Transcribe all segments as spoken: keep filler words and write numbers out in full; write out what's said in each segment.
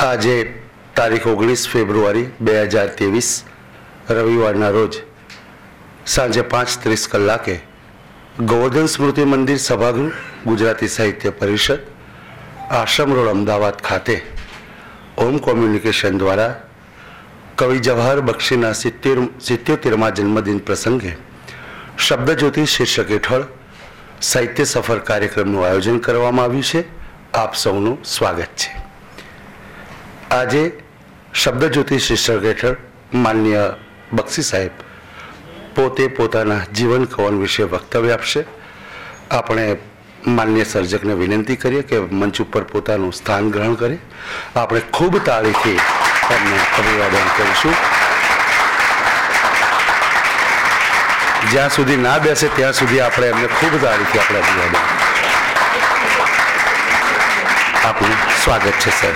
આજે તારીખ ઓગણીસ ફેબ્રુઆરી બે હજાર ત્રેવીસ રવિવારના રોજ સાંજે પાંચ ત્રીસ કલાકે ગોવર્ધન સ્મૃતિ મંદિર સભાગૃહ ગુજરાતી સાહિત્ય પરિષદ આશ્રમ રોડ અમદાવાદ ખાતે ઓમ કોમ્યુનિકેશન દ્વારા કવિ જવાહર બક્ષીના સિત્તેર સિત્યોતેરમા જન્મદિન પ્રસંગે શબ્દજ્યોતિ શીર્ષક હેઠળ સાહિત્ય સફર કાર્યક્રમનું આયોજન કરવામાં આવ્યું છે. આપ સૌનું સ્વાગત છે. આજે શબ્દજ્યોતિ શીર્ષક હેઠળ માનનીય બક્ષી સાહેબ પોતે પોતાના જીવન કવન વિશે વક્તવ્ય આપશે. આપણે માન્ય સર્જકને વિનંતી કરીએ કે મંચ ઉપર પોતાનું સ્થાન ગ્રહણ કરે. આપણે ખૂબ તાળીથી એમને અભિવાદન કરીશું. જ્યાં સુધી ના બેસે ત્યાં સુધી આપણે એમને ખૂબ તાળીથી આપણે અભિવાદન. આપનું સ્વાગત છે સર.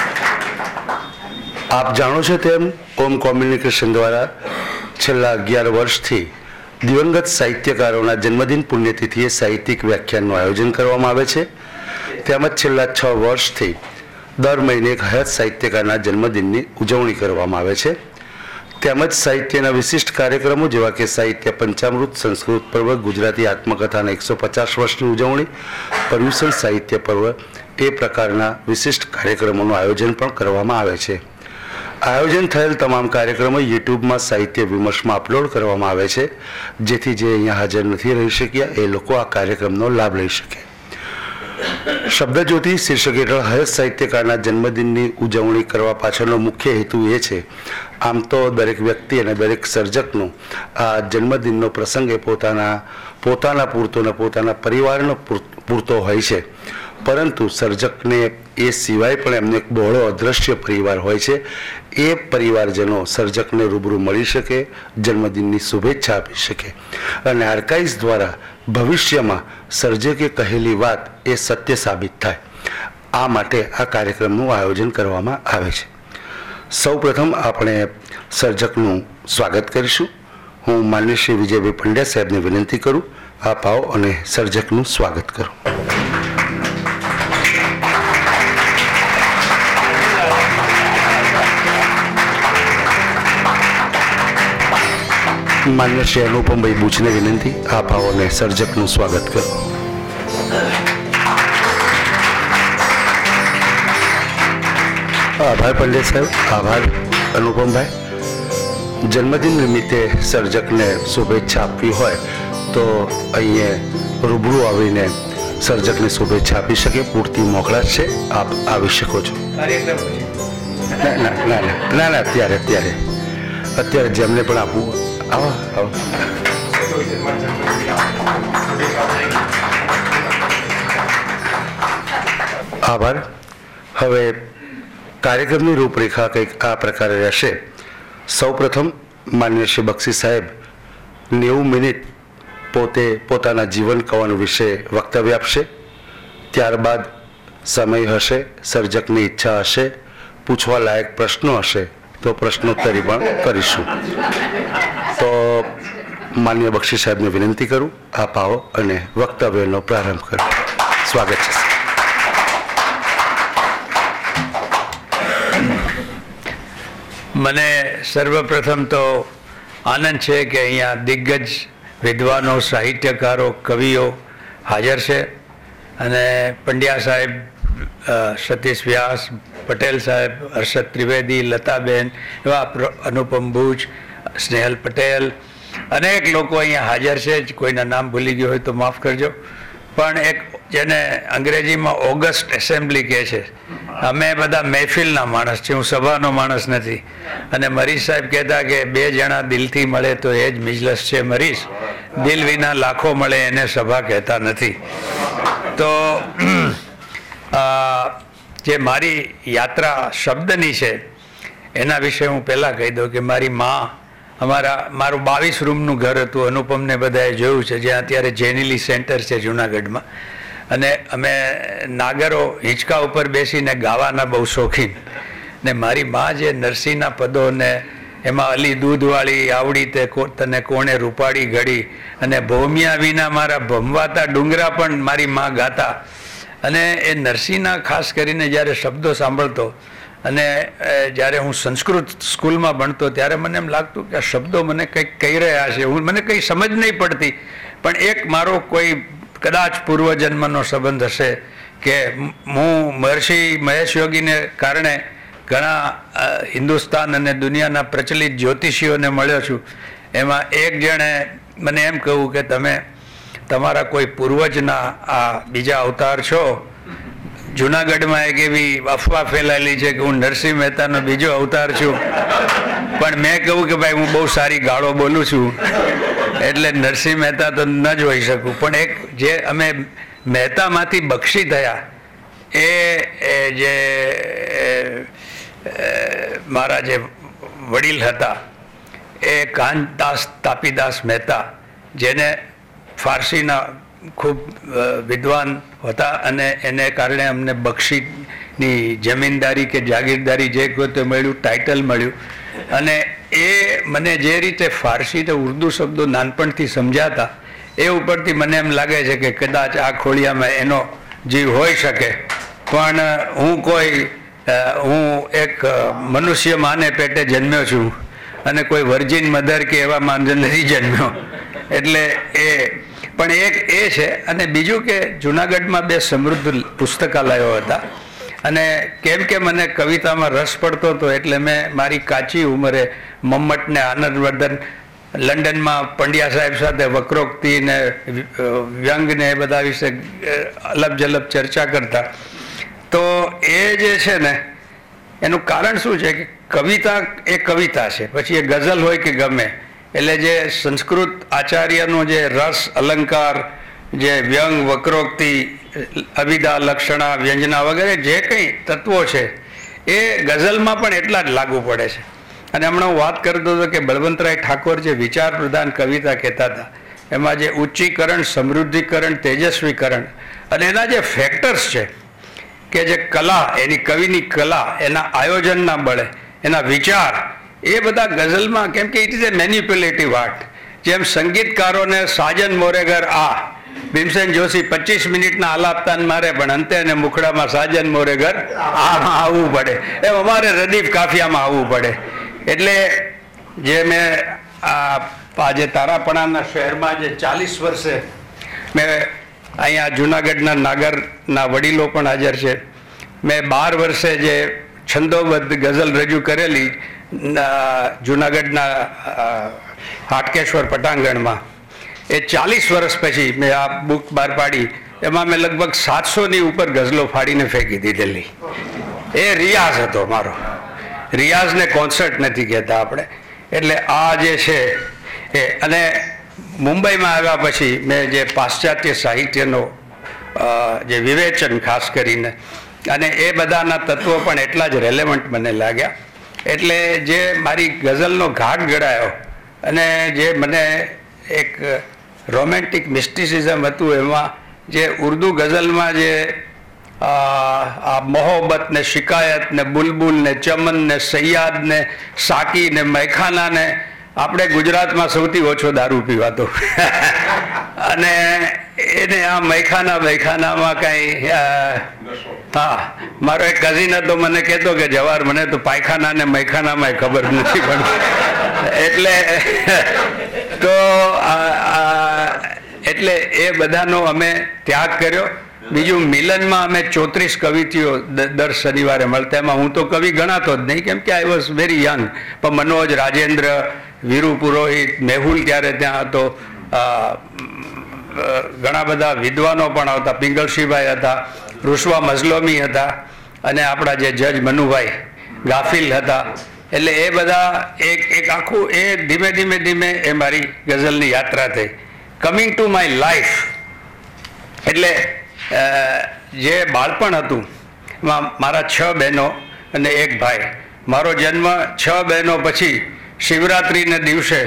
આપ જાણો છો તેમ ઓમ કોમ્યુનિકેશન દ્વારા છેલ્લા અગિયાર વર્ષથી દિવંગત સાહિત્યકારોના જન્મદિન પુણ્યતિથિએ સાહિત્યિક વ્યાખ્યાનનું આયોજન કરવામાં આવે છે. તેમજ છેલ્લા છ વર્ષથી દર મહિને એક હયાત સાહિત્યકારના જન્મદિનની ઉજવણી કરવામાં આવે છે. તેમજ સાહિત્યના વિશિષ્ટ કાર્યક્રમો જેવા કે સાહિત્ય પંચામૃત, સંસ્કૃત પર્વ, ગુજરાતી આત્મકથાના એકસો પચાસ વર્ષની ઉજવણી, પર્યુષણ સાહિત્ય પર્વ એ પ્રકારના વિશિષ્ટ કાર્યક્રમોનું આયોજન પણ કરવામાં આવે છે. આયોજન થયેલ તમામ કાર્યક્રમો યુટ્યુબમાં સાહિત્ય વિમર્શમાં અપલોડ કરવામાં આવે છે, જેથી જે અહીંયા હાજર નથી રહી શક્યા એ લોકો આ કાર્યક્રમનો લાભ લઈ શકે. શબ્દજ્યોતિ શીર્ષક હેઠળ હયાત સાહિત્યકારના જન્મદિનની ઉજવણી કરવા પાછળનો મુખ્ય હેતુ એ છે, આમ તો દરેક વ્યક્તિ અને દરેક સર્જકનો આ જન્મદિનનો પ્રસંગ એ પોતાના પોતાના પૂરતો અને પોતાના પરિવારનો પૂરતો હોય છે, પરંતુ સર્જકને એ સિવાય પણ એમને એક બહોળો અદ્રશ્ય પરિવાર હોય છે. એ પરિવારજનો સર્જકને રૂબરૂ મળી શકે, જન્મદિનની શુભેચ્છા આપી શકે અને આર્કાઇવ્સ દ્વારા ભવિષ્યમાં સર્જકે કહેલી વાત એ સત્ય સાબિત થાય, આ માટે આ કાર્યક્રમનું આયોજન કરવામાં આવે છે. સૌ પ્રથમ આપણે સર્જકનું સ્વાગત કરીશું. હું માન્ય શ્રી વિજયભાઈ પંડ્યા સાહેબને વિનંતી કરું, આપ આવો અને સર્જકનું સ્વાગત કરો. માન્ય શ્રી અનુપમભાઈ બુચને વિનંતી, આપ આવો અને સર્જકનું સ્વાગત કરો. આભાર પંડ્યા સાહેબ, આભાર અનુપમભાઈ. જન્મદિન નિમિત્તે સર્જકને શુભેચ્છા આપવી હોય તો અહીંયા રૂબરૂ આવીને સર્જકને શુભેચ્છા આપી શકે, પૂરતી મોકળાશ છે, આપ આવી શકો છો. ના ના ના ના ના અત્યારે અત્યારે અત્યારે જેમને પણ આપવું. આવો આવો. આભાર. હવે કાર્યક્રમની રૂપરેખા કંઈક આ પ્રકારે રહેશે. સૌ પ્રથમ માન્ય શ્રી બક્ષી સાહેબ નેવું મિનિટ પોતે પોતાના જીવન કવન વિશે વક્તવ્ય આપશે. ત્યારબાદ સમય હશે, સર્જકની ઈચ્છા હશે, પૂછવા લાયક પ્રશ્નો હશે તો પ્રશ્નોત્તરી પણ કરીશું. તો માન્ય બક્ષી સાહેબને વિનંતી કરું, આપ આવો અને વક્તવ્યનો પ્રારંભ કરો. સ્વાગત છે. મને સર્વપ્રથમ તો આનંદ છે કે અહીંયા દિગ્ગજ વિદ્વાનો, સાહિત્યકારો, કવિઓ હાજર છે અને પંડ્યા સાહેબ, સતીશ વ્યાસ, પટેલ સાહેબ, હર્ષદ ત્રિવેદી, લતાબેન, એવા અનુપમ બુચ, સ્નેહલ પટેલ, અનેક લોકો અહીંયા હાજર છે. કોઈના નામ ભૂલી ગયો હોય તો માફ કરજો. પણ એક જેને અંગ્રેજીમાં ઓગસ્ટ એસેમ્બલી કહે છે, અમે બધા મહેફિલના માણસ છીએ, હું સભાનો માણસ નથી. અને મરીશ સાહેબ કહેતા કે બે જણા દિલથી મળે તો એ જ મિજલસ છે મરીશ, દિલ વિના લાખો મળે એને સભા કહેતા નથી. તો જે મારી યાત્રા શબ્દની છે એના વિશે હું પહેલાં કહી દઉં કે મારી મા, અમારા મારું બાવીસ રૂમનું ઘર હતું, અનુપમને બધાએ જોયું છે, જ્યાં અત્યારે જેનિલી સેન્ટર છે જૂનાગઢમાં. અને અમે નાગરો હિંચકા ઉપર બેસીને ગાવાના બહુ શોખીન. ને મારી મા જે નરસિંહના પદો ને એમાં અલી દૂધવાળી આવડી તે તને કોણે રૂપાળી ઘડી અને ભૌમિયા વિના મારા ભમવાતા ડુંગરા પણ મારી મા ગાતા. અને એ નરસિંહના ખાસ કરીને જ્યારે શબ્દો સાંભળતો અને જ્યારે હું સંસ્કૃત સ્કૂલમાં ભણતો ત્યારે મને એમ લાગતું કે આ શબ્દો મને કંઈક કહી રહ્યા છે, હું મને કંઈ સમજ નહીં પડતી. પણ એક મારો કોઈ કદાચ પૂર્વજન્મનો સંબંધ હશે કે હું મહર્ષિ મહેશ યોગીને કારણે ઘણા હિન્દુસ્તાન અને દુનિયાના પ્રચલિત જ્યોતિષીઓને મળ્યો છું. એમાં એક જણે મને એમ કહ્યું કે તમે તમારા કોઈ પૂર્વજના આ બીજા અવતાર છો. જુનાગઢમાં એક એવી અફવા ફેલાયેલી છે કે હું નરસિંહ મહેતાનો બીજો અવતાર છું. પણ મેં કહ્યું કે ભાઈ હું બહુ સારી ગાળો બોલું છું એટલે નરસિંહ મહેતા તો ન જ હોઈ શકું. પણ એક જે અમે મહેતામાંથી બક્ષી થયા એ જે મારા જે વડીલ હતા એ કાનદાસ તાપીદાસ મહેતા, જેને ફારસીના ખૂબ વિદ્વાન હતા અને એને કારણે અમને બક્ષીની જમીનદારી કે જાગીરદારી જે કહો તે મળ્યું, ટાઇટલ મળ્યું. અને એ મને જે રીતે ફારસી ને ઉર્દુ શબ્દો નાનપણથી સમજાતા એ ઉપરથી મને એમ લાગે છે કે કદાચ આ ખોળિયામાં એનો જીવ હોઈ શકે. પણ હું કોઈ હું એક મનુષ્ય માને પેટે જન્મ્યો છું અને કોઈ વર્જિન મધર કે એવા માન નથી જન્મ્યો. એટલે એ પણ એક એ છે. અને બીજું કે જુનાગઢમાં બે સમૃદ્ધ પુસ્તકાલયો હતા અને કેમ કે મને કવિતામાં રસ પડતો હતો એટલે મેં મારી કાચી ઉંમરે મમ્મટ ને આનંદવર્ધન, લંડનમાં પંડ્યા સાહેબ સાથે વક્રોક્તિ ને વ્યંગ ને એ બધા વિશે અલબ જલબ ચર્ચા કરતા. તો એ જે છે ને એનું કારણ શું છે કે કવિતા એ કવિતા છે, પછી એ ગઝલ હોય કે ગમે, એટલે જે સંસ્કૃત આચાર્યનો જે રસ, અલંકાર, જે વ્યંગ, વક્રોક્તિ, અભિધા, લક્ષણા, વ્યંજના વગેરે જે કંઈ તત્વો છે એ ગઝલમાં પણ એટલા જ લાગુ પડે છે. અને હમણાં હું વાત કરતો હતો કે બળવંતરાય ઠાકોર જે વિચાર પ્રધાન કવિતા કહેતા હતા એમાં જે ઉચ્ચીકરણ, સમૃદ્ધિકરણ, તેજસ્વીકરણ અને એના જે ફેક્ટર્સ છે કે જે કલા, એની કવિની કલા, એના આયોજનના બળે, એના વિચાર, એ બધા ગઝલમાં, કેમ કે it is a manipulative art. જેમ સંગીતકારોને સાજન મોરેગર આ ભીમસેન જોશી પચીસ મિનિટના આલાપતાન મારે પણ અંતે એને મુખડામાં સાજન મોરેગર આમાં આવવું પડે, એમ અમારે રદીફ કાફિયામાં આવવું પડે. એટલે જે મેં આ આજે તારાપણાના શહેરમાં જે ચાલીસ વર્ષે મેં અહીંયા જુનાગઢના નાગરના વડીલો પણ હાજર છે, મેં બાર વર્ષે જે છંદોબદ્ધ ગઝલ રજૂ કરેલી જુનાગઢના હાટકેશ્વર પટાંગણમાં, એ ચાલીસ વર્ષ પછી મેં આ બુક બહાર પાડી. એમાં મેં લગભગ સાતસોની ઉપર ગઝલો ફાડીને ફેંકી દીધેલી. એ રિયાઝ હતો મારો. રિયાઝને કોન્સર્ટ નથી કહેતા આપણે. એટલે આ જે છે એ, અને મુંબઈમાં આવ્યા પછી મેં જે પાશ્ચાત્ય સાહિત્યનો જે વિવેચન ખાસ કરીને, અને એ બધાના તત્વો પણ એટલા જ રેલેવન્ટ મને લાગ્યા. એટલે જે મારી ગઝલનો ઘાટ ગળાયો અને જે મને એક રોમેન્ટિક મિસ્ટિસિઝમ હતું એમાં જે ઉર્દુ ગઝલમાં જે આ મોહબ્બત ને શિકાયત ને બુલબુલ ને ચમન ને સૈયાદ ને સાકી ને મૈખાના ને, આપણે ગુજરાતમાં સૌથી ઓછો દારૂ પીવાતો અને એને આ મૈખાના મૈખાનામાં કાંઈ, હા, મારો એક કઝિન હતો મને કહેતો કે જવાહર મને તો પાયખાના ને મૈખાનામાં ખબર નથી પડતી. એટલે તો એટલે એ બધાનો અમે ત્યાગ કર્યો. બીજું, મિલનમાં અમે ચોત્રીસ કવિતીઓ દર શનિવારે મળતા. એમાં હું તો કવિ ગણાતો જ નહીં, કેમ કે આઈ વોઝ વેરી યંગ. પણ મનોજ, રાજેન્દ્ર, વીરુ પુરોહિત, મેહુલ ત્યારે ત્યાં હતો, ઘણા બધા વિદ્વાનો પણ આવતા, પિંગલસિંહભાઈ હતા, રૂસવા મઝલોમી હતા, અને આપણા જે જજ મનુભાઈ ગાફિલ હતા. એટલે એ બધા એક એક આખું એ ધીમે ધીમે ધીમે એ મારી ગઝલની યાત્રા થઈ. કમિંગ ટુ માય લાઈફ, એટલે જે બાળપણ હતું એમાં મારા છ બહેનો અને એક ભાઈ. મારો જન્મ છ બહેનો પછી શિવરાત્રિને દિવસે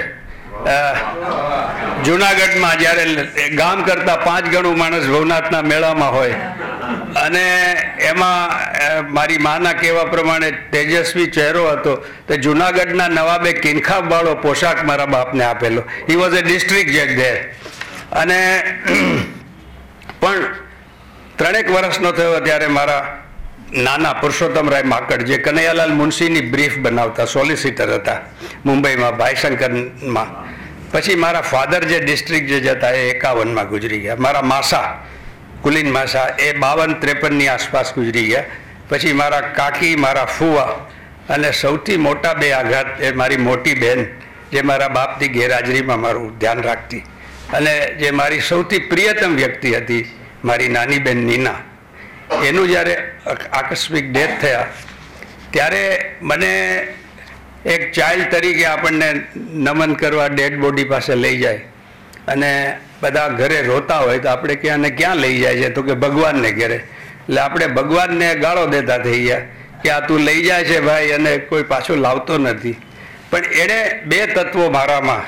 જુનાગઢમાં, જ્યારે ગામ કરતાં પાંચ ગણું માણસ ભવનાથના મેળામાં હોય, અને એમાં મારી માના કહેવા પ્રમાણે તેજસ્વી ચહેરો હતો, તો જુનાગઢના નવાબે કિનખાબવાળો પોશાક મારા બાપને આપેલો. હી વોઝ એ ડિસ્ટ્રિક્ટ જજ ધેર. અને પણ ત્રણેક વર્ષનો થયો ત્યારે મારા નાના પુરુષોત્તમરાય માકડ, જે કનૈયાલાલ મુનશીની બ્રીફ બનાવતા સોલિસિટર હતા મુંબઈમાં ભાઈશંકરમાં. પછી મારા ફાધર જે ડિસ્ટ્રિક્ટ જજ હતા એ એકાવનમાં ગુજરી ગયા. મારા માસા કુલીન માસા એ બાવન ત્રેપનની આસપાસ ગુજરી ગયા. પછી મારા કાકી, મારા ફુવા અને સૌથી મોટા બે આઘાત એ મારી મોટી બહેન, જે મારા બાપની ગેરહાજરીમાં મારું ધ્યાન રાખતી, અને જે મારી સૌથી પ્રિયતમ વ્યક્તિ હતી મારી નાની બહેન નીના, એનું જ્યારે આકસ્મિક ડેથ થયા ત્યારે મને એક ચાઇલ્ડ તરીકે આપણને નમન કરવા ડેડ બોડી પાસે લઈ જાય, અને બધા ઘરે રોતા હોય તો આપણે ક્યાં ને ક્યાં લઈ જાય છે, તો કે ભગવાનને ઘરે. એટલે આપણે ભગવાનને ગાળો દેતા થઈ ગયા કે આ તું લઈ જાય છે ભાઈ, અને કોઈ પાછો લાવતો નથી. પણ એણે બે તત્વો મારામાં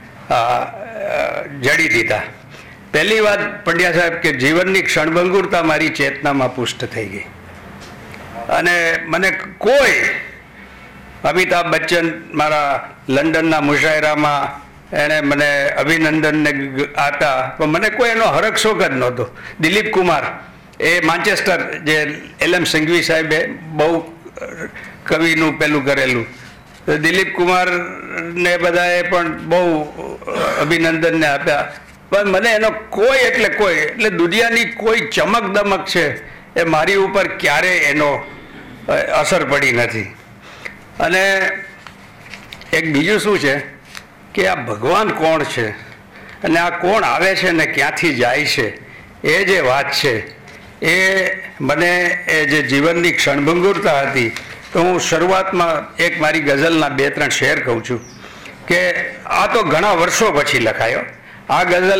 જડી દીધા. પહેલી વાત પંડ્યા સાહેબ કે જીવનની ક્ષણભંગુરતા મારી ચેતનામાં પુષ્ટ થઈ ગઈ, અને મને કોઈ અમિતાભ બચ્ચન મારા લંડનના મુશાયરામાં એણે મને અભિનંદનને આતા, પણ મને કોઈ એનો હરખ શોખ જ નહોતો. દિલીપ કુમાર એ માન્ચેસ્ટર, જે એલ એમ સંઘવી સાહેબે બહુ કવિનું પેલું કરેલું, દિલીપ કુમારને બધાએ પણ બહુ અભિનંદનને આપ્યા, પણ મને એનો કોઈ એટલે કોઈ એટલે દુનિયાની કોઈ ચમક દમક છે એ મારી ઉપર ક્યારેય એનો અસર પડી નથી. અને એક બીજું શું છે કે આ ભગવાન કોણ છે અને આ કોણ આવે છે ને ક્યાંથી જાય છે, એ જે વાત છે એ મને એ જે જીવનની ક્ષણભંગુરતા હતી, તો હું શરૂઆતમાં એક મારી ગઝલના બે ત્રણ શેર કહું છું કે આ તો ઘણા વર્ષો પછી લખાયો. આ ગઝલ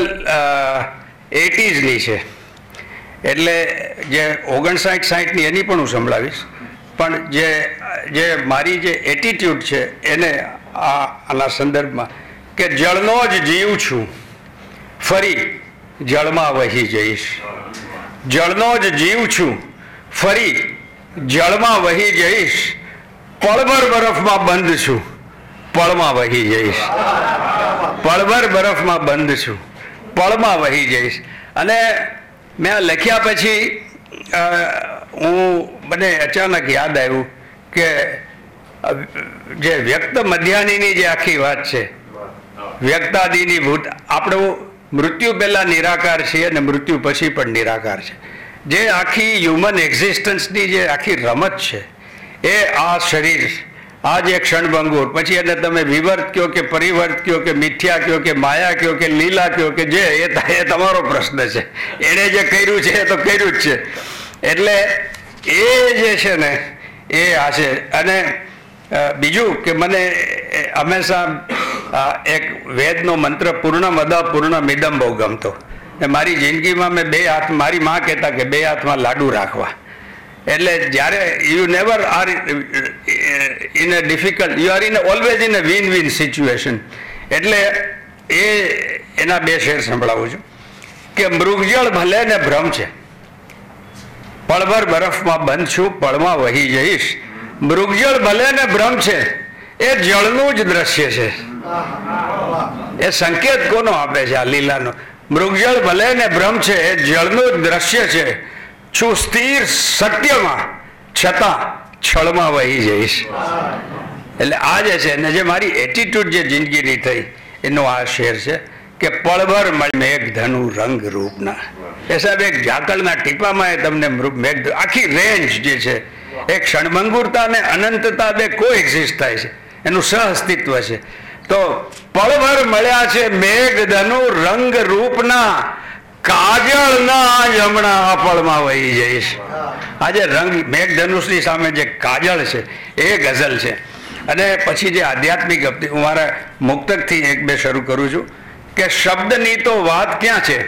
એટીઝની છે, એટલે જે ઓગણસાઠ સાઠની એની પણ હું સંભળાવીશ, પણ જે જે મારી જે એટીટ્યૂડ છે એને આ આના સંદર્ભમાં કે જળનો જ જીવ છું, ફરી જળમાં વહી જઈશ. જળનો જ જીવ છું, ફરી જળમાં વહી જઈશ. પળભર બરફમાં બંધ છું, પળમાં વહી જઈશ. પળભર બરફમાં બંધ છું, પળમાં વહી જઈશ. અને મેં આ લખ્યા પછી હું મને અચાનક યાદ આવ્યું કે જે વ્યક્ત મધ્યાનીની જે આખી વાત છે, વ્યક્તાદિની ભૂત, આપણું મૃત્યુ પહેલાં નિરાકાર છીએ અને મૃત્યુ પછી પણ નિરાકાર છે. જે આખી હ્યુમન એક્ઝિસ્ટન્સની જે આખી રમત છે એ આ શરીર, આ જે ક્ષણભંગુર, પછી એને તમે વિવર્ત કહો કે પરિવર્ત કહો કે મિથ્યા કહો કે માયા કહો કે લીલા કહો કે જે એ તમારો પ્રશ્ન છે. એણે જે કર્યું છે એ તો કર્યું જ છે. એટલે એ જે છે ને એ આ છે. અને બીજું કે મને હંમેશા એક વેદનો મંત્ર પૂર્ણમદ પૂર્ણમિદમ બહુ ગમતો. મારી જિંદગીમાં મેં બે હાથ, મારી માં કહેતા કે બે હાથમાં લાડુ રાખવા. એટલે જ્યારે you never are in a difficult, you are in always in a win win situation. એટલે એ એના બે શેર સંભળાવું છું કે મૃગજળ ભલે ને ભ્રમ છે, પળભર બરફમાં બંધ છું, પળમાં વહી જઈશ. મૃગજળ ભલે ને ભ્રમ છે, એ જળનું જ દ્રશ્ય છે. એ સંકેત કોનો આપે છે? આ લીલાનો. મૃગજળ ભલે ને ભ્રમ છે, એ જળનું જ દ્રશ્ય છે. છું સ્થિર સત્યમાં, છતાં છળમાં વહી જઈશ. એટલે આ જે છે ને, જે મારી એટીટ્યુડ જે જિંદગીની થઈ એનો આ શેર છે કે પળભર મેઘ ધનુ રંગ રૂપના. એ સાહેબ એક ઝાકળના ટીપામાં એ તમને મેઘ, આખી રેન્જ જે છે એ ક્ષણભંગુરતા અને અનંતતા બે કો એક્ઝિસ્ટ થાય છે, એનું સહઅસ્તિત્વ છે. તો પળભર મળ્યા છે મેઘ ધનુ રંગ રૂપના, કાજળના જમણા પળમાં વહી જઈશ. આજે રંગ મેઘધનુષની સામે જે કાજળ છે એ ગઝલ છે. અને પછી જે આધ્યાત્મિક, હું મારા મુક્તકથી એક બે શરૂ કરું છું કે શબ્દની તો વાત ક્યાં છે,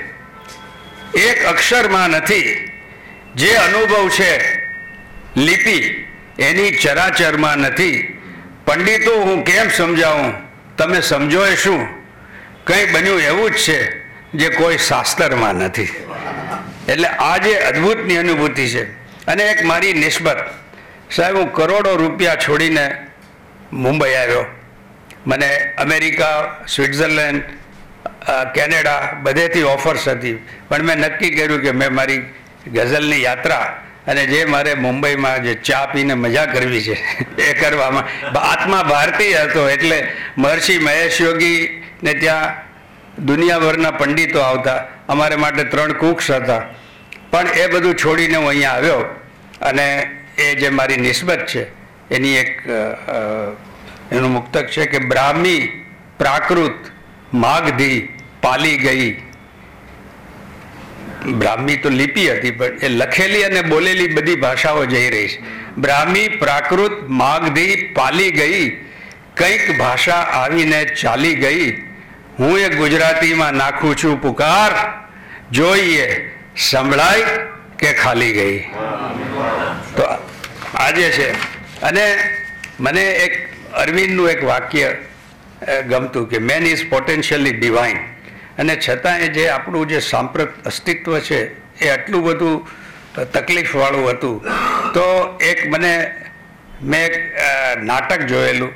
એક અક્ષરમાં નથી. જે અનુભવ છે લિપિ એની ચરાચરમાં નથી. પંડિતો હું કેમ સમજાવું, તમે સમજો એ શું? કંઈ બન્યું એવું જ છે જે કોઈ શાસ્ત્રમાં નથી. એટલે આ જે અદ્ભુતની અનુભૂતિ છે. અને એક મારી નિસ્બત, સાહેબ હું કરોડો રૂપિયા છોડીને મુંબઈ આવ્યો. મને અમેરિકા, સ્વિટ્ઝરલેન્ડ, કેનેડા બધેથી ઓફર્સ હતી, પણ મેં નક્કી કર્યું કે મેં મારી ગઝલની યાત્રા અને જે મારે મુંબઈમાં જે ચા પીને મજા કરવી છે એ કરવામાં આત્મા ભારતીય હતો. એટલે મહર્ષિ મહેશ યોગીને ત્યાં દુનિયાભરના પંડિતો આવતા, અમારે માટે ત્રણ કુક્સ હતા. પણ એ બધું છોડીને હું અહીંયા આવ્યો અને એ જે મારી નિસ્બત છે એની એક એનું મુક્તક છે કે બ્રાહ્મી પ્રાકૃત માગધી પાલી ગઈ. બ્રાહ્મી તો લિપિ હતી, પણ એ લખેલી અને બોલેલી બધી ભાષાઓ જઈ રહી છે. બ્રાહ્મી પ્રાકૃત માગધી પાલી ગઈ, કંઈક ભાષા આવીને ચાલી ગઈ. હું એ ગુજરાતીમાં નાખું છું પુકાર, જોઈએ સંભળાય કે ખાલી ગઈ. તો આજે છે. અને મને એક અરવિંદનું એક વાક્ય ગમતું કે મેન ઇઝ પોટેન્શિયલી ડિવાઇન. અને છતાં એ જે આપણું જે સાંપ્રત અસ્તિત્વ છે એ આટલું બધું તકલીફવાળું હતું. તો એક મને મેં એક નાટક જોયેલું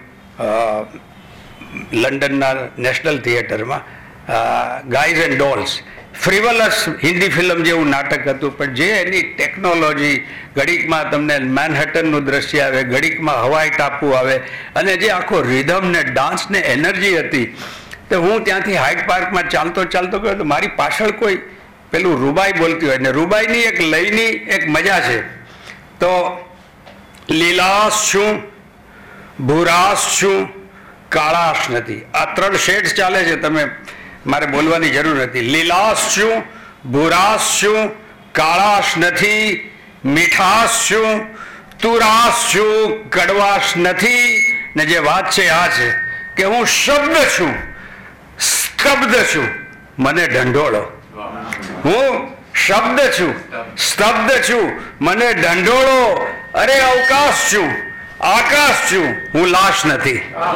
લંડનના નેશનલ થિયેટરમાં, guys and dolls. Frivolous Hindi film જેવું નાટક હતું, પણ જે એની ટેકનોલોજી, ઘડીકમાં તમને મેનહેટનનું દ્રશ્ય આવે, ઘડીકમાં હવાઈ ટાપુ આવે, અને જે આખો રિધમ ને ડાન્સ ને એનર્જી હતી. તો હું ત્યાંથી હાઇડ પાર્કમાં ચાલતો ચાલતો ગયો તો મારી પાછળ કોઈ પેલું રૂબાઈ બોલતી હોય, ને રૂબાઈની એક લયની એક મજા છે. તો લીલાશ છું, ભૂરાશ છું, કાળાશ નથી. આ ત્રણ શેડ્સ ચાલે છે, તમે મારે બોલવાની જરૂર નથી. લીલાશ છું, ભૂરાશ છું, કાળાશ નથી. મીઠાશ છું, તુરાશ છું, કડવાશ નથી. ને જે વાત છે આ છે કે હું શબ્દ છું, સ્તબ્ધ છું, મને ઢંઢોળો. હું શબ્દ છું, સ્તબ્ધ છું, મને ઢંઢોળો. અરે અવકાશ છું, આકાશ છું, હું લાશ નથી.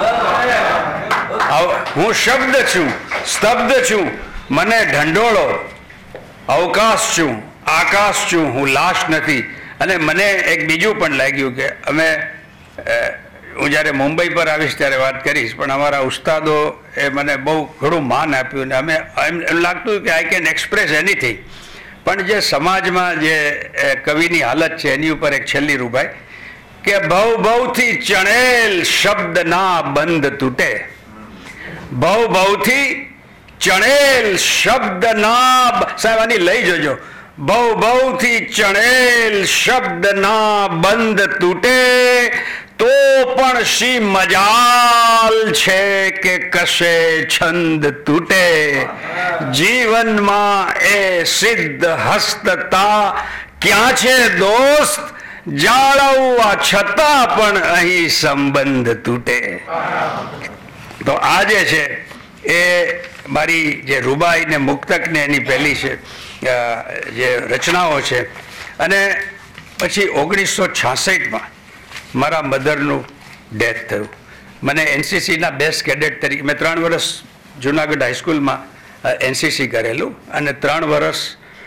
હું શબ્દ છું, સ્તબ્ધ છું, મને ઢંઢોળો. અવકાશ છું, આકાશ છું, હું લાશ નથી. અને મને એક બીજું પણ લાગ્યું કે અમે, હું જ્યારે મુંબઈ પર આવીશ ત્યારે વાત કરીશ, પણ અમારા ઉસ્તાદો એ મને બહુ ઘણું માન આપ્યું. ને અમે એમ એમ લાગતું કે આઈ કેન એક્સપ્રેસ એનીથિંગ. પણ જે સમાજમાં જે કવિની હાલત છે એની ઉપર એક છેલ્લી રૂબાઈ કે ભવ ભવથી ચણેલ શબ્દના બંધ તૂટે. ભવ ભવથી ચણેલ શબ્દના, સાહેબ આની લઈ જજો. ભવ ભવથી ચણેલ શબ્દના બંધ તૂટે, તો પણ શી મજાલ છે કે કશે છંદ તૂટે. જીવનમાં એ સિદ્ધ હસ્તતા ક્યાં છે દોસ્ત, જાળવવા છતાં પણ અહીં સંબંધ તૂટે. તો આ જે છે એ મારી જે રૂબાઈ ને મુક્તક ને એની પહેલી છે જે રચનાઓ છે. અને પછી ઓગણીસો છાસઠમાં મારા મધરનું ડેથ થયું. મને એનસીસીના બેસ્ટ કેડેટ તરીકે મેં ત્રણ વર્ષ જુનાગઢ હાઈસ્કૂલમાં એનસીસી કરેલું અને ત્રણ વર્ષ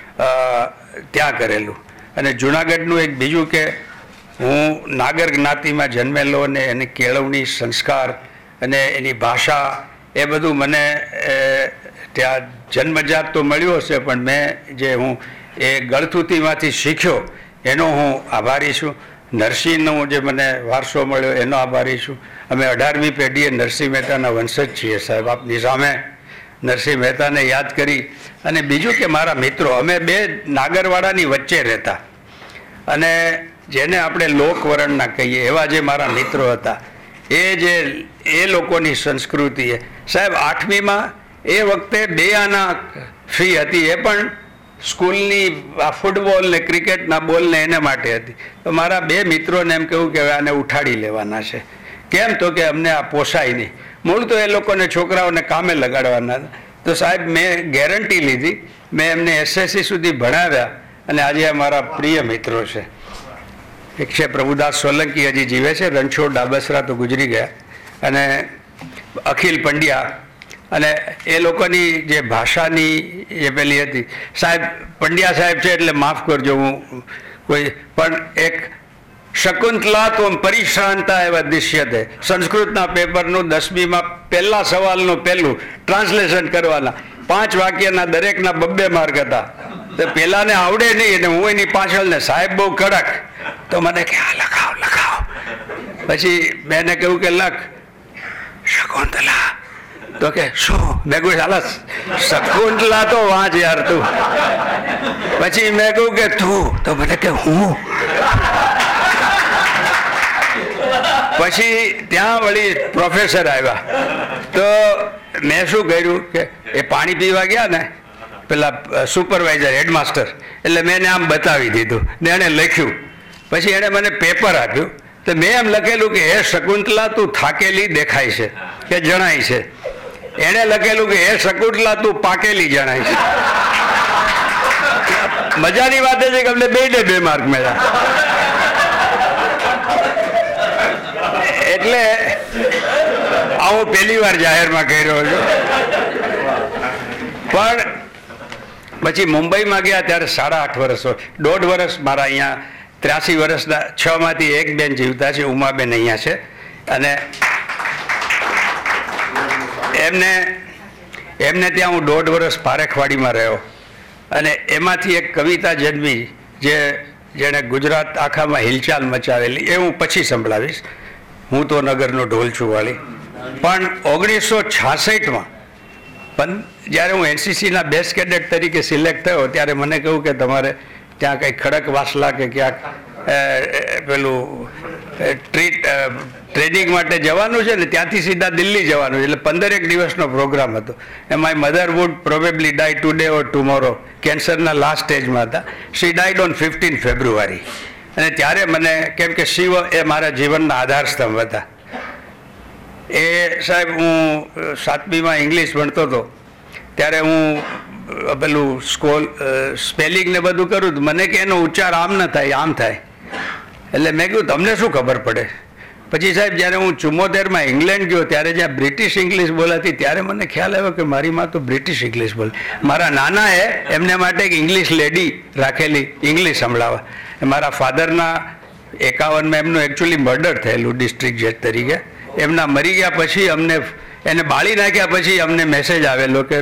ત્યાં કરેલું. અને જુનાગઢનું એક બીજું કે હું નાગર જ્ઞાતિમાં જન્મેલો અને એની કેળવણી, સંસ્કાર અને એની ભાષા એ બધું મને ત્યાં જન્મજાત તો મળ્યું હશે, પણ મેં જે હું એ ગળથુથીમાંથી શીખ્યો એનો હું આભારી છું. નરસિંહનો જે મને વારસો મળ્યો એનો આભારી છું. અમે અઢારમી પેઢીએ નરસિંહ મહેતાના વંશજ છીએ સાહેબ. આપની સામે નરસિંહ મહેતાને યાદ કરી. અને બીજું કે મારા મિત્રો, અમે બે નાગરવાડાની વચ્ચે રહેતા અને જેને આપણે લોકવરણના કહીએ એવા જે મારા મિત્રો હતા, એ જે એ લોકોની સંસ્કૃતિ એ સાહેબ આઠમીમાં એ વખતે બે આના ફી હતી, એ પણ સ્કૂલની આ ફૂટબોલ ને ક્રિકેટના બોલ ને એને માટે હતી. તો મારા બે મિત્રોને એમ કહ્યું કે આને ઉઠાડી લેવાના છે. કેમ? તો કે અમને આ પોસાય નહીં. મૂળ તો એ લોકોને છોકરાઓને કામે લગાડવાના. તો સાહેબ મેં ગેરંટી લીધી, મેં એમને એસએસસી સુધી ભણાવ્યા અને આજે અમારા પ્રિય મિત્રો છે. એક છે પ્રભુદાસ સોલંકી, હજી જીવે છે. રણછોડ ડાબસરા તો ગુજરી ગયા. અને અખિલ પંડ્યા. અને એ લોકોની જે ભાષાની જે પેલી હતી સાહેબ, પંડ્યા સાહેબ છે એટલે માફ કરજો હું કોઈ, પણ એક શકુંતલા તો પરિશ્રાંતા એવા દૃશ્યતે સંસ્કૃતના પેપરનું દસમીમાં પહેલા સવાલનું પહેલું ટ્રાન્સલેશન કરવાના પાંચ વાક્યના દરેકના બબ્બે માર્ક હતા. તો પેલાને આવડે નહીં અને હું એની પાછળ ને સાહેબ બહુ કડક, તો મને કે આ લખાવ લખાવ. પછી મેં એને કહ્યું કે લખ શકુંતલા. તો કે શું? મેં કહ્યું ચાલ શકુંતલા તો વાંચ યાર તું. પછી મેં કહ્યું કે તું, તો મને કે હું. પછી ત્યાં વળી પ્રોફેસર આવ્યા, તો મેં શું કર્યું કે એ પાણી પીવા ગયા ને પેલા સુપરવાઇઝર હેડમાસ્ટર, એટલે મેં એને આમ બતાવી દીધું ને એણે લખ્યું. પછી એણે મને પેપર આપ્યું, તો મેં એમ લખેલું કે હે શકુંતલા તું થાકેલી દેખાય છે કે જણાય છે. એણે લખેલું કે હે શકુંતલા તું પાકેલી જણાય છે. મજાની વાત એ છે કે અમને બે ને બે માર્ક મળ્યા. એટલે આ હું પહેલી વાર જાહેરમાં કર્યો છું. પણ પછી મુંબઈમાં ગયા ત્યારે સાડા આઠ વર્ષ, દોઢ વર્ષ મારા અહીંયા ત્ર્યાસી વર્ષના છ માંથી એક બેન જીવતા છે, ઉમાબેન અહીંયા છે. અને એમને એમને ત્યાં હું દોઢ વર્ષ પારેખવાડીમાં રહ્યો. અને એમાંથી એક કવિતા જન્મી જે જેણે ગુજરાત આખામાં હિલચાલ મચાવેલી, એ હું પછી સંભળાવીશ. હું તો નગરનો ઢોલ છું વાળી. પણ ઓગણીસો છાસઠમાં પણ જ્યારે હું એનસીસીના બેસ્ટ કેડેટ તરીકે સિલેક્ટ થયો ત્યારે મને કહ્યું કે તમારે ત્યાં કંઈક ખડક વાસલા કે ક્યાંક પેલું ટ્રીટ ટ્રેનિંગ માટે જવાનું છે ને, ત્યાંથી સીધા દિલ્હી જવાનું છે. એટલે પંદરેક દિવસનો પ્રોગ્રામ હતો. એમાં mother would probably die today or tomorrow, કેન્સરના લાસ્ટ સ્ટેજમાં હતા. She died on fifteen February. અને ત્યારે મને, કેમ કે શિવ એ મારા જીવનના આધારસ્તંભ હતા. એ સાહેબ હું સાતમીમાં ઇંગ્લિશ ભણતો હતો ત્યારે હું પેલું સ્કોલ સ્પેલિંગ ને બધું કરું તો મને કે એનો ઉચ્ચાર આમ ન થાય, આમ થાય. એટલે મેં કહ્યું તમને શું ખબર પડે. પછી સાહેબ જ્યારે હું ચુમ્મોતેરમાં ઇંગ્લેન્ડ ગયો ત્યારે જ્યાં બ્રિટિશ ઇંગ્લિશ બોલાતી ત્યારે મને ખ્યાલ આવ્યો કે મારી માં તો બ્રિટિશ ઇંગ્લિશ બોલે. મારા નાનાએ એમને માટે એક ઇંગ્લિશ લેડી રાખેલી ઇંગ્લિશ સંભળાવવા. મારા ફાધરના એકાવનમાં એમનું એકચ્યુઅલી મર્ડર થયેલું ડિસ્ટ્રિક્ટ જજ તરીકે. એમના મરી ગયા પછી અમને એને બાળી નાખ્યા પછી અમને મેસેજ આવેલો કે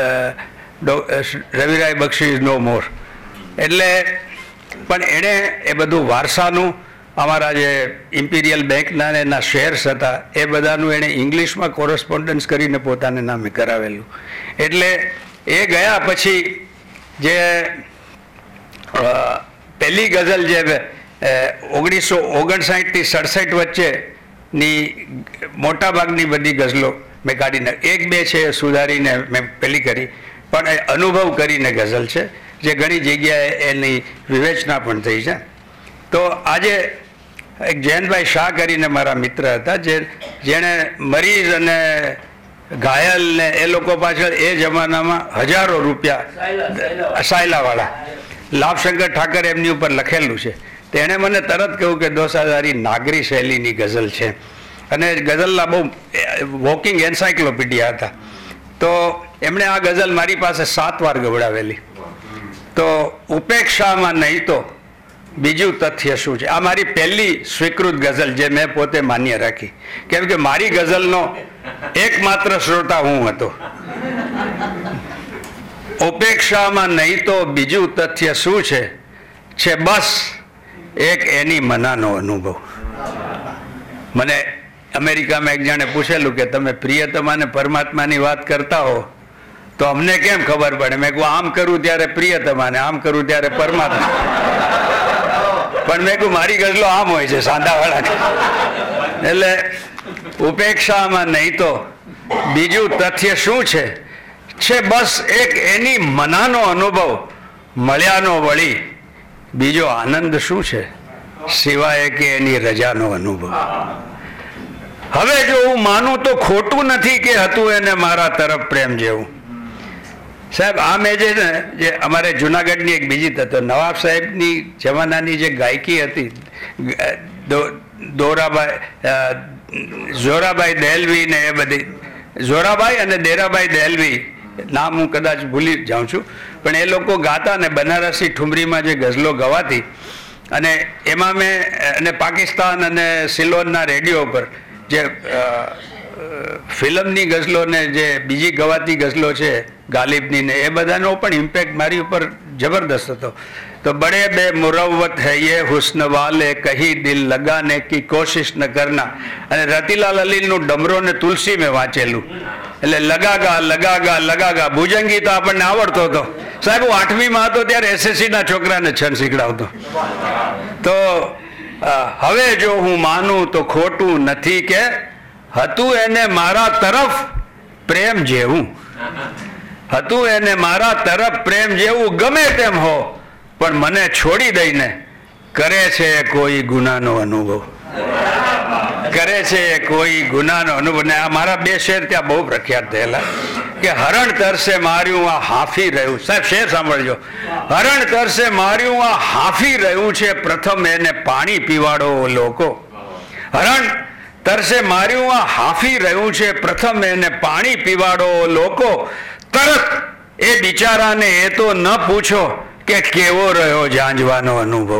રવિરાય બક્ષી ઇઝ નો મોર. એટલે પણ એણે એ બધું વારસાનું, અમારા જે ઇમ્પિરિયલ બેંકના એના શેર્સ હતા એ બધાનું એણે ઇંગ્લિશમાં કોરસ્પોન્ડન્સ કરીને પોતાને નામે કરાવેલું. એટલે એ ગયા પછી જે પહેલી ગઝલ જે ઓગણીસો ઓગણસાઠથી સડસઠ વચ્ચેની મોટાભાગની બધી ગઝલો મેં કાઢી નાખી. એક બે છે સુધારીને મેં પેલી કરી, પણ એ અનુભવ કરીને ગઝલ છે જે ઘણી જગ્યાએ એની વિવેચના પણ થઈ છે. તો આજે એક જયંતભાઈ શાહ કરીને મારા મિત્ર હતા, જે જેણે મરીઝ અને ઘાયલ ને એ લોકો પાછળ એ જમાનામાં હજારો રૂપિયા, સાયલાવાળા લાભશંકર ઠાકર એમની ઉપર લખેલું છે. તો એણે મને તરત કહ્યું કે દોસાદારી નાગરી શૈલીની ગઝલ છે. અને ગઝલના બહુ વોકિંગ એન્સાઇક્લોપીડિયા હતા. તો એમણે આ ગઝલ મારી પાસે સાત વાર ગવડાવેલી. તો ઉપેક્ષામાં નહીં તો બીજું તથ્ય શું છે. આ મારી પહેલી સ્વીકૃત ગઝલ જે મેં પોતે માન્ય રાખી, કેમ કે મારી ગઝલનો એકમાત્ર શ્રોતા હું હતો. ઉપેક્ષામાં નહીં તો બીજું તથ્ય શું છે, છે બસ એક એની મનાનો અનુભવ. મને અમેરિકામાં એક જણે પૂછેલું કે તમે પ્રિયતમા ને પરમાત્માની વાત કરતા હો તો અમને કેમ ખબર પડે. મેં કહું આમ કરું ત્યારે પ્રિયતમા ને આમ કરું ત્યારે પરમાત્મા. પણ મેં કહું મારી ગઝલો આમ હોય છે સાંધાવાળાની. એટલે ઉપેક્ષામાં નહીં તો બીજું તથ્ય શું છે, છે બસ એક એની મનાનો અનુભવ મળ્યાનો વળી બીજો આનંદ શું છે સિવાય કે એની રજાનો અનુભવ. હવે જો હું માનું તો ખોટું નથી કે હતું એને મારા તરફ પ્રેમ જેવું. સાહેબ આ મેં જે ને જે અમારે જુનાગઢની એક બીજી તત્વ નવાબ સાહેબની જમાનાની જે ગાયકી હતી, દોરાબાઈ ઝોરાબાઈ દહેલવી ને એ બધી, ઝોરાબાઈ અને દેરાબાઈ દહેલવી નામ હું કદાચ ભૂલી જાઉં છું, પણ એ લોકો ગાતા ને બનારસી ઠુમરીમાં જે ગઝલો ગવાતી. અને એમાં મેં અને પાકિસ્તાન અને સિલોનના રેડિયો પર જે ફિલ્મની ગઝલો ને જે બીજી ગવાતી ગઝલો છે ગાલિબની ને એ બધાનો પણ ઇમ્પેક્ટ મારી ઉપર જબરદસ્ત હતો. તો બડે બે મુરવ્વત હૈ યે હુસ્ન વાલે કહી દિલ લગાને કી કોશિશ ન કરના. અને રતિલાલ અલીનું ડમરો ને તુલસી મેં વાંચેલું, એટલે લગાગા લગાગા લગાગા. ભુજંગી તો આપણને આવડતો હતો સાહેબ. હું આઠમીમાં હતો ત્યારે એસએસસી ના છોકરાને છંદ શીખડાવતો. તો હવે જો હું માનું તો ખોટું નથી કે હતું એને મારા તરફ પ્રેમ જેવું, હતું એને મારા તરફ પ્રેમ જેવું, ગમે તેમ હો પણ મને છોડી દઈને કરે છે કોઈ ગુનાનો અનુભવ, કરે છે કોઈ ગુનાનો અનુભવ. ને આ મારા બે શેર ત્યાં બહુ પ્રખ્યાત થયેલા કે હરણ તરસે માર્યું આ હાફી રહ્યું. સાહેબ શેર સાંભળજો. હરણ તરસે માર્યું આ હાફી રહ્યું છે, પ્રથમ એને પાણી પીવાડો લોકો. હરણ તરસે માર્યું આ હાફી રહ્યું છે, પ્રથમ એને પાણી પીવાડો લોકો. તરત એ બિચારાને એ તો ન પૂછો કે કેવો રહ્યો ઝાંઝવાનો અનુભવ.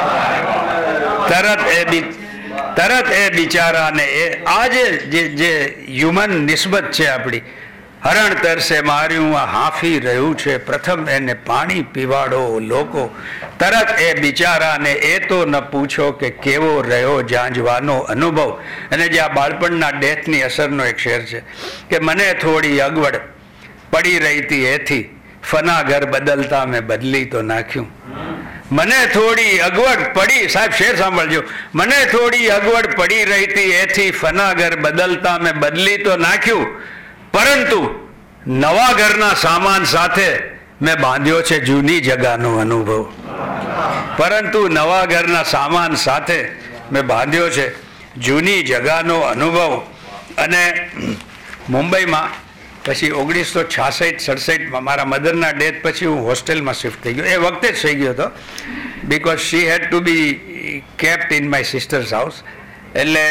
તરત એ તરત એ બિચારાને એ આ જે જે હ્યુમન નિસ્બત છે આપણી, હરણ તરસે માર્યું આ હાફી રહ્યું છે, પ્રથમ એને પાણી પીવાડો લોકો. તરત એ બિચારાને એ તો ન પૂછો કે કેવો રહ્યો ઝાંઝવાનો અનુભવ. અને જે આ બાળપણના ડેથની અસરનો એક શેર છે કે મને થોડી અગવડ પડી રહી હતી એથી, ફના ઘર બદલતા મેં બદલી તો નાખ્યું. મને થોડી અગવડ પડી, સાહેબ શેર સાંભળજો, મને થોડી અગવડ પડી રહી હતી એથી, ફના ઘર બદલતા મેં બદલી તો નાખ્યું, પરંતુ નવા ઘરના સામાન સાથે મેં બાંધ્યો છે જૂની જગાનો અનુભવ. પરંતુ નવા ઘરના સામાન સાથે મેં બાંધ્યો છે જૂની જગાનો અનુભવ. અને મુંબઈમાં પછી ઓગણીસો છાસઠ સડસઠમાં મારા મધરના ડેથ પછી હું હોસ્ટેલમાં શિફ્ટ થઈ ગયો. એ વખતે જ થઈ ગયો હતો, because she had to be kept in my sister's house. એટલે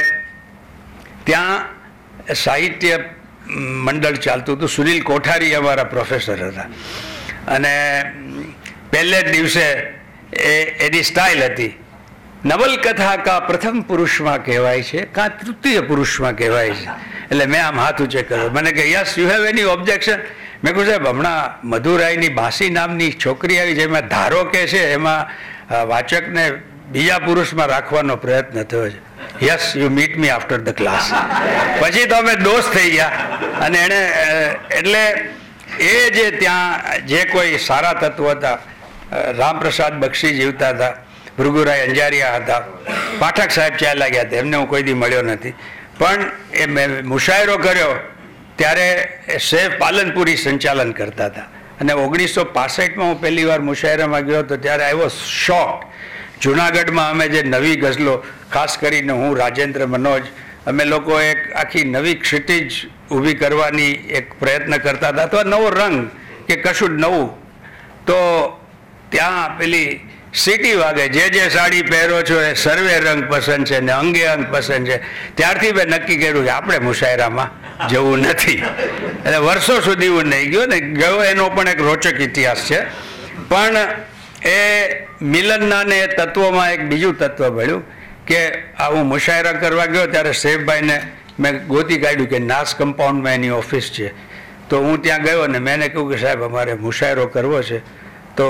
ત્યાં સાહિત્ય મંડળ ચાલતું હતું. સુનિલ કોઠારી અમારા પ્રોફેસર હતા. અને પહેલે જ દિવસે એ એની સ્ટાઇલ હતી, નવલકથા કા પ્રથમ પુરુષમાં કહેવાય છે કા તૃતીય પુરુષમાં કહેવાય છે. એટલે મેં આમ હાથ ઊંચે કર્યો. મને કે yes you have any objection? મેં કહ્યું સાહેબ હમણાં મધુરાયની બાસી નામની છોકરી આવી જેમાં ધારો કે છે એમાં વાચકને બીજા પુરુષમાં રાખવાનો પ્રયત્ન થયો છે. Yes you meet me after the class. પછી તો અમે દોસ્ત થઈ ગયા. અને એણે એટલે એ જે ત્યાં જે કોઈ સારા તત્વો હતા, રામપ્રસાદ બક્ષી જીવતા હતા, ભૃગુરાય અંજારિયા હતા, પાઠક સાહેબ ચાલ્યા ગયા હતા, એમને હું કોઈ દી મળ્યો નથી. પણ એ મેં મુશાયરો કર્યો ત્યારે સૈફ પાલનપુરી સંચાલન કરતા હતા. અને ઓગણીસો પાસઠમાં હું પહેલી વાર મુશાયરામાં ગયો હતો ત્યારે આઈ વોઝ શોક. જુનાગઢમાં અમે જે નવી ગઝલો, ખાસ કરીને હું, રાજેન્દ્ર, મનોજ, અમે લોકો એક આખી નવી ક્ષિતિજ ઊભી કરવાની એક પ્રયત્ન કરતા હતા, અથવા નવો રંગ કે કશું જ નવું. તો ત્યાં પેલી સીટી વાગે, જે જે સાડી પહેરો છો એ સર્વે રંગ પસંદ છે ને અંગે અંગ પસંદ છે. ત્યારથી મેં નક્કી કર્યું કે આપણે મુશાયરામાં જવું નથી. એટલે વર્ષો સુધી હું નહીં ગયો ને ગયો એનો પણ એક રોચક ઇતિહાસ છે. પણ એ મિલનના ને એ તત્વોમાં એક બીજું તત્વ મળ્યું કે આ હું મુશાયરા કરવા ગયો ત્યારે સૈફભાઈને મેં ગોતી કાઢ્યું કે નાસ કમ્પાઉન્ડમાં એની ઓફિસ છે. તો હું ત્યાં ગયો અને મેં કહ્યું કે સાહેબ અમારે મુશાયરો કરવો છે, તો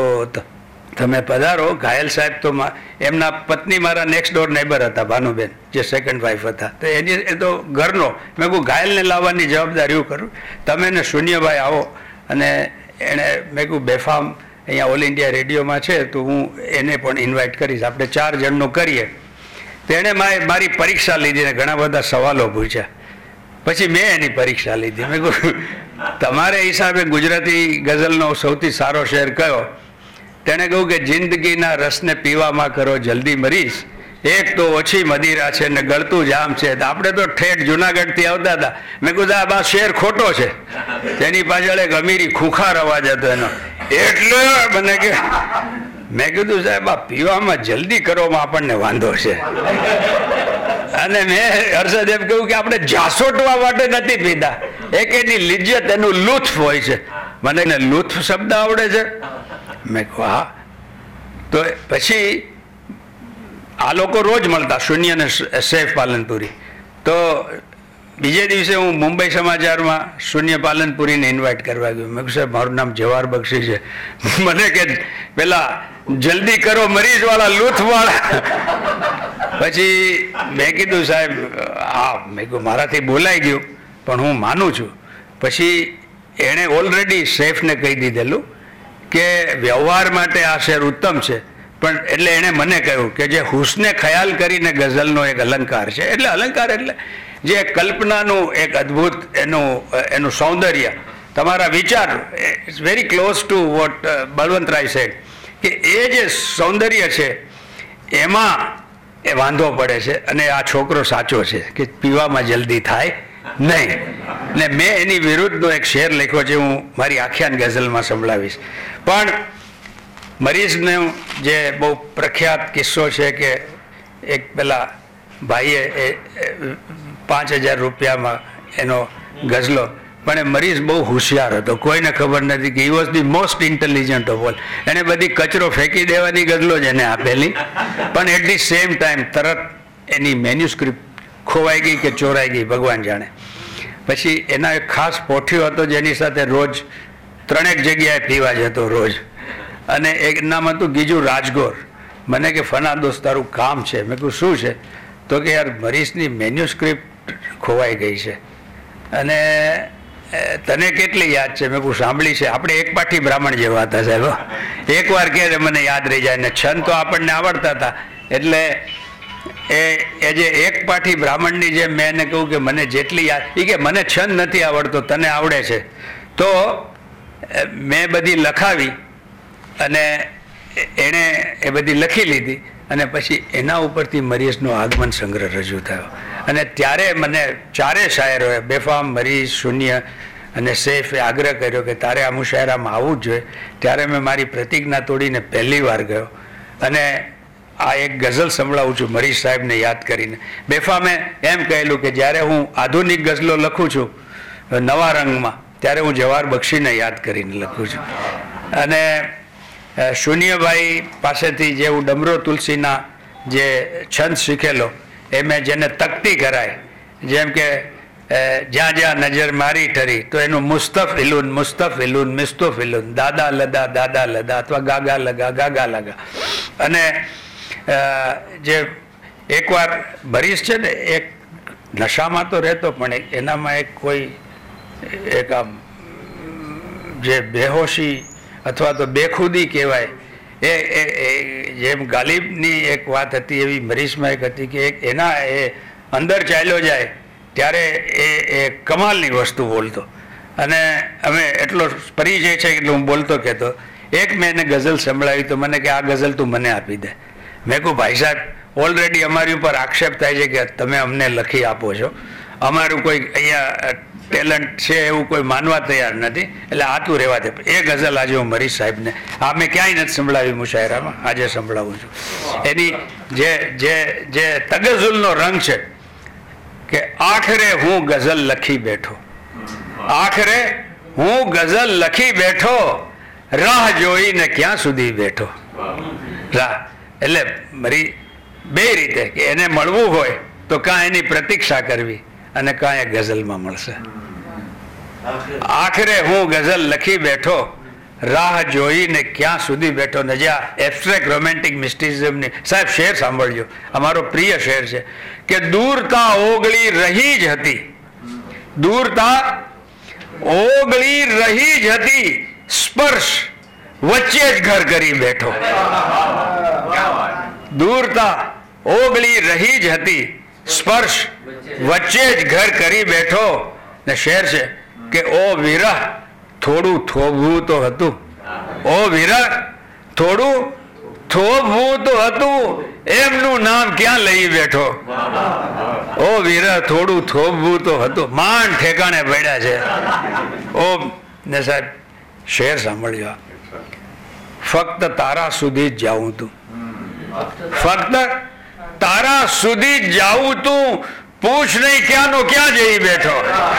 તમે પધારો. ઘાયલ સાહેબ તો એમના પત્ની મારા નેક્સ્ટ ડોર નેબર હતા, ભાનુબેન, જે સેકન્ડ વાઇફ હતા. તો એની એ તો ઘરનો. મેં કહું ઘાયલને લાવવાની જવાબદારી હું કરું, તમે ને શૂન્યભાઈ આવો. અને એણે મેં કહું બેફામ અહીંયા ઓલ ઇન્ડિયા રેડિયોમાં છે તો હું એને પણ ઇન્વાઇટ કરીશ, આપણે ચાર જણનું કરીએ. તો એણે મારી પરીક્ષા લીધી ને ઘણા બધા સવાલો પૂછ્યા. પછી મેં એની પરીક્ષા લીધી. મેં કહું તમારે હિસાબે ગુજરાતી ગઝલનો સૌથી સારો શેર કયો? તેણે કહ્યું કે જિંદગીના રસને પીવામાં કરો જલ્દી મરીશ, એક તો ઓછી મદિરા છે ને ગળતું જામ છે. આપણે તો ઠેઠ જુનાગઢથી આવતા હતા. મેં કહ્યું સાહેબ આ શેર ખોટો છે. તેની પાછળ એક અમીરી ખૂંખાર અવાજ હતો એનો. એટલે મને કે મેં કીધું સાહેબ આ પીવામાં જલ્દી કરવામાં આપણને વાંધો છે. અને મેં હર્ષદ એમ કહ્યું કે આપણે જાસોટવા માટે નથી પીતા, એક એની લિજ્જત, એનું લુત્ફ હોય છે. મને એને લુત્ફ શબ્દ આવડે છે? મેં કહું હા. તો પછી આ લોકો રોજ મળતા, શૂન્ય ને સૈફ પાલનપુરી. તો બીજે દિવસે હું મુંબઈ સમાચારમાં શૂન્ય પાલનપુરીને ઇન્વાઇટ કરવા ગયો. મેં કહ્યું સાહેબ મારું નામ જવાહર બક્ષી છે. મને કે પેલા જલ્દી કરો મરીઝવાળા લૂથવાળા. પછી મેં કીધું સાહેબ હા, મેં કહ્યું મારાથી બોલાઈ ગયું પણ હું માનું છું. પછી એણે ઓલરેડી શેફને કહી દીધેલું કે વ્યવહાર માટે આ શેર ઉત્તમ છે, પણ એટલે એણે મને કહ્યું કે જે હુસ્ને ખયાલ કરીને ગઝલનો એક અલંકાર છે. એટલે અલંકાર એટલે જે કલ્પનાનું એક અદ્ભુત એનું એનું સૌંદર્ય, તમારા વિચાર, it's very close to what Balwantrai said, કે એ જે સૌંદર્ય છે એમાં એ વાંધો પડે છે. અને આ છોકરો સાચો છે કે પીવામાં જલ્દી થાય નહીં. ને મેં એની વિરુદ્ધનો એક શેર લખ્યો છે, હું મારી આખ્યાન ગઝલમાં સંભળાવીશ. પણ મરીઝનો જે બહુ પ્રખ્યાત કિસ્સો છે કે એક પેલા ભાઈએ એ પાંચ હજાર રૂપિયામાં એનો ગઝલો, પણ એ મરીઝ બહુ હોશિયાર હતો, કોઈને ખબર નથી કે he was the most intelligent of all. એણે બધી કચરો ફેંકી દેવાની ગઝલો જ એને આપેલી, પણ એટ ધી સેમ ટાઈમ તરત એની મેન્યુસ્ક્રિપ્ટ ખોવાઈ ગઈ કે ચોરાઈ ગઈ ભગવાન જાણે. પછી એના એક ખાસ પોઠિયો હતો જેની સાથે રોજ ત્રણેક જગ્યાએ પીવા જતો રોજ, અને એક નામ હતું ગીજુ રાજગોર. મને કે ફના દોસ્ત તારું કામ છે. મેં કહ્યું શું છે? તો કે યાર મરીઝની મેન્યુસ્ક્રિપ્ટ ખોવાઈ ગઈ છે અને તને કેટલી યાદ છે? મેં કહું સાંભળી છે. આપણે એક પાઠી બ્રાહ્મણ જેવા હતા સાહેબ, એકવાર કહે મને યાદ રહી જાય. ને છંદ તો આપણને આવડતા હતા, એટલે એ એ જે એક પાઠી બ્રાહ્મણની જેમ મેં એને કહ્યું કે મને જેટલી યાદ, એ કે મને છંદ નથી આવડતો, તને આવડે છે. તો મેં બધી લખાવી અને એણે એ બધી લખી લીધી, અને પછી એના ઉપરથી મરીઝનો આગમન સંગ્રહ રજૂ થયો. અને ત્યારે મને ચારે શાયરોએ બેફામ, મરીઝ, શૂન્ય અને સૈફે આગ્રહ કર્યો કે તારે આ મુશાયરામાં આવવું જ જોઈએ. ત્યારે મેં મારી પ્રતિજ્ઞા તોડીને પહેલી વાર ગયો અને આ એક ગઝલ સંભળાવું છું મરીઝ સાહેબને યાદ કરીને. બેફામે એમ કહેલું કે જ્યારે હું આધુનિક ગઝલો લખું છું નવા રંગમાં, ત્યારે હું જવાહર બક્ષીને યાદ કરીને લખું છું. અને શૂન્યભાઈ પાસેથી જે હું ડમરો તુલસીના જે છંદ શીખેલો, એ મેં જેને તકતી કરાય, જેમ કે જ્યાં જ્યાં નજર મારી ઠરી, તો એનું મુસ્તફિલુન મુસ્તફિલુન મિસ્તફિલુન, દાદા લદા દાદા લદા, અથવા ગાગા લગા ગાગા લગા. અને જે એકવાર મરીઝ છે ને એક નશામાં તો રહેતો, પણ એનામાં એક કોઈ એક આમ જે બેહોશી અથવા તો બેખુદી કહેવાય, એ જેમ ગાલિબની એક વાત હતી એવી મરીઝમાં એક હતી કે એક એના એ અંદર ચાલ્યો જાય ત્યારે એ એ કમાલની વસ્તુ બોલતો. અને અમે એટલો પરિચય છે એટલે હું બોલતો કહેતો. એક મેં એને ગઝલ સંભળાવી તો મને કે આ ગઝલ તું મને આપી દે. મેં કહું ભાઈ સાહેબ ઓલરેડી અમારી ઉપર આક્ષેપ થાય છે કે તમે અમને લખી આપો છો, અમારું કોઈ અહીંયા ટેલેન્ટ છે એવું કોઈ માનવા તૈયાર નથી, એટલે આ તું રહેવા દે. એ ગઝલ આજે હું મરીઝ સાહેબને, આ મેં ક્યાંય નથી સંભળાવી મુશાયરામાં, આજે સંભળાવું છું. એની જે જે જે તગઝુલનો રંગ છે કે આખરે હું ગઝલ લખી બેઠો, આખરે હું ગઝલ લખી બેઠો, રાહ જોઈને ક્યાં સુધી બેઠો. રાહ એટલે મારી બે રીતે કે એને મળવું હોય તો કાં એની પ્રતીક્ષા કરવી અને કાં એ ગઝલમાં મળશે. આખરે હું ગઝલ લખી બેઠો, રાહ જોઈને ક્યાં સુધી બેઠો. ને જ્યાં એબ્સ્ટ્રેક્ટ રોમેન્ટિક મિસ્ટિઝમની સાહેબ શેર સાંભળજો, અમારો પ્રિય શેર છે કે દૂરતા ઓગળી રહી જ હતી, દૂરતા ઓગળી રહી જ હતી, સ્પર્શ વચ્ચે જ ઘર કરી બેઠો. દૂરતા ઓગળી રહી જ હતી, સ્પર્શ વચ્ચે જ ઘર કરી બેઠો. ને શેર છે કે ઓ વિરહ થોડું થોભવું તો હતું, ઓ વિરહ થોડું થોભવું તો હતું, એમનું નામ ક્યાં લઈ બેઠો. ઓ વિરહ થોડું થોભવું તો હતું, માંડ ઠેકાણે પડ્યા છે. ઓ ને સાહેબ શેર સાંભળ્યો, ફક્ત તારા સુધી જ જાઉં તું, ફક્ત તારા સુધી જ જાઉં તું, પૂછ નહીં ક્યાં નો ક્યાં જઈ બેઠો.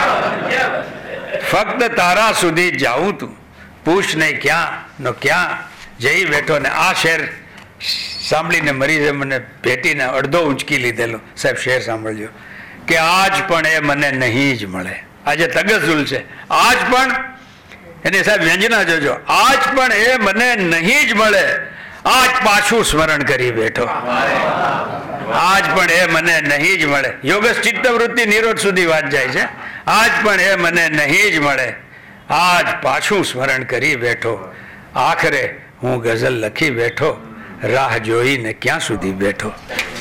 ફક્ત તારા સુધી જ જાઉં તું, પૂછ નહીં ક્યાં નો ક્યાં જઈ બેઠો. ને આ શેર સાંભળીને મરીઝે મને ભેટીને અડધો ઉંચકી લીધેલો. સાહેબ શેર સાંભળજો કે આજ પણ એ મને નહીં જ મળે. આજે તગઝુલ છે, આજ પણ એની સાહેબ વ્યંજના જોજો, આજ પણ એ મને નહીં જ મળે, આજ પાછું સ્મરણ કરી બેઠો. આજ પણ એ મને નહીં જ મળે. યોગસ ચિત્તવૃત્તિ નિરોધ સુધી વાત જાય છે. આજ પણ એ મને નહીં જ મળે, આજ પાછું સ્મરણ કરી બેઠો. આખરે હું ગઝલ લખી બેઠો, રાહ જોઈને ક્યાં સુધી બેઠો.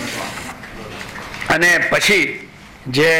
અને પછી જે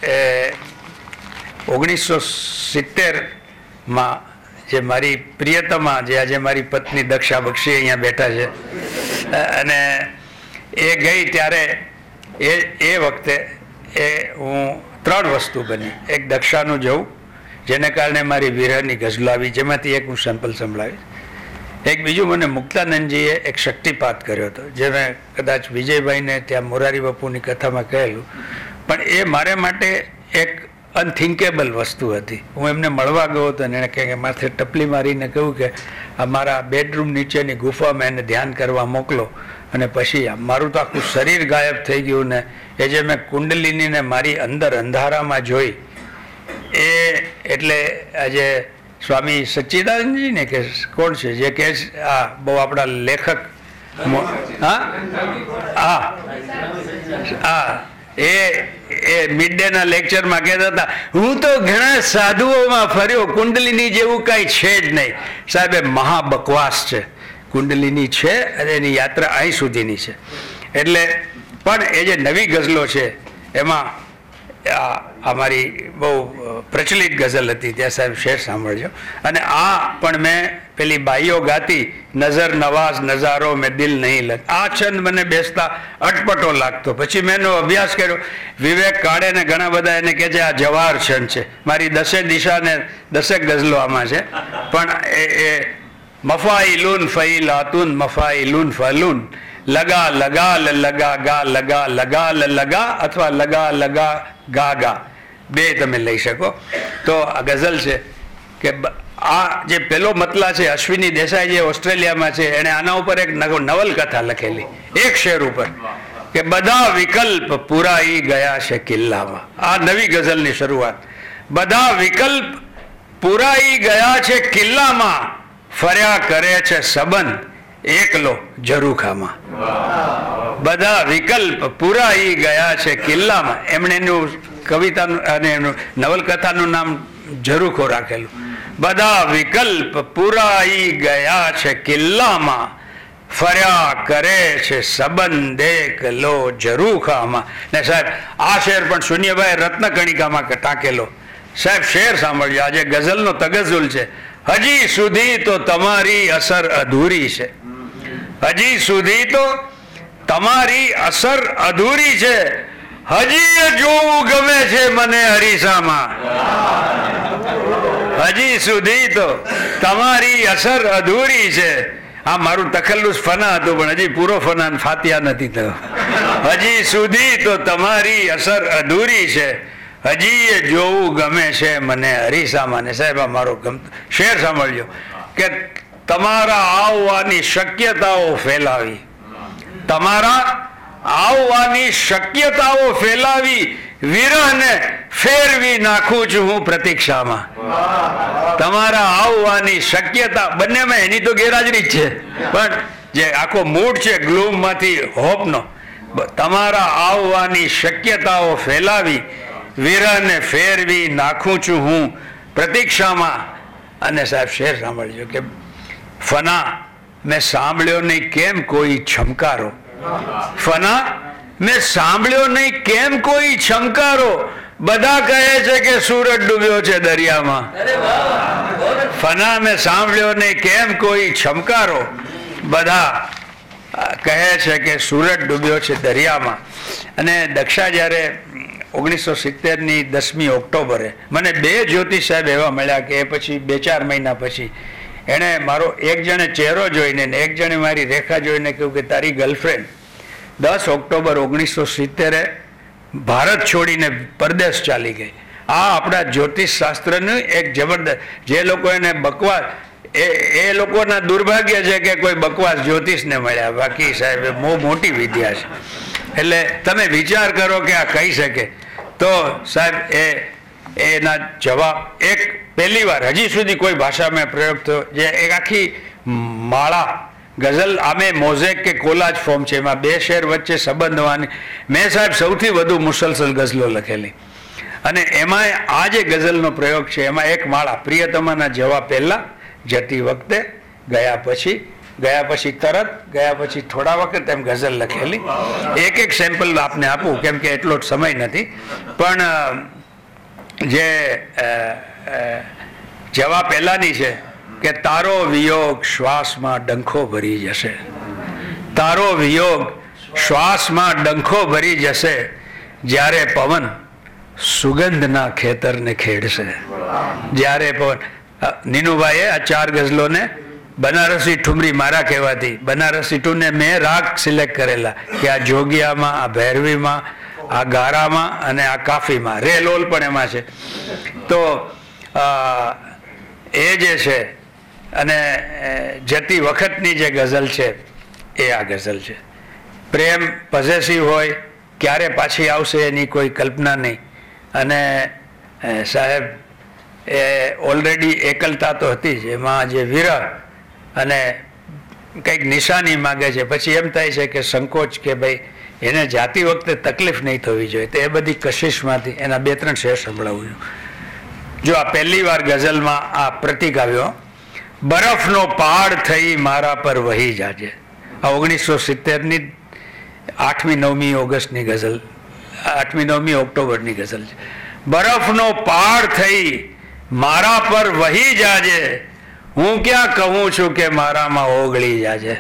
ઓગણીસો સિત્તેરમાં જે મારી પ્રિયતમા, જે આજે મારી પત્ની દક્ષા બક્ષી અહીંયા બેઠા છે, અને એ ગઈ ત્યારે એ એ વખતે એ હું ત્રણ વસ્તુ બની. એક દક્ષાનું જવું, જેને કારણે મારી વિરહની ગઝલો આવી, જેમાંથી એક હું સેમ્પલ સંભળાવીશ. એક બીજું, મને મુક્તાનંદજીએ એક શક્તિપાત કર્યો હતો, જે મેં કદાચ વિજયભાઈને ત્યાં મોરારી બાપુની કથામાં કહેલું, પણ એ મારે માટે એક અનથિંકેબલ વસ્તુ હતી. હું એમને મળવા ગયો હતો અને એણે કહે કે માથે ટપલી મારીને કહ્યું કે આ મારા બેડરૂમ નીચેની ગુફામાં એને ધ્યાન કરવા મોકલો. અને પછી મારું તો આખું શરીર ગાયબ થઈ ગયું ને એ જે મેં કુંડલિનીને મારી અંદર અંધારામાં જોઈ, એ એટલે આજે સ્વામી સચ્ચિદાનંદજી ને કે કોણ છે જે કે આ બહુ આપણા લેખક, હા હા હા એ એ મિડ ડે ના લેક્ચરમાં કહેતા હતા, હું તો ઘણા સાધુઓમાં ફર્યો, કુંડલિની જેવું કાંઈ છે જ નહીં. સાહેબ એ મહાબકવાસ છે. કુંડલિની છે અને એની યાત્રા અહીં સુધીની છે. એટલે પણ એ જે નવી ગઝલો છે એમાં અમારી બહુ પ્રચલિત ગઝલ હતી, ત્યાં સાહેબ શેર સાંભળજો. અને આ પણ મેં પેલી બાઈઓ ગાતી, નજર નવાઝ નજારો મેં દિલ નહીં લગ, આ છંદ મને બેસતા અટપટો લાગતો. પછી મેં એનો અભ્યાસ કર્યો. વિવેક કાળે ને ઘણા બધા એને કહે છે આ જવાહર છંદ છે. મારી દસે દિશા ને દસેક ગઝલો આમાં છે. પણ એ એ મફાઈલુન ફઈલાતુન મફાઈલુન ફલુન, લગા લગા લ લગા ગા લગા લગા લ લગા, અથવા લગા લગા ગા ગા, બે તમે લઈ શકો. તો આ ગઝલ છે કે આ જે પેલો મતલા છે, અશ્વિની દેસાઈ જે ઓસ્ટ્રેલિયામાં છે, એણે આના ઉપર એક નવલકથા લખેલી એક શેર ઉપર કે બધા વિકલ્પ પુરાઈ ગયા છે કિલ્લામાં. આ નવી ગઝલની શરૂઆત. બધા વિકલ્પ પુરાઈ ગયા છે કિલ્લામાં, ફર્યા કરે છે સંબંધ એકલો ઝરૂખામાં. બધા વિકલ્પ પુરાઈ ગયા છે કિલ્લામાં. એમણે એનું કવિતાનું અને એનું નવલકથાનું નામ ઝરૂખો રાખેલું. બધા વિકલ્પ પુરાઈ ગયા છે કિલ્લામાં, ફર્યા કરે છે સંબંધ એકલો ઝરૂખામાં. ને સાહેબ આ શેર પણ શૂન્યભાઈ રત્નકણિકામાં ટાંકેલો. સાહેબ શેર સાંભળજો, આજે ગઝલનો તગઝુલ છે. હજી સુધી તો તમારી અસર અધૂરી છે, હજી સુધી તો તમારી અસર અધૂરી છે, હજી જોવું ગમે છે મને અરીસામાં. હજી સુધી તો તમારી અસર અધૂરી છે. આ મારું તખલ્લુસ ફના હતું, પણ હજી પૂરો ફના ફાતિયા નથી થયો. હજી સુધી તો તમારી અસર અધૂરી છે, હજી જોવું ગમે છે મને અરીસામાં. ને સાહેબ આ મારો ગમતો શેર સાંભળજો કે તમારા આવવાની શક્યતાઓ ફેલાવી, તમારા આવવાની શક્યતાઓ ફેલાવી, વિરહને ફેરવી નાખું છું હું પ્રતીક્ષામાં. તમારા આવવાની શક્યતા, બંનેમાં એની તો ગેરહાજરી જ છે, પણ જે આખો મૂડ છે ગ્લૂમ માંથી હોપનો, તમારા આવવાની શક્યતાઓ ફેલાવી, વિરહને ફેરવી નાખું છું હું પ્રતીક્ષામાં. અને સાહેબ શેર સાંભળજો કે ફના મેં સાંભળ્યો નહીં કેમ કોઈ છમકારો, ફના મેં સાંભળ્યો નહીં કેમ કોઈ છમકારો, બધા કહે છે કે સૂરજ ડૂબ્યો છે દરિયામાં. ફના મેં સાંભળ્યો નહીં કેમ કોઈ છમકારો, બધા કહે છે કે સૂરજ ડૂબ્યો છે દરિયામાં. અને દક્ષા જ્યારે ઓગણીસો સિત્તેરની દસમી ઓક્ટોબરે મને બે જ્યોતિષ સાહેબ એવા મળ્યા કે એ પછી બે ચાર મહિના પછી એણે મારો એક જણે ચહેરો જોઈને ને એક જણે મારી રેખા જોઈને કહ્યું કે તારી ગર્લફ્રેન્ડ દસ ઓક્ટોબર ઓગણીસો સિત્તેરે ભારત છોડીને પરદેશ ચાલી ગઈ. આ આપણા જ્યોતિષ શાસ્ત્રનું એક જબરદસ્ત, જે લોકો એને બકવાસ, એ એ લોકોના દુર્ભાગ્ય છે કે કોઈ બકવાસ જ્યોતિષને મળ્યા, બાકી સાહેબ બહુ મોટી વિદ્યા છે. એટલે તમે વિચાર કરો કે આ કહી શકે તો સાહેબ એ એના જવાબ એક પહેલી વાર હજી સુધી કોઈ ભાષામાં પ્રયોગ થયો જે એક આખી માળા ગઝલ આમે મોઝેક કે કોલાજ ફોર્મ છે, એમાં બે શેર વચ્ચે સંબંધ હોવાની. મેં સાહેબ સૌથી વધુ મુસલસલ ગઝલો લખેલી અને એમાં આ જે ગઝલનો પ્રયોગ છે એમાં એક માળા પ્રિયતમાના જવા પહેલા, જતી વખતે, ગયા પછી, ગયા પછી તરત, ગયા પછી થોડા વખત એમ ગઝલ લખેલી. એક એક સેમ્પલ આપને આપું કેમ કે એટલો જ સમય નથી, પણ જે જવા પહેલાની છે કે તારો વિયોગ શ્વાસમાં ડંખો ભરી જશે, તારો વિયોગ શ્વાસમાં ડંખો ભરી જશે, જ્યારે પવન સુગંધના ખેતરને ખેડશે. જ્યારે પવન નીનુભાઈએ આ ચાર ગઝલોને બનારસી ઠુમરી મારા કહેવાથી બનારસી ટુને મેં રાગ સિલેક્ટ કરેલા કે આ જોગિયામાં, આ ભૈરવીમાં, આ ગારામાં અને આ કાફીમાં, રે લોલ પણ એમાં છે. તો એ જે છે અને જતી વખતની જે ગઝલ છે એ આ ગઝલ છે. પ્રેમ પોઝેસિવ હોય, ક્યારે પાછી આવશે એની કોઈ કલ્પના નહીં. અને સાહેબ એ ઓલરેડી એકલતા તો હતી જ, એમાં જે વિરહ અને કંઈક નિશાની માગે છે, પછી એમ થાય છે કે સંકોચ કે ભાઈ એને જાતી વખતે તકલીફ નહીં થવી જોઈએ, તો એ બધી કશિશમાંથી એના બે ત્રણ શેર સંભળાવું છું. જો આ પહેલી વાર ગઝલમાં આ પ્રતીક આવ્યો, બરફનો પહાડ થઈ મારા પર વહી જાજે. આ ઓગણીસો સિત્તેરની આઠમી નવમી ઓગસ્ટની ગઝલ, આઠમી નવમી ઓક્ટોબરની ગઝલ છે. બરફનો પહાડ થઈ મારા પર વહી જાજે, હું ક્યાં કહું છું કે મારામાં ઓગળી જાજે.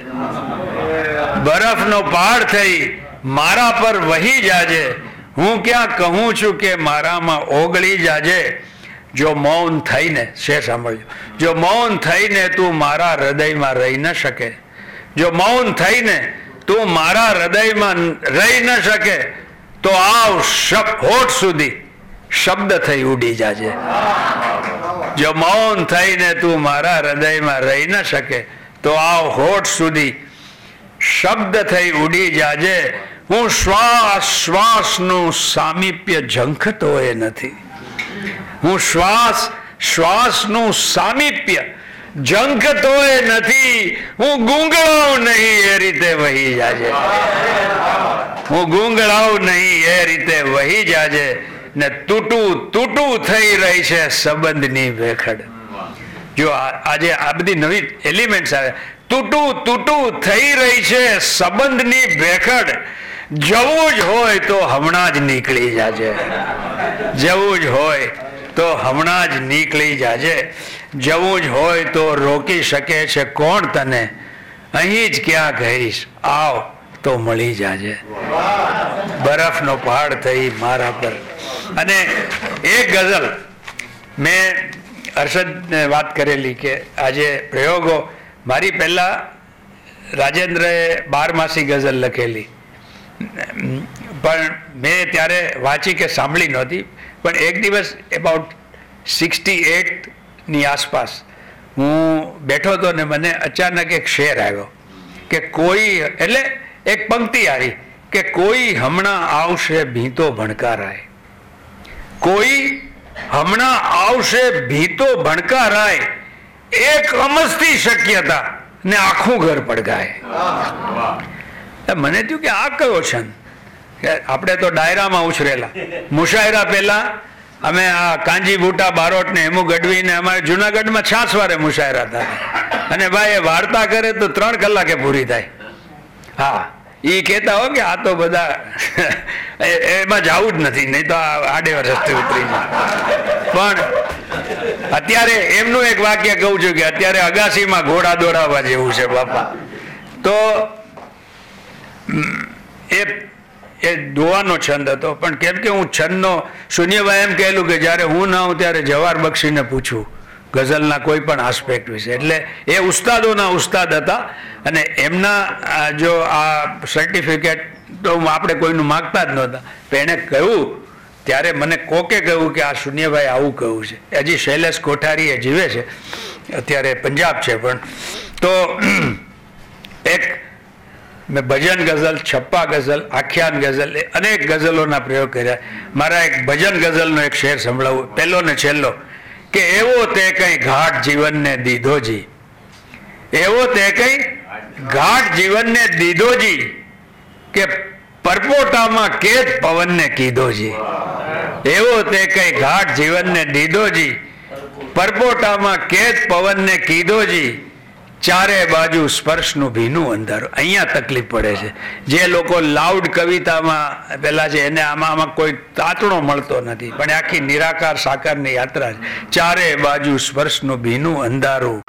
બરફનો પહાડ થઈ મારા પર વહી જાજે, હું ક્યાં કહું છું કે મારામાં ઓગળી જાજે. જો મૌન થઈને, શેર સાંભળજો, જો મૌન થઈને તું મારા હૃદયમાં રહી ન શકે, જો મૌન થઈને તું મારા હૃદયમાં રહી ન શકે, તો આવ હોઠ સુધી શબ્દ થઈ ઉડી જાજે. જો મૌન થઈને તું મારા હૃદયમાં રહી ન શકે, તો આવ હોઠ સુધી શબ્દ થઈ ઉડી જાજે. હું શ્વાસ શ્વાસનું સામીપ્ય ઝંખતો એ નથી, હું શ્વાસ શ્વાસનું સામીપ્ય ઝંખતો એ નથી, હું ગુંગળાવ નહીં એ રીતે વહી જાજે, હું ગુંગળાવ નહીં એ રીતે વહી જાજે. ને તૂટું તૂટું થઈ રહી છે સંબંધની વેખડ. જો આજે આ બધી નવી એલિમેન્ટ્સ આવે, તૂટું તૂટું થઈ રહી છે સંબંધની વેખડ. જવું જ હોય તો હમણાં જ નીકળી જાજે, જવું જ હોય તો હમણાં જ નીકળી જાજે. જવું જ હોય તો રોકી શકે છે કોણ તને, અહીં જ ક્યાં કહીશ આવ તો મળી જાજે. બરફનો પહાડ થઈ મારા પર. અને એક ગઝલ મેં હર્ષદને વાત કરેલી કે આજે પ્રયોગો, મારી પહેલા રાજેન્દ્રએ બારમાસી ગઝલ લખેલી, પણ મેં ત્યારે વાંચી કે સાંભળી નહોતી. પણ એક દિવસ એબાઉટ સિક્સટી એટની આસપાસ હું બેઠો હતો ને મને અચાનક એક શેર આવ્યો કે કોઈ, એટલે એક પંક્તિ આવી કે કોઈ હમણાં આવશે ભીતો ભણકારાય, કોઈ હમણાં આવશે ભીતો ભણકારાય, એક અમસ્તી શક્યતા ને આખું ઘર પડઘાય. મને થયું કે આ કયો છંદ, કે આપણે તો ડાયરામાં ઉછરેલા, મુશાયરા પહેલા અમે આ કાંજી બુટા બારોટ ને હેમુ ગઢવી ને અમારે જુનાગઢમાં છાસ વારે મુશાયરા થાય, અને ભાઈ એ વાર્તા કરે તો ત્રણ કલાકે પૂરી થાય. હા, એ કહેતા હો કે આ તો બધા એમાં જવું જ નથી, નહીં તો આડે રસ્તે ઉતરી જાય. પણ અત્યારે એમનું એક વાક્ય કહું છું કે અત્યારે અગાસીમાં ઘોડા દોડાવવા જેવું છે બાપા. તો એ એ દોવાનો છંદ હતો, પણ કેમ કે હું છંદનો શૂન્યભાઈ એમ કહેલું કે જ્યારે હું ના હું ત્યારે જવાહર બક્ષીને પૂછું ગઝલના કોઈ પણ આસ્પેક્ટ વિશે. એટલે એ ઉસ્તાદોના ઉસ્તાદ હતા અને એમના જો આ સર્ટિફિકેટ તો આપણે કોઈનું માગતા જ નહોતા. પણ એણે કહ્યું ત્યારે મને કોકે કહ્યું કે આ શૂન્યભાઈ આવું કહ્યું છે. હજી શૈલેષ કોઠારી એ જીવે છે, અત્યારે પંજાબ છે. પણ તો એક મેં ભજન ગઝલ, છપ્પા ગઝલ, આખ્યાન ગઝલ એ અનેક ગઝલોના પ્રયોગ કર્યા. મારા એક ભજન ગઝલનો એક શેર સંભળાવું, પહેલો ને છેલ્લો, કે એવો તે કઈ ઘાટ જીવનને દીધોજી, એવો તે કઈ ઘાટ જીવનને દીધોજી, કે પરપોટામાં કેદ પવનને કીધોજી. એવો તે કઈ ઘાટ જીવનને દીધોજી, પરપોટામાં કેદ પવનને કીધોજી, ચારે બાજુ સ્પર્શનું ભીનું અંધારું. અહીંયા તકલીફ પડે છે. જે લોકો લાઉડ કવિતામાં પેલા છે એને આમાં આમાં કોઈ તાતણો મળતો નથી, પણ આખી નિરાકાર સાકારની યાત્રા છે. ચારે બાજુ સ્પર્શનું ભીનું અંધારું,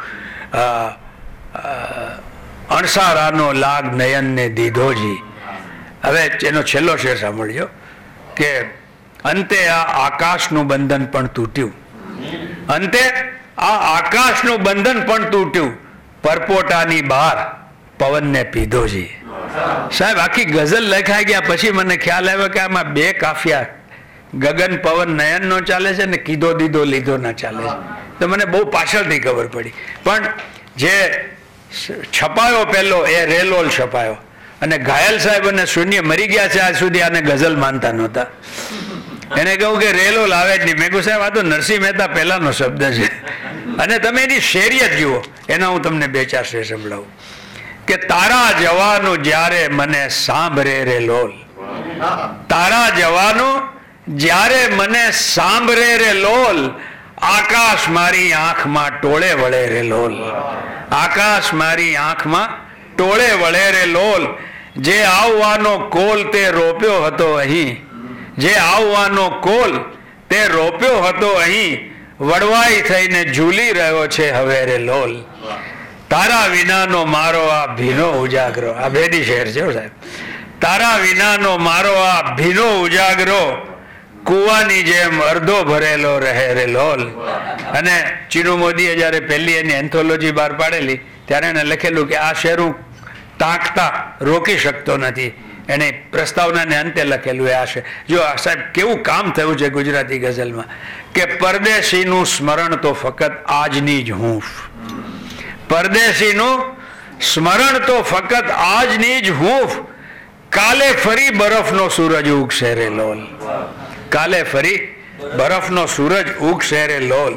અણસારાનો લાગ નયનને દીધોજી. હવે એનો છેલ્લો શેર સાંભળજો, કે અંતે આ આકાશનું બંધન પણ તૂટ્યું, અંતે આ આકાશનું બંધન પણ તૂટ્યું, પરપોટાની બહાર પવનને પીધોજી. સાહેબ આખી ગઝલ લખાઈ ગયા પછી મને ખ્યાલ આવ્યો કે આમાં બે કાફિયા ગગન પવન નયન નો ચાલે છે ને કીધો દીધો લીધો ના ચાલે છે. તો મને બહુ પાછળથી ખબર પડી. પણ જે છપાયો પહેલો એ રેલોલ છપાયો, અને ઘાયલ સાહેબ અને શૂન્ય મરી ગયા છે આજ સુધી આને ગઝલ માનતા નહોતા. એને કહું કે રેલોલ આવે જ નહીં. મેં કહું સાહેબ આ તો નરસિંહ મહેતા પહેલાનો શબ્દ છે, અને તમે એની શેરિયત જુઓ. એના હું તમને બે ચાર શેર સંભળાવું, કે તારા જવાનું જ્યારે મને સાંભળે રે લોલ, તારા જવાનું જ્યારે મને સાંભળે રે લોલ, આકાશ મારી આંખમાં ટોળે વળે રે લોલ, આકાશ મારી આંખમાં ટોળે વળે રે લોલ, જે આવવાનો કોલ તે રોપ્યો હતો અહીં, જે આવવાનો કોલ તે રોપ્યો હતો અહીં, વડવાઈ થઈને ઝૂલી રહ્યો છે હવે રે લોલ, તારા વિનાનો મારો આ ભીનો ઉજાગરો. આ ભેદી શેર છે સાહેબ. તારા વિનાનો મારો આ ભીનો ઉજાગરો, કુવાની જેમ અડધો ભરેલો રહે રે લોલ. અને ચીનુ મોદીએ જયારે પહેલી એની એન્થોલોજી બહાર પાડેલી ત્યારે એને લખેલું કે આ શેર હું તાકતા રોકી શકતો નથી. એને પ્રસ્તાવનાને અંતે લખેલું એ આ છે. જો સાહેબ કેવું કામ થયું છે ગુજરાતી ગઝલમાં, કે પરદેશીનું સ્મરણ તો ફક્ત આજની જ હૂંફ, પરદેશીનું સ્મરણ તો ફક્ત આજની જ હૂંફ, કાલે ફરી બરફનો સૂરજ ઉગશે રે લોલ, કાલે ફરી બરફનો સૂરજ ઉગશે રે લોલ.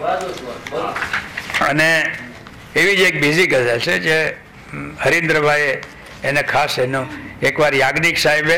અને એવી જ એક બીજી ગઝલ છે જે હરીન્દ્રભાઈએ એને ખાસ એનો એકવાર યાજ્ઞિક સાહેબે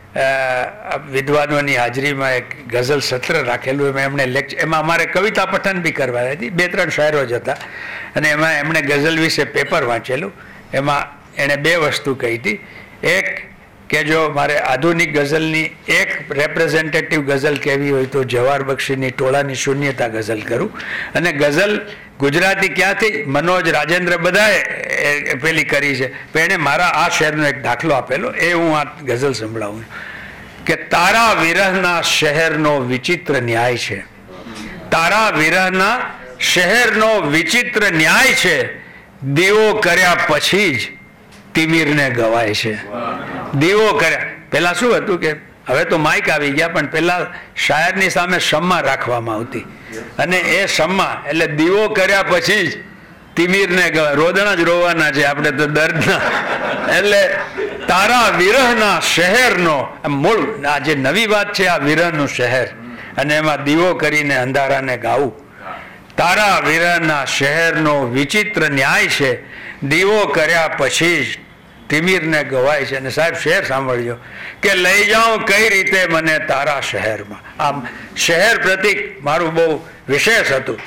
વિદ્વાનોની હાજરીમાં એક ગઝલ સત્ર રાખેલું. એમાં એમણે લેક્ચર, એમાં અમારે કવિતા પઠન બી કરવા હતી, બે ત્રણ શાયરો જ હતા, અને એમાં એમણે ગઝલ વિશે પેપર વાંચેલું. એમાં એણે બે વસ્તુ કહી હતી. એક કે જો મારે આધુનિક ગઝલની એક રેપ્રેઝેન્ટેટિવ ગઝલ કહેવી હોય તો જવાહર બક્ષીની ટોળાની શૂન્યતા ગઝલ કરું. અને ગઝલ ગુજરાતી ક્યાંથી મનોજ રાજેન્દ્ર બધાએ પેલી કરી છે, પણ એણે મારા આ શહેરનો એક દાખલો આપેલો, એ હું આ ગઝલ સંભળાવું, કે તારા વિરહના શહેરનો વિચિત્ર ન્યાય છે, તારા વિરહના શહેરનો વિચિત્ર ન્યાય છે, દીવો કર્યા પછી જ તિમિરને ગવાય છે. દીવો કર્યા પેલા શું હતું કે હવે તો માઇક આવી ગયા, પણ પેલા શાયરની સામે શમ્મા રાખવામાં આવતી, અને એ શમ્મા એટલે દીવો કર્યા પછી જ તિમિરને ગવાય. રોદણા જ રોવાના છે આપણે તો દર્દના. એટલે તારા વિરહના શહેરનો મૂળ આ જે નવી વાત છે, આ વિરહનું શહેર, અને એમાં દીવો કરીને અંધારાને ગાવું. તારા વિરહના શહેરનો વિચિત્ર ન્યાય છે, દીવો કર્યા પછી જ તિમિરને ગવાય છે. અને સાહેબ શહેર સાંભળજો, કે લઈ જાઉં કઈ રીતે મને તારા શહેરમાં. આમ શહેર પ્રતિક મારું બહુ વિશેષ હતું.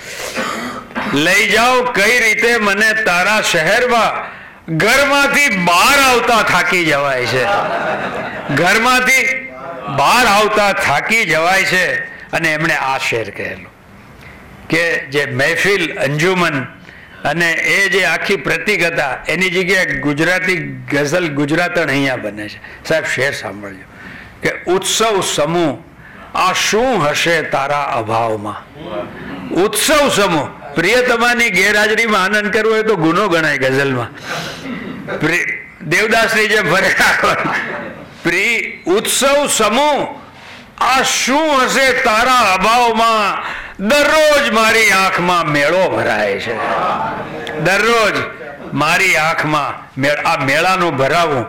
લઈ જાઓ કઈ રીતે મને તારા શહેરમાં, ઘરમાંથી બહાર આવતા થાકી જવાય છે, ઘરમાંથી બહાર આવતા થાકી જવાય છે. અને એમણે આ શેર કહેલું કે જે મહેફિલ અંજુમન અને એ જે આખી પ્રતિક હતા એની જગ્યાએ ગુજરાતી ગઝલ ગુજરાતણ અહીંયા બને છે. સાહેબ શેર સાંભળજો, કે ઉત્સવ સમૂહ આ શું હશે તારા અભાવમાં. ઉત્સવ સમૂહ, પ્રિયતમાની ગેરહાજરીમાં આનંદ કરવો હોય તો ગુનો ગણાય ગઝલમાં. દેવદાસની જેમ ફરે પ્રિય ઉત્સવ સમૂહ આ શું હશે તારા અભાવમાં, દરરોજ મારી આંખમાં મેળો ભરાય છે, દરરોજ મારી આંખમાં આ મેળાનું ભરાવું,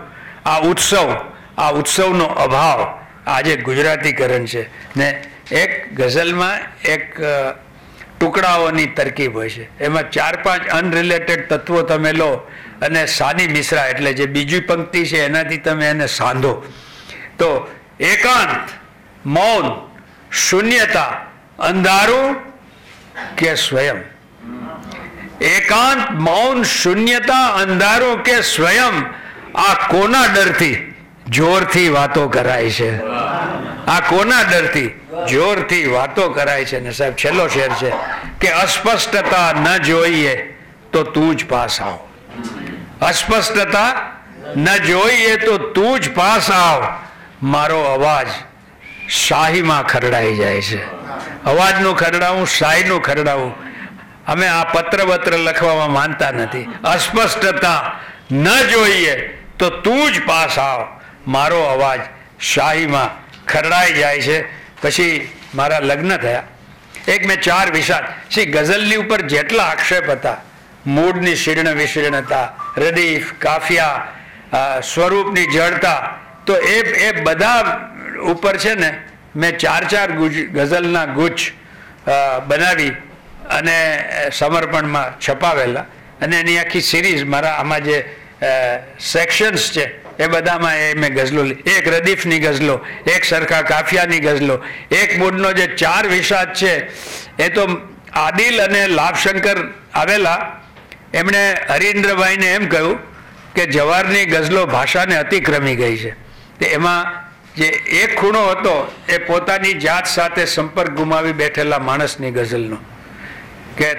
આ ઉત્સવ આ ઉત્સવનો અભાવ આજે ગુજરાતીકરણ છે. ને એક ગઝલમાં એક ટુકડાઓની તરકીબ હોય છે, એમાં ચાર પાંચ અનરિલેટેડ તત્વો તમે લો અને સાની મિશ્રા એટલે જે બીજી પંક્તિ છે એનાથી તમે એને સાંધો તો એકાંત, મૌન, શૂન્યતા, અંધારું કે સ્વયં. એકાંત, મૌન, શૂન્યતા, અંધારું કે સ્વયં, આ કોના ડરથી જોરથી વાતો કરાય છે? આ કોના ડરથી જોરથી વાતો કરાય છે? ને સાહેબ છેલ્લો શેર છે કે અસ્પષ્ટતા ન જોઈએ તો તું જ પાસ આવ. અસ્પષ્ટતા ન જોઈએ તો તું જ પાસ આવ. મારો અવાજ શાહીમાં ખરડાઈ જાય છે. અવાજનું ખરડાવું, શાહીનું ખરડાવું. અમે આ પત્ર પત્ર લખવામાં માનતા નથી. અસ્પષ્ટતા ન જોઈએ તો તું જ પાસ આવ. મારો અવાજ શાહીમાં ખરડાઈ જાય છે. પછી મારા લગ્ન થયા. એક મેં ચાર વિષાદ શ્રી ગઝલની ઉપર જેટલા આક્ષેપ હતા, મૂળની શીર્ણ વિશીર્ણતા, રદીફ, કાફિયા, સ્વરૂપની જડતા, તો એ એ બધા ઉપર છે ને મેં ચાર ચાર ગુજ ગઝલના ગુચ્છ બનાવી અને સમર્પણમાં છપાવેલા. અને એની આખી સિરીઝ મારા આમાં જે સેક્શન્સ છે એ બધામાં એ મેં ગઝલો, એક રદીફની ગઝલો, એક સરખા કાફિયાની ગઝલો, એક મૂળનો જે ચાર વિષાદ છે એ તો આદિલ અને લાભશંકર આવેલા. એમણે હરીન્દ્રભાઈને એમ કહ્યું કે જવારની ગઝલો ભાષાને અતિક્રમી ગઈ છે. તે એમાં જે એક ખૂણો હતો એ પોતાની જાત સાથે સંપર્ક ગુમાવી બેઠેલા માણસની ગઝલનો કે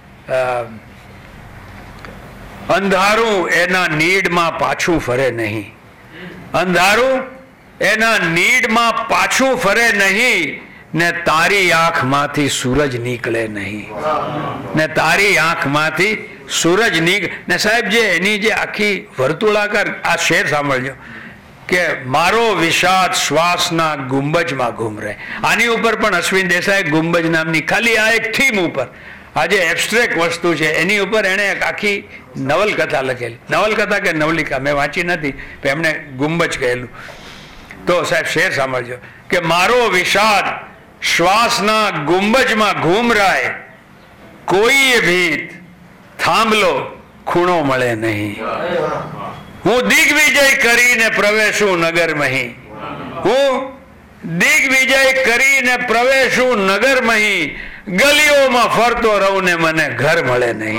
અંધારું એના નીડમાં પાછું ફરે નહીં. અંધારું એના નીડમાં પાછું ફરે નહીં, ને તારી આંખમાંથી સૂરજ નીકળે નહીં. ને તારી આંખમાંથી સૂરજ નીકળે. ને સાહેબ જે એની જે આખી વર્તુળાકાર આ શેર સાંભળજો કે મારો વિષાદ શ્વાસના ગુંબજમાં ઘૂમરે. આની ઉપર પણ અશ્વિન દેસાઈ ગુંબજ નામની ખાલી આ એક થીમ ઉપર, આ જે એબ્સ્ટ્રેક્ટ વસ્તુ છે એની ઉપર એણે એક આખી નવલકથા લખેલી. નવલકથા કે નવલિકા મેં વાંચી નથી, પણ એમણે ગુંબજ કહેલું. તો સાહેબ શેર સાંભળજો કે મારો વિષાદ શ્વાસના ગુંબજમાં ઘૂમરાય, કોઈએ ભીત થાંભલો ખૂણો મળે નહીં. હું દિગ્વિજય કરીને પ્રવેશું નગર મહી. હું દિગ્વિજય કરીને પ્રવેશું નગર મહી. ગલીઓમાં ફરતો રહું ને મને ઘર મળે નહીં.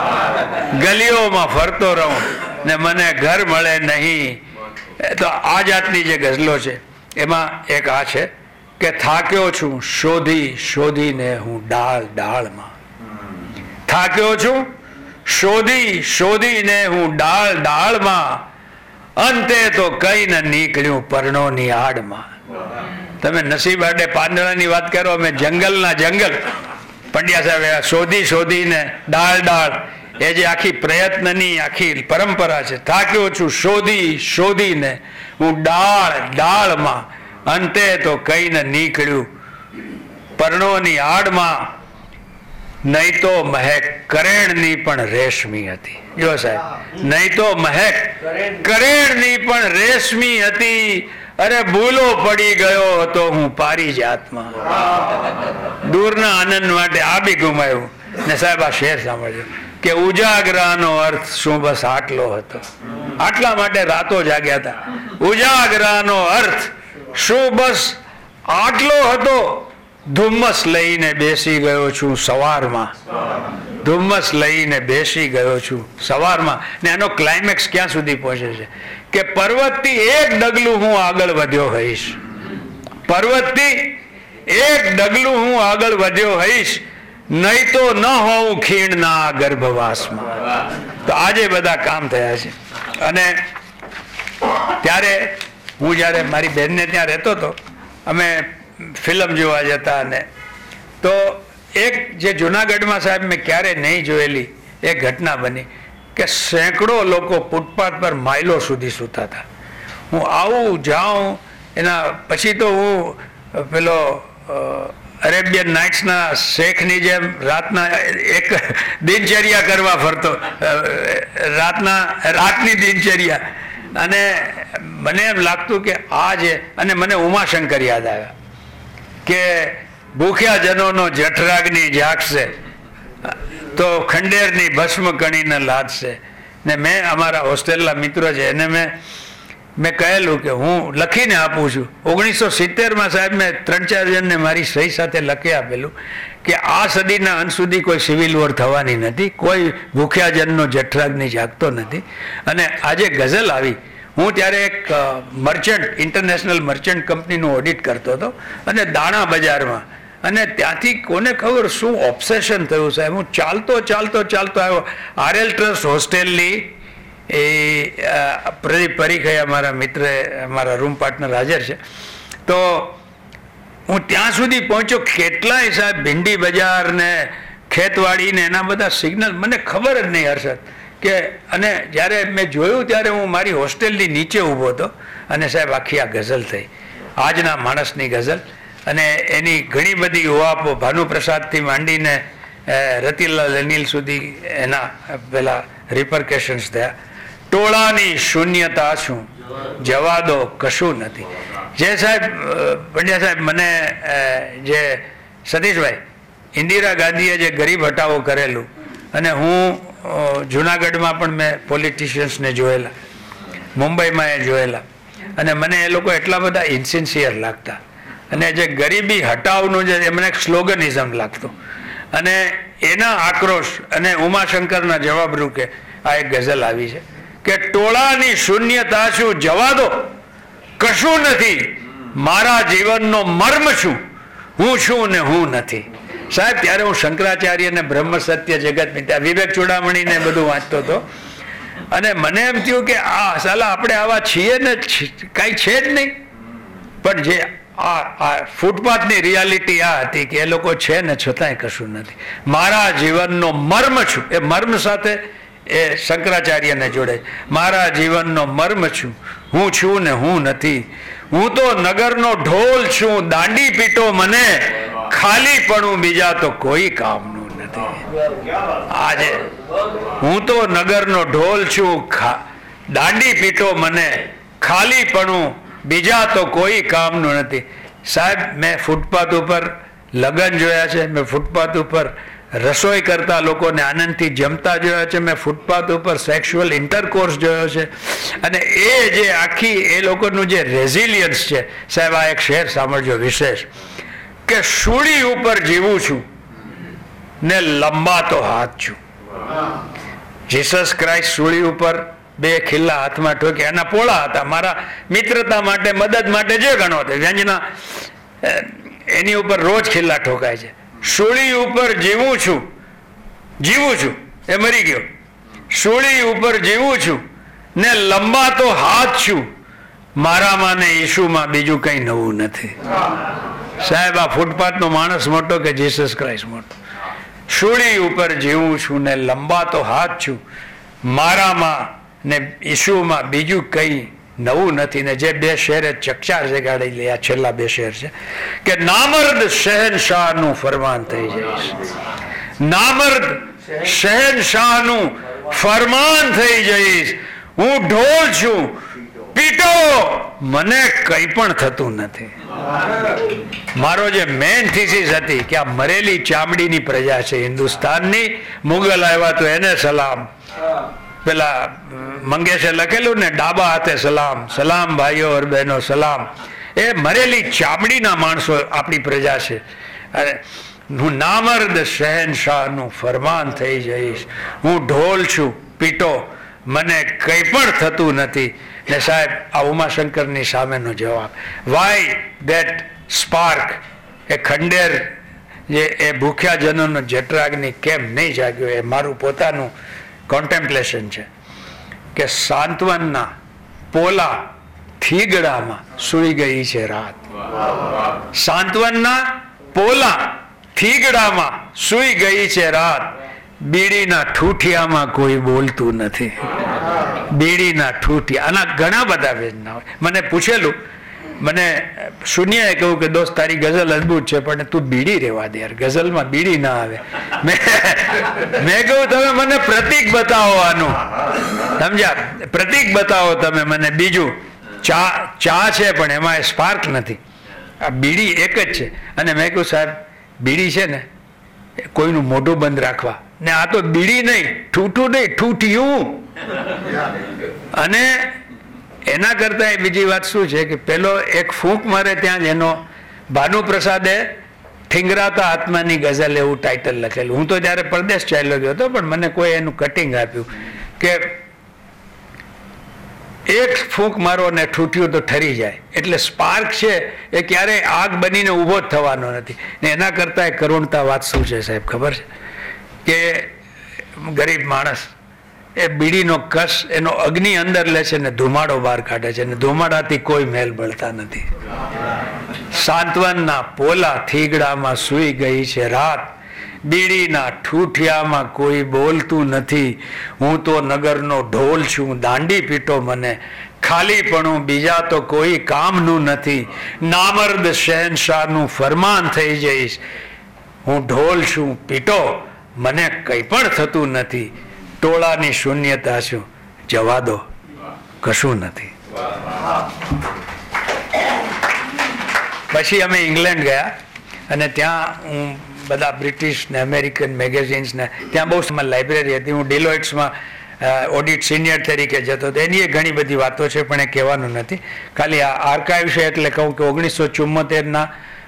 ગલીઓમાં ફરતો રહું ને મને ઘર મળે નહીં. તો આ જાતની જે ગઝલો છે એમાં એક આ છે કે થાક્યો છું શોધી શોધીને હું ડાળ ડાળમાં. થાક્યો છું શોધી શોધીને હું ડાળ ડાળમાં, અંતે તો કઈ ન નીકળ્યું પરણોની આડમાં. તમે નસીબ આડે પાંદડાની વાત કરો, અમે જંગલના જંગલ. પંડ્યા સાહેબ શોધી શોધીને ડાળ ડાળ, એ જે આખી પ્રયત્નની આખી પરંપરા છે. થાક્યો છું શોધી શોધીને હું ડાળ ડાળમાં, અંતે તો કઈ ન નીકળ્યું પરણોની આડમાં. નહીં તો મહેક કરેણની પણ રેશમી હતી. જો સાહેબ, નહીં તો મહેક કરેણની પણ રેશમી હતી. અરે ભૂલો પડી ગયો હતો હું પારિજાતમાં. દૂરના આનંદ માટે આ બી ગુમાયું. ને સાહેબ આ શેર સાંભળજો કે ઉજાગરાનો અર્થ શું બસ આટલો હતો. આટલા માટે રાતો જાગ્યા હતા. ઉજાગરાનો અર્થ શું બસ આટલો હતો. ધુમ્મસ લઈને બેસી ગયો છું સવારમાં. ધુમ્મસ લઈને બેસી ગયો છું સવારમાં. ને એનો ક્લાઇમેક્સ ક્યાં સુધી પહોંચે છે કે પર્વતથી એક ડગલું હું આગળ વધ્યો હઈશ. પર્વતથી એક ડગલું હું આગળ વધ્યો હઈશ, નહીં તો ન હોઉં ખીણના ગર્ભવાસમાં. તો આજે બધા કામ થયા છે. અને ત્યારે હું જ્યારે મારી બહેનને ત્યાં રહેતો હતો, અમે ફિલ્મ જોવા જતા. અને તો એક જે જુનાગઢમાં સાહેબ મેં ક્યારે નહીં જોયેલી એક ઘટના બની કે સેંકડો લોકો ફૂટપાથ પર માઇલો સુધી સૂતા હતા. હું આવું જાઉં એના પછી તો હું પેલો અરેબિયન નાઇટ્સના શેખની જેમ રાતના એક દિનચર્યા કરવા ફરતો. રાતના રાતની દિનચર્યા અને મને એમ લાગતું કે આ જે, અને મને ઉમાશંકર યાદ આવ્યા કે ભૂખ્યા જનોનો જઠરાગ્નિ જાગશે તો ખંડેરની ભસ્મ કણીને લાદશે. ને મેં અમારા હોસ્ટેલના મિત્રો છે એને મેં મેં કહેલું કે હું લખીને આપું છું. ઓગણીસો સિત્તેરમાં સાહેબ મેં ત્રણ ચાર જણને મારી સહી સાથે લખી આપેલું કે આ સદીના અંત સુધી કોઈ સિવિલ વોર થવાની નથી, કોઈ ભૂખ્યા જનનો જઠરાગ્નિ જાગતો નથી. અને આજે ગઝલ આવી, હું ત્યારે એક મર્ચન્ટ ઇન્ટરનેશનલ મર્ચન્ટ કંપનીનું ઓડિટ કરતો હતો અને દાણા બજારમાં, અને ત્યાંથી કોને ખબર શું ઓબ્સેશન થયું સાહેબ. હું ચાલતો ચાલતો ચાલતો આવ્યો આરએલ ટ્રસ્ટ હોસ્ટેલની એ પ્રદીપ પરીખે અમારા મિત્ર, અમારા રૂમ પાર્ટનર હાજર છે, તો હું ત્યાં સુધી પહોંચ્યો. કેટલાય સાહેબ ભીંડી બજાર ને ખેતવાડી ને એના બધા સિગ્નલ મને ખબર જ નહીં હર્ષદ કે. અને જ્યારે મેં જોયું ત્યારે હું મારી હોસ્ટેલની નીચે ઊભો હતો અને સાહેબ આખી આ ગઝલ થઈ, આજના માણસની ગઝલ. અને એની ઘણી બધી ઉવાપો ભાનુપ્રસાદથી માંડીને રતિલાલ અનિલ સુધી એના પેલા રિપરકેશન્સ થયા. ટોળાની શૂન્યતા છું, જવા દો કશું નથી. જે સાહેબ પંડ્યા સાહેબ મને જે સતીશભાઈ ઇન્દિરા ગાંધીએ જે ગરીબ હટાવો કરેલું, અને હું જુનાગઢમાં પણ મેં પોલિટિશિયન્સને જોયેલા, મુંબઈમાં એ જોયેલા, અને મને એ લોકો એટલા બધા ઇન્સિન્સિયર લાગતા. અને જે ગરીબી હટાવનું જે એમને એક સ્લોગનિઝમ લાગતું, અને એના આક્રોશ અને ઉમાશંકરના જવાબ રૂપે આ એક ગઝલ આવી છે કે ટોળાની શૂન્યતા છું, જવા દો કશું નથી, મારા જીવનનો મર્મ છું, હું છું ને હું નથી. સાહેબ ત્યારે હું શંકરાચાર્ય ને બ્રહ્મ સત્ય જગત મિથ્યા વિવેક ચૂડામણીને બધું વાંચતો હતો, અને મને એમ થયું કે આ સાલા આપણે આવા છીએ ને કાંઈ છે જ નહીં. પણ જે આ આ ફૂટપાથની રિયાલિટી આ હતી કે એ લોકો છે ને છતાંય કશું નથી, મારા જીવનનો મર્મ છું. એ મર્મ સાથે એ શંકરાચાર્યને જોડે, મારા જીવનનો મર્મ છું, હું છું ને હું નથી, હું તો નગરનો ઢોલ છું, દાંડી પીટો મને, ખાલી પણ બીજા તો કોઈ કામનું નથી. આજે હું તો નગરનો ઢોલ છું, દાંડી પીટો મને, ખાલી પણ બીજા તો કોઈ કામનું નથી. સાહેબ મેં ફૂટપાથ ઉપર લગ્ન જોયા છે, મેં ફૂટપાથ ઉપર રસોઈ કરતા લોકોને આનંદથી જમતા જોયા છે, મેં ફૂટપાથ ઉપર સેક્સ્યુઅલ ઇન્ટરકોર્સ જોયો છે. અને એ જે આખી એ લોકોનું જે રેઝિલિયન્સ છે સાહેબ, આ એક શેર સાંભળજો વિશેષ કે સૂળી ઉપર જીવું છું ને લંબાતો હાથ છું. જીસસ ક્રાઇસ્ટ સૂળી ઉપર બે ખિલ્લા હાથમાં ઠોકે, એના પોળા હતા, મારા મિત્રતા માટે મદદ માટે જે ગણો હતો વ્યંજના એની ઉપર રોજ ખિલ્લા ઠોકાય છે. સૂળી ઉપર જીવું છું, જીવું છું એ મરી ગયો, સૂળી ઉપર જીવું છું ને લંબાતો હાથ છું, મારામાં ને ઈશુમાં બીજું કંઈ નવું નથી. સાહેબ આ ફૂટપાથનો માણસ મોટો કે જીસસ ક્રાઇસ્ટ મોટો? સૂળી ઉપર જીવું છું ને લંબાતો હાથ છું, મારામાં ને ઈશુમાં બીજું કંઈ નવું નથી. ને જે બે શેરે ચકચાર જગાડી લે, આ છેલ્લા બે શેર છે કે નામર્દ શહેનશાહનું ફરમાન થઈ જઈશ, નામર્દ શહેનશાહનું ફરમાન થઈ જઈશ, હું ઢોલ છું, પીટો મને કંઈ પણ થતું નથી. મારો જે મેન થીસીસ હતી કે આ મરેલી ચામડીની પ્રજા છે હિન્દુસ્તાનની, મુગલ આવ્યા તો એને સલામ, પેલા મંગેશે લખેલું ને ડાબા હાથે સલામ, સલામ ભાઈઓ ઓર બહેનો સલામ. એ મરેલી ચામડીના માણસો આપણી પ્રજા છે. અને હું નામર્દ શહેનશાહનું ફરમાન થઈ જઈશ, હું ઢોલ છું, પીટો મને કંઈ પણ થતું નથી. ને સાહેબ આ ઉમાશંકરની સામેનો જવાબ, વાય ધેટ સ્પાર્ક, એ ખંડેર જે એ ભૂખ્યા જનોનો જઠરાગ્નિ કેમ નહીં જાગ્યો, એ મારું પોતાનું કોન્ટેમ્પ્લેશન છે કે સાંત્વનના પોલા થીગડામાં સૂઈ ગઈ છે રાત, સાંત્વનના પોલા થીગડામાં સૂઈ ગઈ છે રાત, બીડીના ઠૂઠિયામાં કોઈ બોલતું નથી, બીડીના ઠૂઠિયા. આના ઘણા બધા વેદના હોય. મને પૂછેલું, મને શૂન્યએ કહ્યું કે દોસ્ત તારી ગઝલ અદભુત છે પણ તું બીડી રહેવા દે યાર, ગઝલમાં બીડી ના આવે. મેં મેં કહ્યું તમે મને પ્રતીક બતાવો આનું, સમજ્યા? પ્રતીક બતાવો તમે મને. બીજું ચા ચા છે પણ એમાં સ્પાર્ક નથી, આ બીડી એક જ છે. અને મેં કહ્યું સાહેબ બીડી છે ને કોઈનું મોઢું બંધ રાખવા, ને આ તો બીડી નહીં, ઠૂઠું નહીં, ઠૂઠિયું. અને એના કરતાં બીજી વાત શું છે કે પેલો એક ફૂંક મારે ત્યાં જ એનો ભાનુપ્રસાદે ઠીંગરાતા આત્માની ગઝલ એવું ટાઇટલ લખેલું. હું તો ત્યારે પરદેશ ચાલ્યો ગયો હતો, પણ મને કોઈ એનું કટિંગ આપ્યું કે એક ફૂંક મારો ને ઠૂઠ્યું તો ઠરી જાય. એટલે સ્પાર્ક છે એ ક્યારેય આગ બનીને ઊભો જ થવાનો નથી. ને એના કરતાં એ કરુણતા વાત શું છે સાહેબ ખબર છે? કે ગરીબ માણસ એ બીડીનો કસ એનો અગ્નિ અંદર લે છે ને ધુમાડો બહાર કાઢે છે, ને ધુમાડાથી કોઈ મેલ બળતા નથી. સાંત્વનના પોલા થીગડામાં સૂઈ ગઈ છે રાત, બીડીના ઠૂઠિયામાં કોઈ બોલતું નથી. હું તો નગરનો ઢોલ છું, દાંડી પીટો મને, ખાલીપણું બીજા તો કોઈ કામનું નથી. નામર્દ શહેનશાહનું ફરમાન થઈ જઈશ, હું ઢોલ છું પીટો, મને કંઈ પણ થતું નથી. ટોળાની શૂન્યતા છું, જવા દો કશું નથી. પછી અમે ઇંગ્લેન્ડ ગયા અને ત્યાં હું બધા બ્રિટિશ ને અમેરિકન મેગેઝિન્સ ને ત્યાં બહુ લાઇબ્રેરી હતી. હું ડિલોઇટ્સમાં ઓડિટ સિનિયર તરીકે જતો હતો. એની એ ઘણી બધી વાતો છે પણ એ કહેવાનું નથી, ખાલી આ આર્કાઇવ છે એટલે કહું કે ઓગણીસો ચુમ્મોતેરના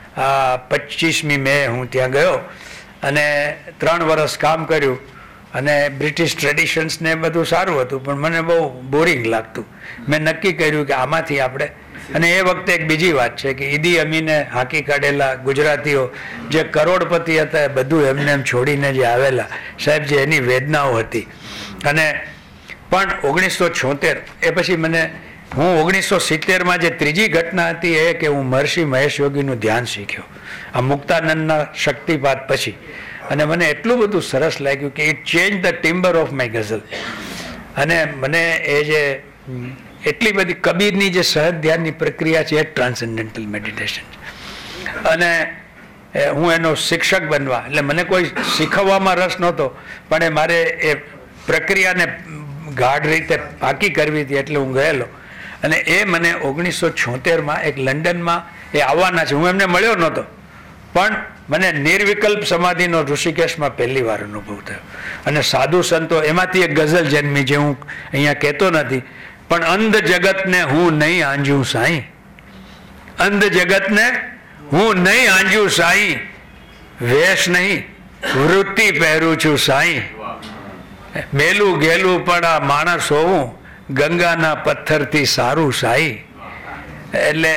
પચીસમી મે હું ત્યાં ગયો અને ત્રણ વર્ષ કામ કર્યું. અને બ્રિટિશ ટ્રેડિશન્સ ને બધું સારું હતું પણ મને બહુ બોરિંગ લાગતું. મેં નક્કી કર્યું કે આમાંથી આપણે, અને એ વખતે એક બીજી વાત છે કે ઈદી અમીને હાંકી કાઢેલા ગુજરાતીઓ જે કરોડપતિ હતા એ બધું એમને એમ છોડીને જે આવેલા સાહેબ, જે એની વેદનાઓ હતી. અને પણ ઓગણીસો છોતેર એ પછી મને, હું ઓગણીસો સિત્તેરમાં જે ત્રીજી ઘટના હતી એ કે હું મહર્ષિ મહેશ યોગીનું ધ્યાન શીખ્યો આ મુક્તાનંદના શક્તિપાત પછી. અને મને એટલું બધું સરસ લાગ્યું કે it change the timbre of my ghazal. અને મને એ જે એટલી બધી કબીરની જે સહજ ધ્યાનની પ્રક્રિયા છે એ ટ્રાન્સેન્ડેન્ટલ મેડિટેશન. અને હું એનો શિક્ષક બનવા, એટલે મને કોઈ શીખવવામાં રસ નહોતો પણ એ મારે એ પ્રક્રિયાને ગાઢ રીતે પાકી કરવી હતી એટલે હું ગયેલો. અને એ મને ઓગણીસો છોતેરમાં એક લંડનમાં એ આવવાના છે, હું એમને મળ્યો નહોતો પણ મને નિર્વિકલ્પ સમાધિનો ઋષિકેશમાં પહેલી વાર અનુભવ થયો. અને સાધુ સંતો, એમાંથી એક ગઝલ જન્મી જે હું અહીંયા કહેતો નથી, પણ અંધ જગતને હું નહીં આંજું સાઈ, અંધ જગતને હું નહીં આંજું સાઈ, વેશ નહીં વૃત્તિ પહેરું છું સાઈ, મેલું ગેલું પણ આ માણસ હોવું, ગંગાના પથ્થરથી સારું સાઈ. એટલે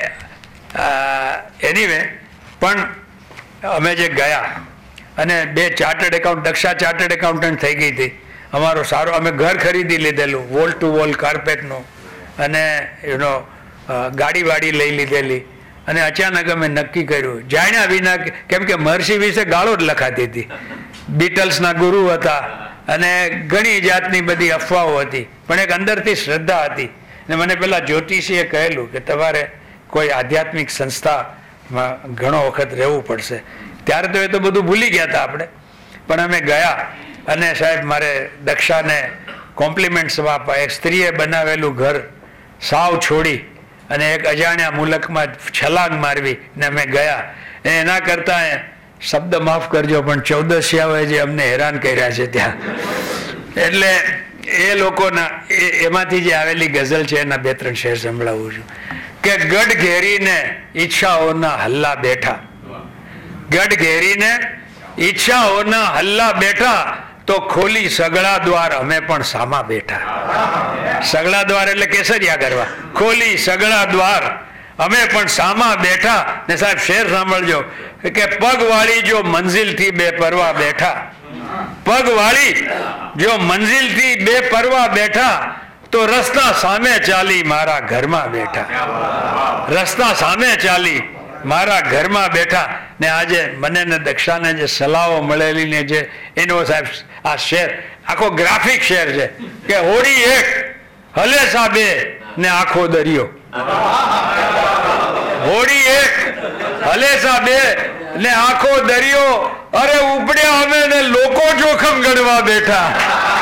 એનીવે પણ અમે જે ગયા અને બે chartered account, Daksha chartered accountant થઈ ગઈ હતી અમારો સારો, અમે ઘર ખરીદી લીધેલું વોલ ટુ વોલ કાર્પેટનું, અને યુનો ગાડી વાડી લઈ લીધેલી. અને અચાનક અમે નક્કી કર્યું જાણ્યા વિના, કેમ કે મહર્ષિ વિશે ગાળો જ લખાતી હતી, બીટલ્સના ગુરુ હતા અને ઘણી જાતની બધી અફવાઓ હતી, પણ એક અંદરથી શ્રદ્ધા હતી. અને મને પેલા જ્યોતિષીએ કહેલું કે તમારે કોઈ આધ્યાત્મિક સંસ્થામાં ઘણો વખત રહેવું પડશે. ત્યારે તો એ તો બધું ભૂલી ગયા હતા આપણે, પણ અમે ગયા અને સાહેબ મારે દક્ષાને કોમ્પ્લિમેન્ટ્સ આપવા, એક સ્ત્રીએ બનાવેલું ઘર સાવ છોડી અને એક અજાણ્યા મુલકમાં છલાંગ મારવી ને અમે ગયા. એના કરતાં શબ્દ માફ કરજો પણ ચૌદસિયાઓએ જે અમને હેરાન કર્યા છે ત્યાં, એટલે એ લોકોના એમાંથી જે આવેલી ગઝલ છે એના બે ત્રણ શેર સંભળાવું છું કે ગઢ ઘેરીને ઈચ્છાઓના હલ્લા બેઠા, ગઢ ઘેરીને ઈચ્છાઓના હલ્લા બેઠા તો ખોલી સગળા દ્વાર અમે પણ સામા બેઠા. સગળા દ્વાર એટલે કેસરિયા કરવા, ખોલી સગળા દ્વાર અમે પણ સામા બેઠા. ને સાહેબ શેર સાંભળજો કે પગવાળી જો મંઝિલથી બે પરવા બેઠા, પગવાળી જો મંઝિલથી બે પરવા બેઠા તો રસ્તા સામે ચાલી મારા ઘરમાં બેઠા, રસ્તા સામે ચાલી મારા ઘરમાં બેઠા. ને આજે મને ને દક્ષાને જે સલાહો મળેલી ને જે એનો સાહેબ આ શેર આખો ગ્રાફિક શેર છે કે હોડી એક હલેસા બે ને આખો દરિયો, હોડી એક હલેસા બે ને આખો દરિયો, અરે ઉપડ્યા અમે ને લોકો જોખમ ગણવા બેઠા.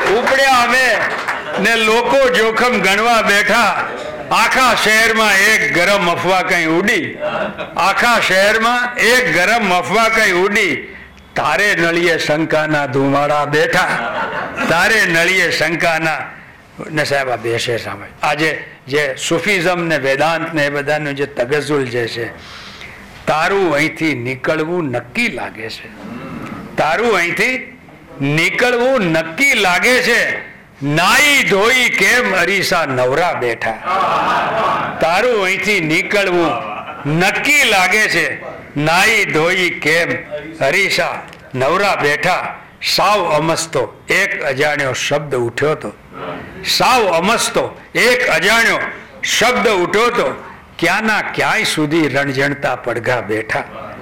ઉપડ્યા અમે ને લોકો જોખમ ગણવા બેઠા, આખા શહેરમાં એક ગરમ અફવા કઈ ઉડી, આખા શહેરમાં એક ગરમ અફવા કઈ ઉડી, તારે નળીએ શંકાના ધુમાડા બેઠા, તારે નળીએ શંકાના ને સાહેબ આ બેસે સામે. આજે જે સુફિઝમ ને વેદાંત ને એ બધાનું જે તગઝુલ જે છે, તારું અહીંથી નીકળવું નક્કી લાગે છે, તારું અહીંથી નીકળવું નક્કી લાગે છે, નાઈ ધોઈ કેમ અરીસા નવરા બેઠા, તારું અહીંથી નીકળવું નક્કી લાગે છે, નાઈ ધોઈ કેમ અરીસા નવરા બેઠા. સાવ અમસ્તો એક અજાણ્યો શબ્દ ઉઠ્યો તો, સાવ અમસ્તો એક અજાણ્યો શબ્દ ઉઠ્યો તો, ક્યાંના ક્યાંય સુધી રણઝણતા પડઘા બેઠા,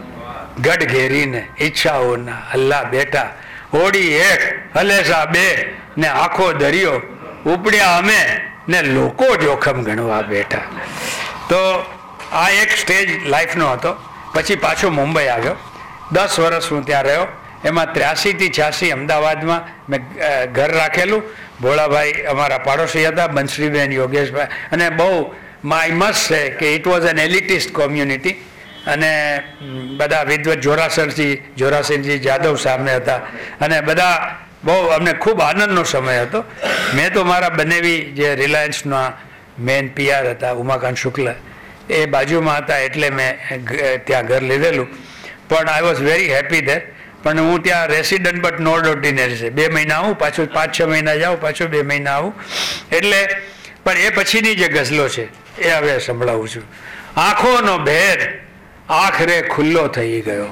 ગઢ ઘેરીને ઈચ્છાઓના હલ્લા બેઠા, હોડી એક હલેસા બે ને આખો દરિયો, ઉપડ્યા અમે ને લોકો જોખમ ગણવા બેઠા. તો આ એક સ્ટેજ લાઈફનો હતો. પછી પાછો મુંબઈ આવ્યો, દસ વર્ષ હું ત્યાં રહ્યો. એમાં ત્ર્યાસીથી છ્યાસી અમદાવાદમાં મેં ઘર રાખેલું. ભોળાભાઈ અમારા પાડોશી હતા, બંસરીબેન, યોગેશભાઈ, અને બહુ માય મસ્ટ છે કે it was an elitist community. અને બધા વિદ્વત જોરાસરજી જોરાસિંહજી જાદવ સામે હતા, અને બધા બહુ અમને ખૂબ આનંદનો સમય હતો. મેં તો મારા બનેવી જે રિલાયન્સના મેન પીઆર હતા ઉમાકાંત શુક્લ, એ બાજુમાં હતા, એટલે મેં ત્યાં ઘર લીધેલું. પણ I was very happy there. પણ હું ત્યાં રેસિડન્ટ બટ નોટ ઓર્ડિનરી છે. બે મહિના આવું, પાછું પાંચ છ મહિના જાઉં, પાછું બે મહિના આવું. એટલે પણ એ પછીની જે ગઝલો છે એ હવે સંભળાવું છું. આંખોનો ભેદ આખરે ખુલ્લો થઈ ગયો,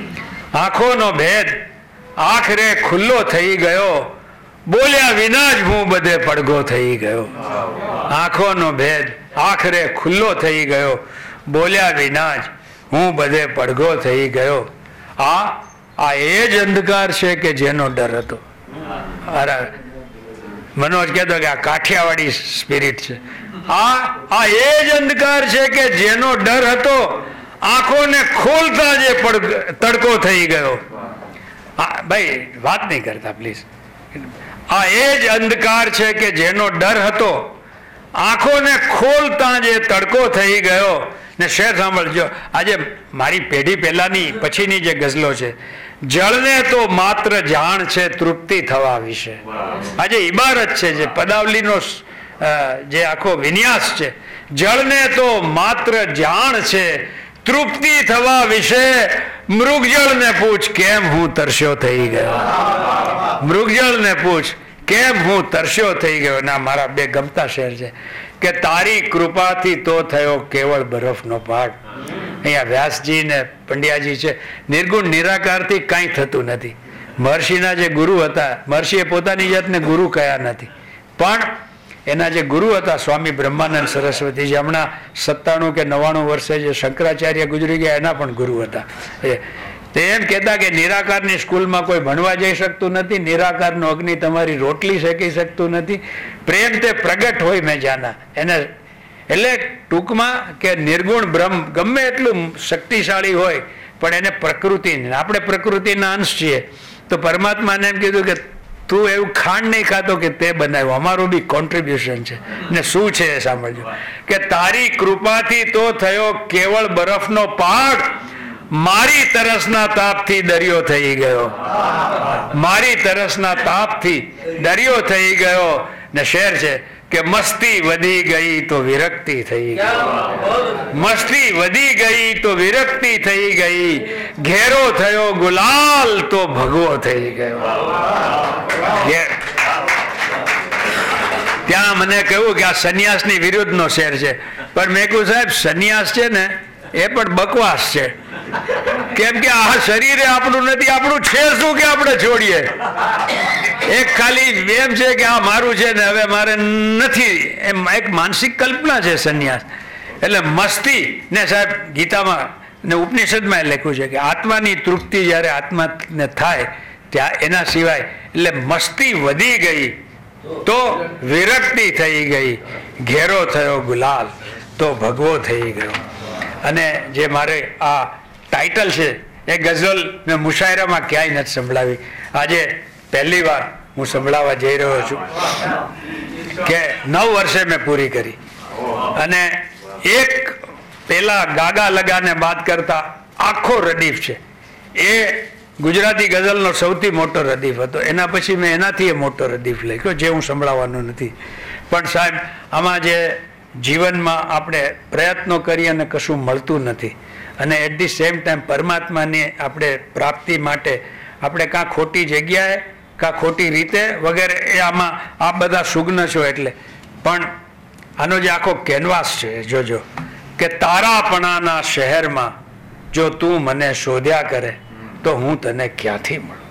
આંખોનો ભેદ આખરે ખુલ્લો થઈ ગયો, બોલ્યા વિના જ હું બધે પડઘો થઈ ગયો. આંખોનો ભેદ આખરે ખુલ્લો થઈ ગયો, બોલ્યા વિના જ હું બધે પડઘો થઈ ગયો. આ આ એ જ અંધકાર છે કે જેનો ડર હતો. અરે મનોજ કહેતો કે આ કાઠિયાવાડી સ્પિરિટ છે. આ આ એ જ અંધકાર છે કે જેનો ડર હતો, આંખોને ખોલતા જે તડકો થઈ ગયો. ભાઈ વાત નહીં કરતા પ્લીઝ. આ એ જ અંધકાર છે કે જેનો ડર હતો, આંખોને ખોલતા જે તડકો થઈ ગયો. ને શેર સાંભળજો, આજે મારી પેઢી પહેલાની પછીની જે ગઝલો છે, જળને તો માત્ર જાણ છે તૃપ્તિ થવા વિશે. આજે ઇબારત છે જે પદાવલીનો જે આખો વિન્યાસ છે, જળને તો માત્ર જાણ છે તૃપ્તિ થવા વિશે, મૃગજળને પૂછ કેમ હું તરસ્યો થઈ ગયો, મૃગજળને પૂછ કેમ હું તરસ્યો થઈ ગયો. ના, મારા બે ગમતા શેર છે કે તારી કૃપાથી તો થયો કેવળ બરફનો પહાડ. અહીંયા વ્યાસજી ને પંડ્યાજી છે, નિર્ગુણ નિરાકારથી કાંઈ થતું નથી. મહર્ષિના જે ગુરુ હતા, મહર્ષિએ પોતાની જાતને ગુરુ કયા નથી, પણ એના જે ગુરુ હતા સ્વામી બ્રહ્માનંદ સરસ્વતી, જે હમણાં સત્તાણું કે નવ્વાણું વર્ષે જે શંકરાચાર્ય ગુજરી ગયા, એના પણ ગુરુ હતા. તે એમ કહેતા કે નિરાકારની સ્કૂલમાં કોઈ ભણવા જઈ શકતું નથી, નિરાકારનો અગ્નિ તમારી રોટલી શેકી શકતું નથી, પ્રેમ તે પ્રગટ હોય મેં જાના. એને એટલે ટૂંકમાં કે નિર્ગુણ બ્રહ્મ ગમે એટલું શક્તિશાળી હોય, પણ એને પ્રકૃતિ, આપણે પ્રકૃતિના અંશ છીએ. તો પરમાત્માને એમ કીધું કે તું એવું ખાંડ નહીં ખાતો કે તે બનાવ્યું, અમારું બી કોન્ટ્રીબ્યુશન છે. ને શું છે એ સાંભળજો કે તારી કૃપાથી તો થયો કેવળ બરફનો પહાડ, મારી તરસના તાપથી દરિયો થઈ ગયો, મારી તરસના તાપથી દરિયો થઈ ગયો. ને શેર છે કે મસ્તી વધી ગઈ તો વિરક્તિ થઈ ગઈ, મસ્તી વધી ગઈ તો વિરક્તિ થઈ ગઈ, ઘેરો થયો ગુલાલ તો ભગવો થઈ ગયો. ત્યાં મને કહ્યું કે આ સંન્યાસની વિરુદ્ધનો શેર છે, પણ મેં કહ્યું સાહેબ સંન્યાસ છે ને એ પણ બકવાસ છે. કેમ કે આ શરીરે આપણું નથી, આપણું છે શું કે આપણે છોડીએ. એક ખાલી એમ છે કે આ મારું છે ને હવે મારે નથી, એમ એક માનસિક કલ્પના છે સંન્યાસ. એટલે મસ્તી ને સાહેબ ગીતામાં ને ઉપનિષદમાં લખ્યું છે કે આત્માની તૃપ્તિ જ્યારે આત્માને થાય ત્યાં એના સિવાય, એટલે મસ્તી વધી ગઈ તો વિરક્તિ થઈ ગઈ, ઘેરો થયો ગુલાલ તો ભગવો થઈ ગયો. અને જે મારે આ ટાઇટલ છે એ ગઝલ મેં મુશાયરામાં ક્યાંય નથી સંભળાવી. આજે પહેલી વાર હું સંભળાવવા જઈ રહ્યો છું કે નવ વર્ષે મેં પૂરી કરી. અને એક પેલા ગાગા લગાને બાદ કરતા આખો રદીફ છે એ ગુજરાતી ગઝલનો સૌથી મોટો રદીફ હતો. એના પછી મેં એનાથી મોટો રદીફ લખ્યો જે હું સંભળાવવાનો નથી. પણ સાહેબ આમાં જે જીવનમાં આપણે પ્રયત્નો કરીએ અને કશું મળતું નથી અને એટ ધી સેમ ટાઈમ પરમાત્માની આપણે પ્રાપ્તિ માટે આપણે કાં ખોટી જગ્યાએ કાં ખોટી રીતે વગેરે એ આમાં આ બધા સુગ્ન છો. એટલે પણ આનો જે આખો કેનવાસ છે જોજો કે તારાપણાના શહેરમાં જો તું મને શોધ્યા કરે તો હું તને ક્યાંથી મળું.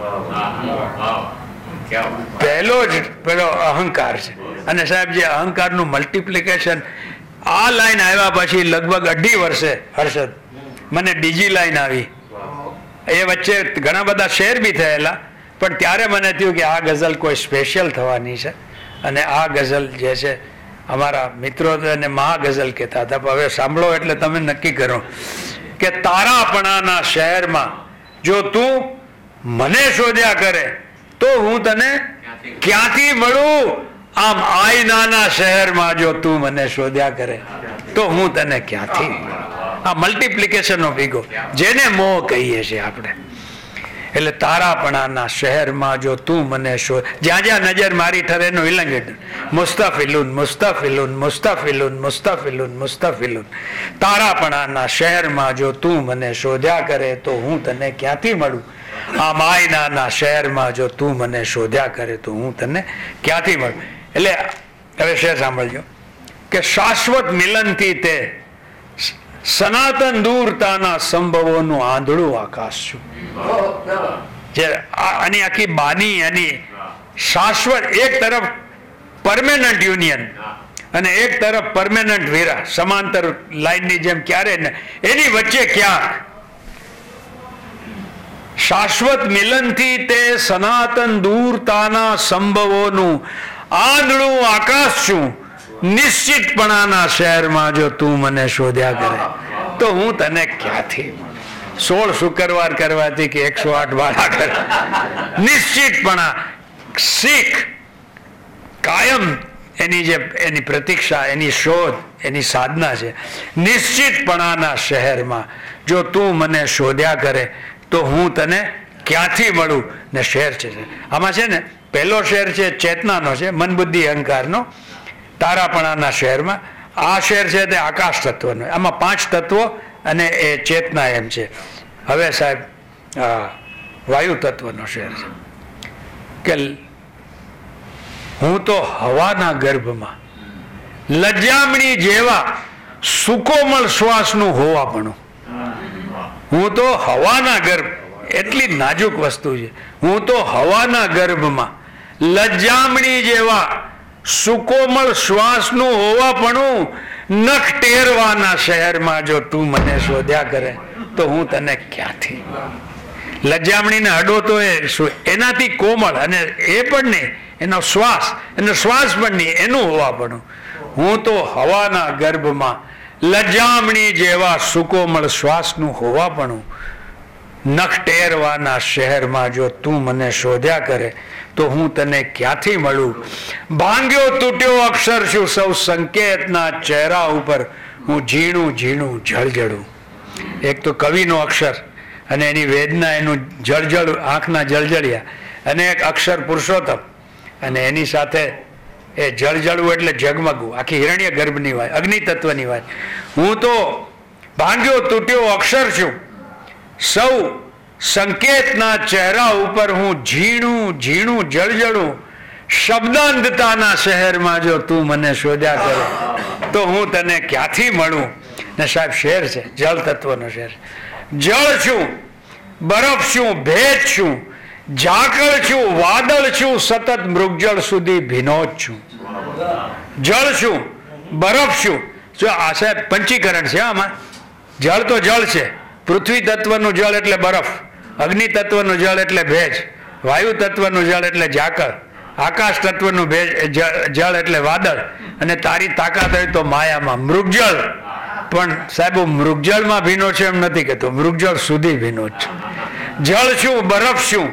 પહેલો જ પેલો અહંકાર છે. અને સાહેબ જે અહંકારનું મલ્ટિપ્લિકેશન આ લાઈન આવ્યા પછી લગભગ અઢી વર્ષે હર્ષદ મને બીજી લાઈન આવી. એ વચ્ચે ઘણા બધા શેર બી થયેલા પણ ત્યારે મને થયું કે આ ગઝલ કોઈ સ્પેશિયલ થવાની છે અને આ ગઝલ જે છે અમારા મિત્રો એને મહાગઝલ કહેતા હતા. હવે સાંભળો એટલે તમે નક્કી કરો કે તારાપણાના શહેરમાં જો તું મને શોધ્યા કરે તો હું તને ક્યાંથી મળું. આમ આઈનાના શહેરમાં જો તું મને શોધ્યા કરે તો હું તને ક્યાંથી મળું. આ મલ્ટિપ્લિકેશનનો ભેગો જેને મોહ કહીએ છીએ આપણે. એટલે તારાપણાના શહેરમાં જો તું મને શોધ, જ્યાં જ્યાં નજર મારી ઠરે એનું ઇલંગેટ મુસ્તફિલુન મુસ્તફિલુન મુસ્તફિલુન મુસ્તફિલુન મુસ્તફિલુન. તારાપણાના શહેરમાં જો તું મને શોધ્યા કરે તો હું તને ક્યાંથી મળું. આ માયનાના શહેરમાં જો તું મને શોધ્યા કરે તો હું તને ક્યાંથી મળું. એટલે હવે શેર સાંભળજો કે શાશ્વત મિલનથી તે સનાતન દૂરતાના સંભવોનું આંધળું આકાશ છું. જે આની આખી બાની એની શાશ્વત એક તરફ પરમેનન્ટ યુનિયન અને એક તરફ પરમેનન્ટ વેરા સમાંતર લાઈનની જેમ ક્યારે ને એની વચ્ચે ક્યાંક શાશ્વત મિલનથી તે સનાતન દૂરતાના સંભવોનું આંધળું આકાશ છું. નિશ્ચિતપણાના શહેરમાં જો તું મને શોધ્યા કરે તો હું તને ક્યાંથી સોળ શુક્રવાર કરવાથી કે એકસો આઠ વાળા કરે. નિશ્ચિતપણા શીખ કાયમ એની જે એની પ્રતીક્ષા એની શોધ એની સાધના છે. નિશ્ચિતપણાના શહેરમાં જો તું મને શોધ્યા કરે તો હું તને ક્યાંથી મળું. ને શેર છે આમાં છે ને પહેલો શેર છે ચેતનાનો છે મન બુદ્ધિ અહંકારનો. તારાપણાના શહેરમાં આ શેર છે તે આકાશ તત્વનો. આમાં પાંચ તત્વો અને એ ચેતના એમ છે. હવે સાહેબ વાયુ તત્વનો શેર છે કે હું તો હવાના ગર્ભમાં લજ્જામણી જેવા સુકોમળ શ્વાસનું હોવાપણું. હું તો હવાના ગર્ભ એટલી નાજુક વસ્તુ છે. હું તો હવાના ગર્ભમાં લજ્જામણી જેવા સુકોમળ શ્વાસનું હોવાપણું નખ ટેરવાના શહેરમાં જો તું મને શોધ્યા કરે તો હું તને ક્યાંથી. લજ્જામણીને હડો તો એ એનાથી કોમળ અને એ પણ નહીં એનો શ્વાસ એનો શ્વાસ પણ નહીં એનું હોવાપણું. હું તો હવાના ગર્ભમાં લજ્જામણી જેવા સુકોમળ શ્વાસનું હોવાપણું નખ ટેરવાના શહેરમાં જો તું મને શોધ્યા કરે તો હું તને ક્યાંથી મળું. ભાંગ્યો તૂટ્યો અક્ષર છું સૌ સંકેતના ચહેરા ઉપર હું ઝીણું ઝીણું જળજળું. એક તો કવિનો અક્ષર અને એની વેદના એનું જળજળ આંખના જળજળિયા અને એક અક્ષર પુરુષોત્તમ અને એની સાથે એ જળજળવું એટલે ઝગમગવું આખી હિરણ્ય ગર્ભની વાત અગ્નિ તત્વની વાત. હું તો ભાંગ્યો તૂટ્યો અક્ષર છું સૌ સંકેતના ચહેરા ઉપર હું ઝીણું ઝીણું જળજળું. શબ્દાંતતાના શહેરમાં જો તું મને શોધ્યા કરે તો હું તને ક્યાંથી મળું. ને સાહેબ શેર છે જળ તત્વનો શેર. જળ છું બરફ છું ભેજ છું ઝાકળ છું વાદળ છું સતત મૃગજળ સુધી ભીનો જ છું. જળ છું બરફ છું. જો આ સાહેબ પંચીકરણ છે આમાં. જળ તો જળ છે. પૃથ્વી તત્વનું જળ એટલે બરફ, અગ્નિ તત્વનું જળ એટલે ભેજ, વાયુ તત્વનું જળ એટલે ઝાકળ, આકાશ તત્વનું ભેજ જળ એટલે વાદળ અને તારી તાકાત હોય તો માયામાં મૃગજળ. પણ સાહેબ મૃગજળમાં ભીનો છે એમ નથી કહેતો, મૃગજળ સુધી ભીનો જ છે. જળ છું બરફ છું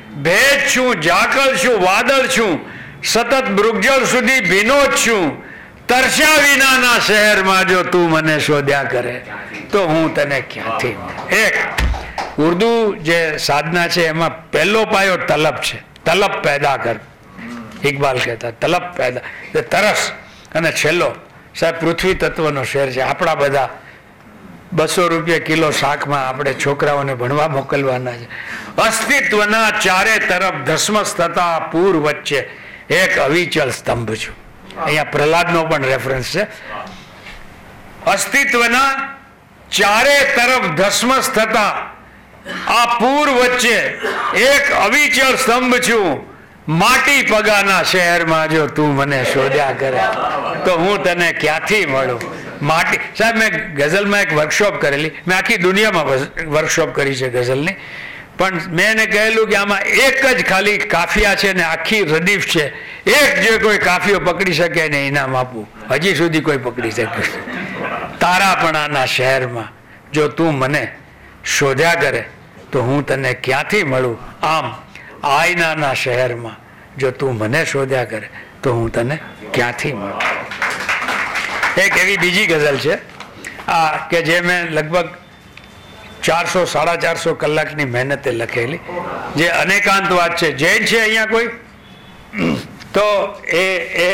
ભેજ છું, ઝાકળ છું, વાદળ છું, સતત મૃગજળ સુધી ભીનો જ છું. તરસ્યા વિનાના શહેરમાં જો તું મને શોધ્યા કરે તો હું તને ક્યાંથી મળું. એક ઉર્દુ જે સાધના છે એમાં પહેલો પાયો તલબ છે. તલબ પેદા કર, ઇકબાલ કહેતા તલબ પેદા, તરસ. અને છેલ્લો સાહેબ પૃથ્વી તત્વનો શેર છે. આપણા બધા બસો રૂપિયા કિલો શાકમાં આપણે છોકરાઓને ભણવા મોકલવાના છે. અસ્તિત્વના ચારે તરફ ધસમસ થતા પૂર વચ્ચે એક અવિચલ સ્તંભ છું. અહીંયા પ્રહલાદનો પણ રેફરન્સ છે. અસ્તિત્વના ચારે તરફ ધસમસ થતા આ પૂર વચ્ચે એક અવિચળ સ્તંભ છું. માટી પગાના શહેરમાં જો તું મને શોધ્યા કરે તો હું તને ક્યાંથી મળું. માટી સાહેબ મેં ગઝલમાં એક વર્કશોપ કરેલી. મેં આખી દુનિયામાં વર્કશોપ કરી છે ગઝલની, પણ મેં એને કહેલું કે આમાં એક જ ખાલી કાફિયા છે ને આખી રદીફ છે. એક જે કોઈ કાફિયો પકડી શકે ને ઇનામ આપવું. હજી સુધી કોઈ પકડી શકે. તારાપણાના શહેરમાં જો તું મને શોધ્યા કરે તો હું તને ક્યાંથી મળું. આમ આયનાના શહેરમાં જો તું મને શોધ્યા કરે તો હું તને ક્યાંથી મળું. એક એવી બીજી ગઝલ છે આ કે જે મેં લગભગ ચારસો સાડા ચારસો કલાકની મહેનતે લખેલી, જે અનેકાંતવાદ છે. જૈન છે અહીંયા કોઈ? તો એ એ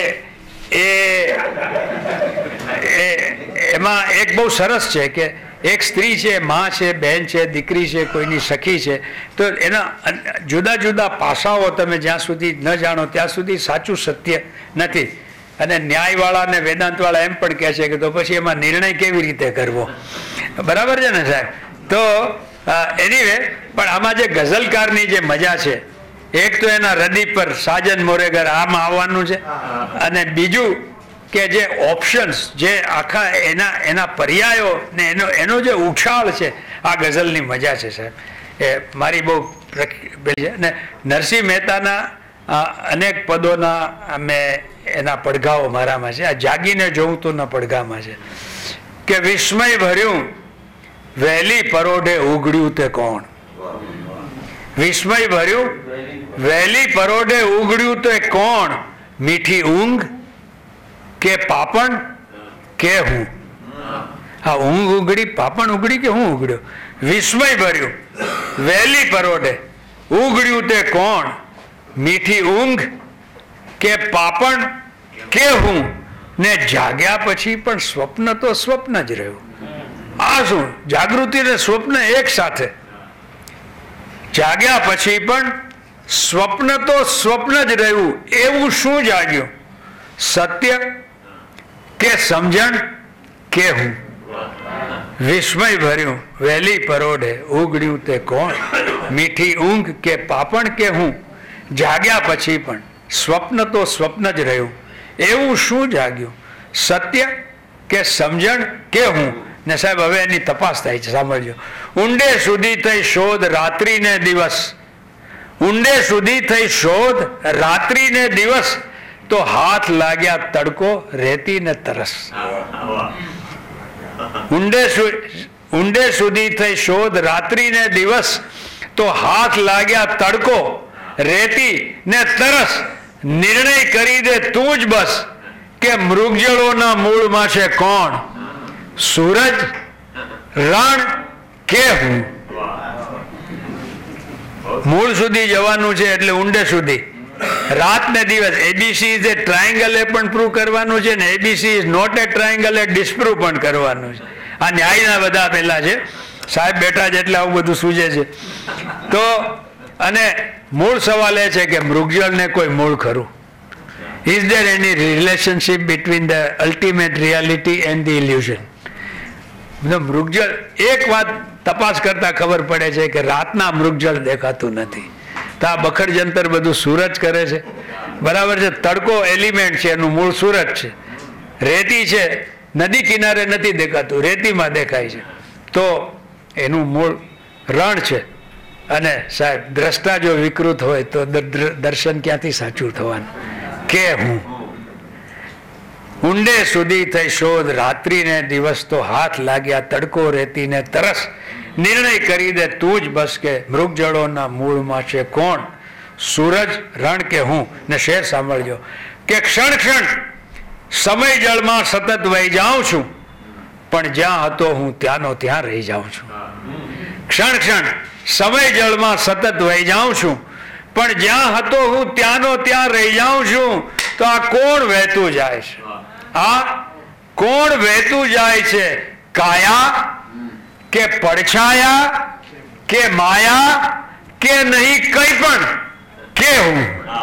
એ એમાં એક બહુ સરસ છે કે એક સ્ત્રી છે, માં છે, બહેન છે, દીકરી છે, કોઈની સખી છે. તો એના જુદા જુદા પાસાઓ તમે જ્યાં સુધી ન જાણો ત્યાં સુધી સાચું સત્ય નથી. અને ન્યાયવાળા અને વેદાંતવાળા એમ પણ કહે છે કે તો પછી એમાં નિર્ણય કેવી રીતે કરવો. બરાબર છે ને સાહેબ? તો એનીવે પણ આમાં જે ગઝલકારની જે મજા છે, એક તો એના હૃદય પર સાજન મોરેગર આમાં આવવાનું છે, અને બીજું કે જે ઓપ્શન્સ, જે આખા એના એના પર્યાયો ને એનો એનો જે ઉછાળ છે, આ ગઝલની મજા છે સાહેબ. એ મારી બહુ છે. અને નરસિંહ મહેતાના અનેક પદોના મેં એના પડઘાઓ મારામાં છે. આ જાગીને જોઉં તો ના પડઘામાં છે કે વિસ્મય ભર્યું વહેલી પરોઢે ઉઘડ્યું તે કોણ. વિસ્મય ભર્યું વહેલી પરોઢે ઉઘડ્યું તે કોણ. મીઠી ઊંઘ કે પાપણ કે હું. હા, ઊંઘ ઉઘડી, પાપણ ઉઘડી કે હું ઉઘડ્યો. વિસ્મય ભર્યું વહેલી પરોઢે ઉઘડ્યું તે કોણ. મીઠી ઊંઘ કે પાપણ કે હું. ને જાગ્યા પછી પણ સ્વપ્ન તો સ્વપ્ન જ રહ્યું. આ શું? જાગૃતિ ને સ્વપ્ન એક સાથે. જાગ્યા પછી પણ સ્વપ્ન તો સ્વપ્ન જ રહ્યું. એવું શું જાગ્યું? સત્ય કે સમજણ કે હું. વિસ્મય ભર્યું વહેલી પરોઢે ઉઘડ્યું તે કોણ. મીઠી ઊંઘ કે પાપણ કે હું. જાગ્યા પછી પણ સ્વપ્ન તો સ્વપ્ન જ રહ્યું. એવું શું જાગ્યું? સત્ય કે સમજણ કે હું. ને સાહેબ હવે એની તપાસ થાય છે, સાંભળજો. ઊંડે સુધી થઈ શોધ રાત્રિ ને દિવસ. ઊંડે સુધી થઈ શોધ રાત્રિ ને દિવસ. તો હાથ લાગ્યા તડકો રેતી ને તરસ. ઊંડે ઊંડે સુધી થઈ શોધ રાત્રિ ને દિવસ. તો હાથ લાગ્યા તડકો રેતી ને તરસ. નિર્ણય કરી દે તું જ બસ કે મૃગજળોના મૂળમાં છે કોણ. સૂરજ, રણ કે હું. મૂળ સુધી જવાનું છે એટલે ઊંડે સુધી. રાત ને દિવસ. એબીસી ઇઝ એ ટ્રાયંગલ એ પણ પ્રૂવ કરવાનું છે ને ABC is not a triangle એ ડિસ્પ્રૂવ પણ કરવાનું છે. આ ન્યાયના બધા પેલા છે. સાહેબ બેઠા છે એટલે આવું બધું સૂજે છે. તો અને મૂળ સવાલ એ છે કે મૃગજળને કોઈ મૂળ ખરું? Is there any relationship between the ultimate reality and the illusion? મૃગજળ, એક વાત તપાસ કરતા ખબર પડે છે કે રાતના મૃગજળ દેખાતું નથી. તો આ બખડ જંતર બધું સૂરજ કરે છે. બરાબર છે? તડકો એલિમેન્ટ છે, એનું મૂળ સૂરજ છે. રેતી છે, નદી કિનારે નથી દેખાતું, રેતીમાં દેખાય છે. તો એનું મૂળ રણ છે. અને સાહેબ દ્રષ્ટા જો વિકૃત હોય તો દર્શન ક્યાંથી સાચું થવાનું? કે હું. ઊંડે સુધી થઈ શોધ રાત્રિ ને દિવસ. તો હાથ લાગ્યા તડકો રેતી ને તરસ. નિર્ણય કરી દે તું જ બસ કે મૃગજળોના મૂળમાં છે કોણ. સૂરજ રણ કે હું. ને શેર સાંભળજો કે ક્ષણ ક્ષણ સમય જળમાં સતત વહી જાઉં છું, પણ જ્યાં હતો હું ત્યાંનો ત્યાં રહી જાઉં છું. ક્ષણ ક્ષણ સમય જળમાં સતત વહી જાઉં છું, પણ જ્યાં હતો હું ત્યાંનો ત્યાં રહી જાઉં છું. તો આ કોણ વહેતું જાય છે? આ કોણ વહેતું જાય છે? કાયા કે પડછાયા કે માયા કે નહીં કઈ પણ કે હું?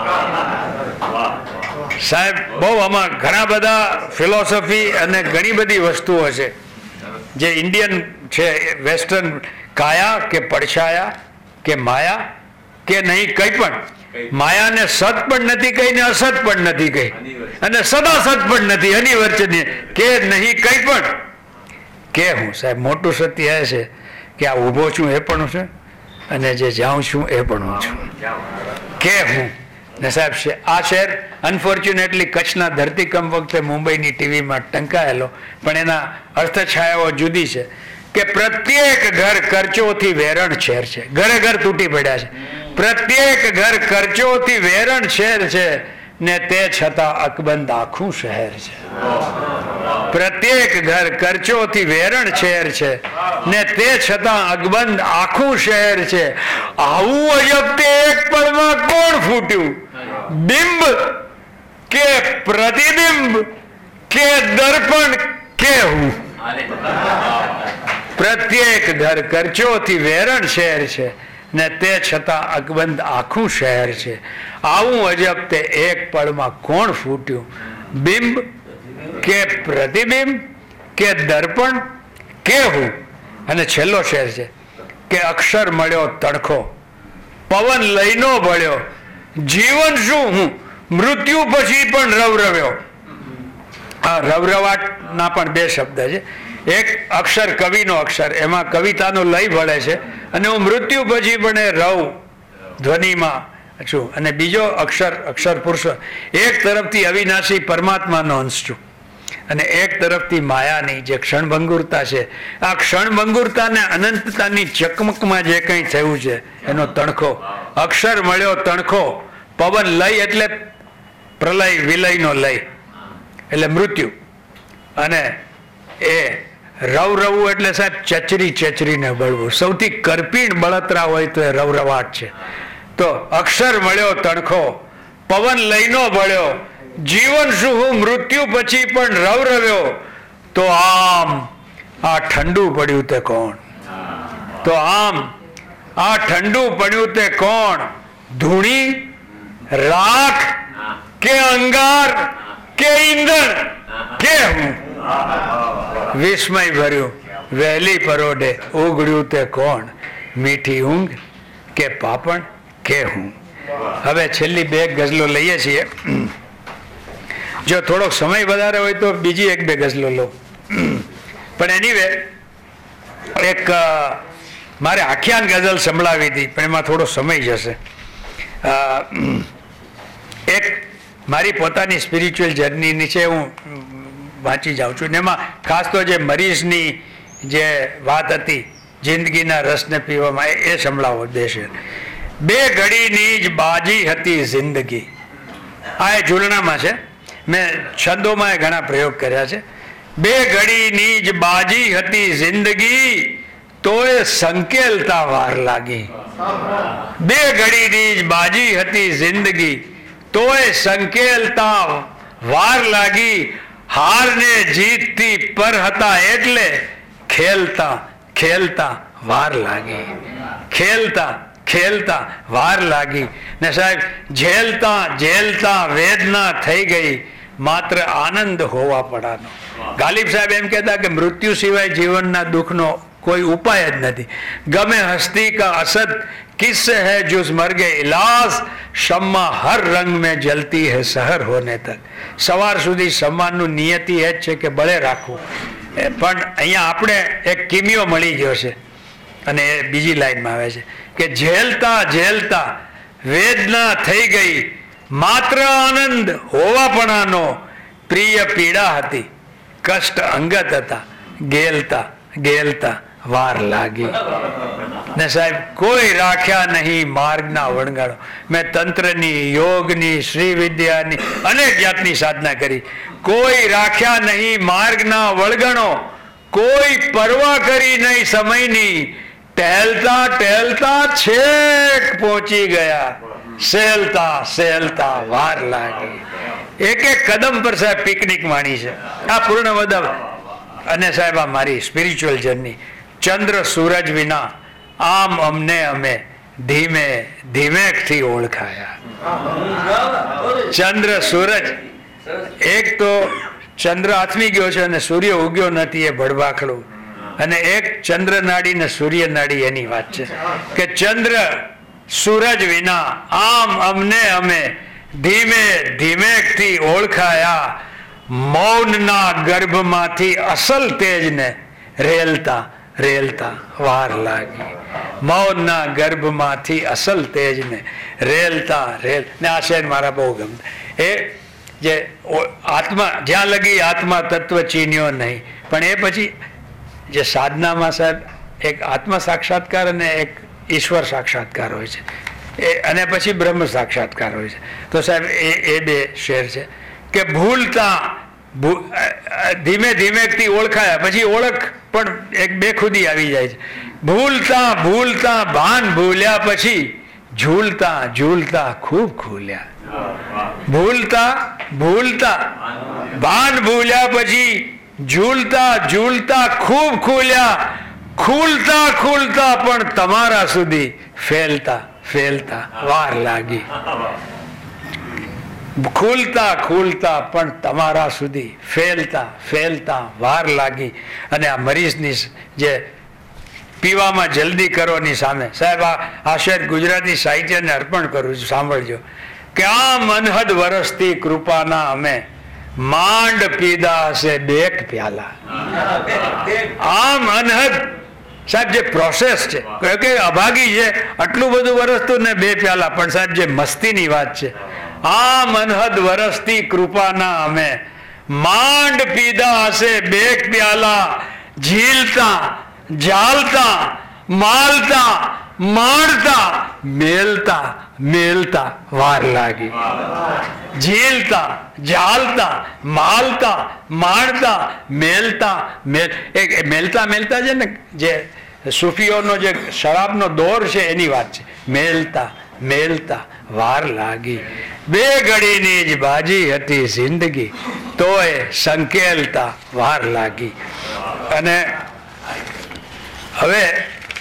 સાહેબ બહુ આમાં ઘણા બધા ફિલોસોફી અને ઘણી બધી વસ્તુઓ છે જે ઇન્ડિયન છે, વેસ્ટર્ન. કાયા કે પડછાયા કે માયા કે નહીં કઈ પણ. માયાને સત પણ નથી કહી ને અસત પણ નથી કહી અને સદા સત પણ નથી, એની વચ્ચે કે નહીં કઈ પણ કે હું. સાહેબ મોટું સત્ય એ છે કે આ ઊભો છું એ પણ છે અને જે જાઉં છું એ પણ હું છું. કે હું. ને સાહેબ આ શહેર અનફોર્ચ્યુનેટલી કચ્છના ધરતીકંપ વખતે મુંબઈની ટીવીમાં ટંકાયેલો, પણ એના અર્થછાયાઓ જુદી છે કે પ્રત્યેક ઘર કરચોથી વેરણ શહેર છે. ઘરે ઘર તૂટી પડ્યા છે. પ્રત્યેક ઘર કરચોથી વેરણ શહેર છે ને તે છતાં અકબંધ આખું શહેર છે. પ્રત્યેક ઘર કરચોથી વેરણ શહેર છે ને તે છતાં અકબંધ આખું શહેર છે. આવું અજબ તે એક પળમાં કોણ ફૂટ્યું? બિંબ કે પ્રતિબિંબ કે દર્પણ કે હું? પ્રત્યેક ઘર કરચોથી વેરણ શહેર છે ને તે છતાં અકબંધ આખું શહેર છે. આવું અજબ તે એક પળમાં કોણ ફૂટ્યું? બિંબ કે પ્રતિબિંબ કે દર્પણ કે હું? અને છેલ્લો શેર છે કે અક્ષર મળ્યો તડખો, પવન લઈનો ભળ્યો, જીવન શું હું મૃત્યુ પછી પણ રવરવ્યો. આ રવરવાટ ના પણ બે શબ્દ છે. એક અક્ષર કવિનો અક્ષર, એમાં કવિતાનો લય ભળે છે અને હું મૃત્યુ પછી પણ એ રવ ધ્વનિમાં છું. અને બીજો અક્ષર અક્ષર પુરુષ, એક તરફથી અવિનાશી પરમાત્માનો અંશ છું અને એક તરફથી માયાની જે ક્ષણભંગુરતા છે. આ ક્ષણભંગુરતા ને અનંતતાની ચકમકમાં જે કંઈ થયું છે એનો તણખો. અક્ષર મળ્યો તણખો, પવન લય એટલે પ્રલય વિલયનો લય એટલે મૃત્યુ, અને એ રવ રવું એટલે સાહેબ ચચરી ચચરીને બળવું. સૌથી કરપીણ બળતરા હોય તો એ રવરવાટ છે. તો અક્ષર મળ્યો તણખો, પવન લઈનો ભળ્યો, જીવન શું હું મૃત્યુ પછી પણ રવરવ્યો. તો આમ આ ઠંડુ પડ્યું તે કોણ? તો આમ આ ઠંડુ પડ્યું તે કોણ? ધૂણી, રાખ કે અંગાર કે ઈંધણ કે હું? વિસ્મય ભર્યું વહેલી પરોઢે ઉગડ્યું તે કોણ? મીઠી ઊંઘ કે પાપણ કે હું? હવે છેલ્લી બે ગઝલો લઈએ છીએ. જો થોડોક સમય વધારે હોય તો બીજી એક બે ગઝલો લો, પણ એનીવે એક મારે આખ્યાન ગઝલ સંભળાવી હતી પણ એમાં થોડો સમય જશે. એક મારી પોતાની સ્પિરિચ્યુઅલ જર્નીની છે, હું વાંચી જાઉં છું ને એમાં ખાસ તો જે મરીઝની જે વાત હતી જિંદગીના રસને પીવામાં, એ સંભળાવો દેશે. બે ઘડીની જ બાજી હતી જિંદગી. આ એ ઝૂલણામાં છે, મેં છંદોમાં ઘણા પ્રયોગ કર્યા છે. બે ઘડીની જ બાજી હતી જિંદગી તોય સંકેલતા વાર લાગી. બે ઘડીની જ બાજી હતી જિંદગી તોય સંકેલતા વાર લાગી. હારને જીતથી પર હતા એટલે ખેલતા ખેલતા વાર લાગી. ખેલતા ખેલતા વાર લાગી ને સાહેબ ઝેલતા ઝેલતા વેદના થઈ ગઈ, માત્ર આનંદ હોવા પડાનો. ગાલિબ સાહેબ એમ કહેતા કે મૃત્યુ સિવાય જીવનના દુઃખનો કોઈ ઉપાય જ નથી. ગમે હસ્તી કા અસદ કિસ્સે હૈ જુસ મર ગए इलाज, शम्मा हर रंग में जलती है शहर होने तक. સવાર સુધી सम्मानનું નિયતિ એ જ છે કે બળે રાખવું, પણ અહીંયા આપણે એક કિમિયો મળી ગયો છે અને એ બીજી લાઈનમાં આવે છે કે ઝેલતા ઝેલતા વેદના થઈ ગઈ, માત્ર આનંદ હોવાપણાનો. પ્રિય પીડા હતી, કષ્ટ અંગત હતા, ગેલતા ગેલતા વાર લાગી. ને સાહેબ કોઈ રાખ્યા નહીં માર્ગના વણગાણો. મેં તંત્રની, યોગની, શ્રી વિદ્યાની અનેક જાતની સાધના કરી. કોઈ રાખ્યા નહીં માર્ગના વળગણો, કોઈ પરવા કરી નહીં સમયની. ટહેલતા ટહેલતા છેક પહોંચી ગયા, સેલતા સેલતા વાર લાગી. એક એક કદમ પર સાહેબ પિકનિક માણી છે. આ પૂર્ણ વદવ. અને સાહેબ આ મારી સ્પિરિચ્યુઅલ જર્ની. ચંદ્ર સૂરજ વિના આમ અમને અમે ધીમે ધીમેકથી ઓળખાયા. ચંદ્ર સૂરજ, એક તો ચંદ્ર આથમી ગયો છે અને સૂર્ય ઉગ્યો નથી, એ ભડભાખડું. અને એક ચંદ્ર નાડી ને સૂર્ય નાડી એની વાત છે કે ચંદ્ર સૂરજ વિના આમ અમને અમે ધીમે ધીમેકથી ઓળખાયા. મૌનના ગર્ભમાંથી અસલ તેજને રેલતા રેલતા વાર લાગી. મૌનના ગર્ભમાંથી અસલ તેજને રેલતા રેલ. ને આ શેર મારા બહુ ગમતા. એ જે આત્મા જ્યાં લગી આત્મા તત્વ ચીન્યો નહીં, પણ એ પછી જે સાધનામાં સાહેબ એક આત્મ સાક્ષાત્કાર અને એક ઈશ્વર સાક્ષાત્કાર હોય છે, એ અને પછી બ્રહ્મ સાક્ષાત્કાર હોય છે. તો સાહેબ એ એ બે શેર છે કે ભૂલતા ધીમે ધીમેથી ઓળખાયા, પછી ઓળખ પણ એક બેખુદી આવી જાય છે. ભૂલતા ભૂલતા ભાન ભૂલ્યા, પછી ઝૂલતા ઝૂલતા ખૂબ ખુલ્યા. ભૂલતા ભૂલતા ભાન ભૂલ્યા, પછી ઝૂલતા ઝૂલતા ખૂબ ખુલ્યા. ખુલતા ખુલતા પણ તમારા સુધી ફેલતા ફેલતા વાર લાગી. ખુલતા ખુલતા પણ તમારા સુધી ફેલતા ફેલતા વાર લાગી. અને આ મરીઝની જે પીવામાં જલ્દી કરોની સામે સાહેબ આ આ શેર ગુજરાતી સાહિત્યને અર્પણ કરું છું, સાંભળજો. કે આમ અનહદ વરસથી કૃપાના અમે માંડ પીધા હશે બેક પ્યાલા. આમ અનહદ સાહેબ જે પ્રોસેસ છે કે અભાગી છે, આટલું બધું વરસતું ને બે પ્યાલા, પણ સાહેબ જે મસ્તીની વાત છે. આમ અનહદ વરસથી કૃપાના અમે માંડ પીધા હશે બેક પ્યાલા. ઝીલતા ઝાલતા માલતા માણતા મેલતા મેલતા વાર લાગી. ઝીલતા ઝાલતા માલતા માણતા મેલતા મેલ. એક મેલતા મેલતા છે ને, જે સૂફીઓનો જે શરાબનો દોર છે એની વાત છે. મેલતા મેલતા વાર લાગી. બે ઘડીની જ બાજી હતી જિંદગી, તોય સંકેલતા વાર લાગી. અને હવે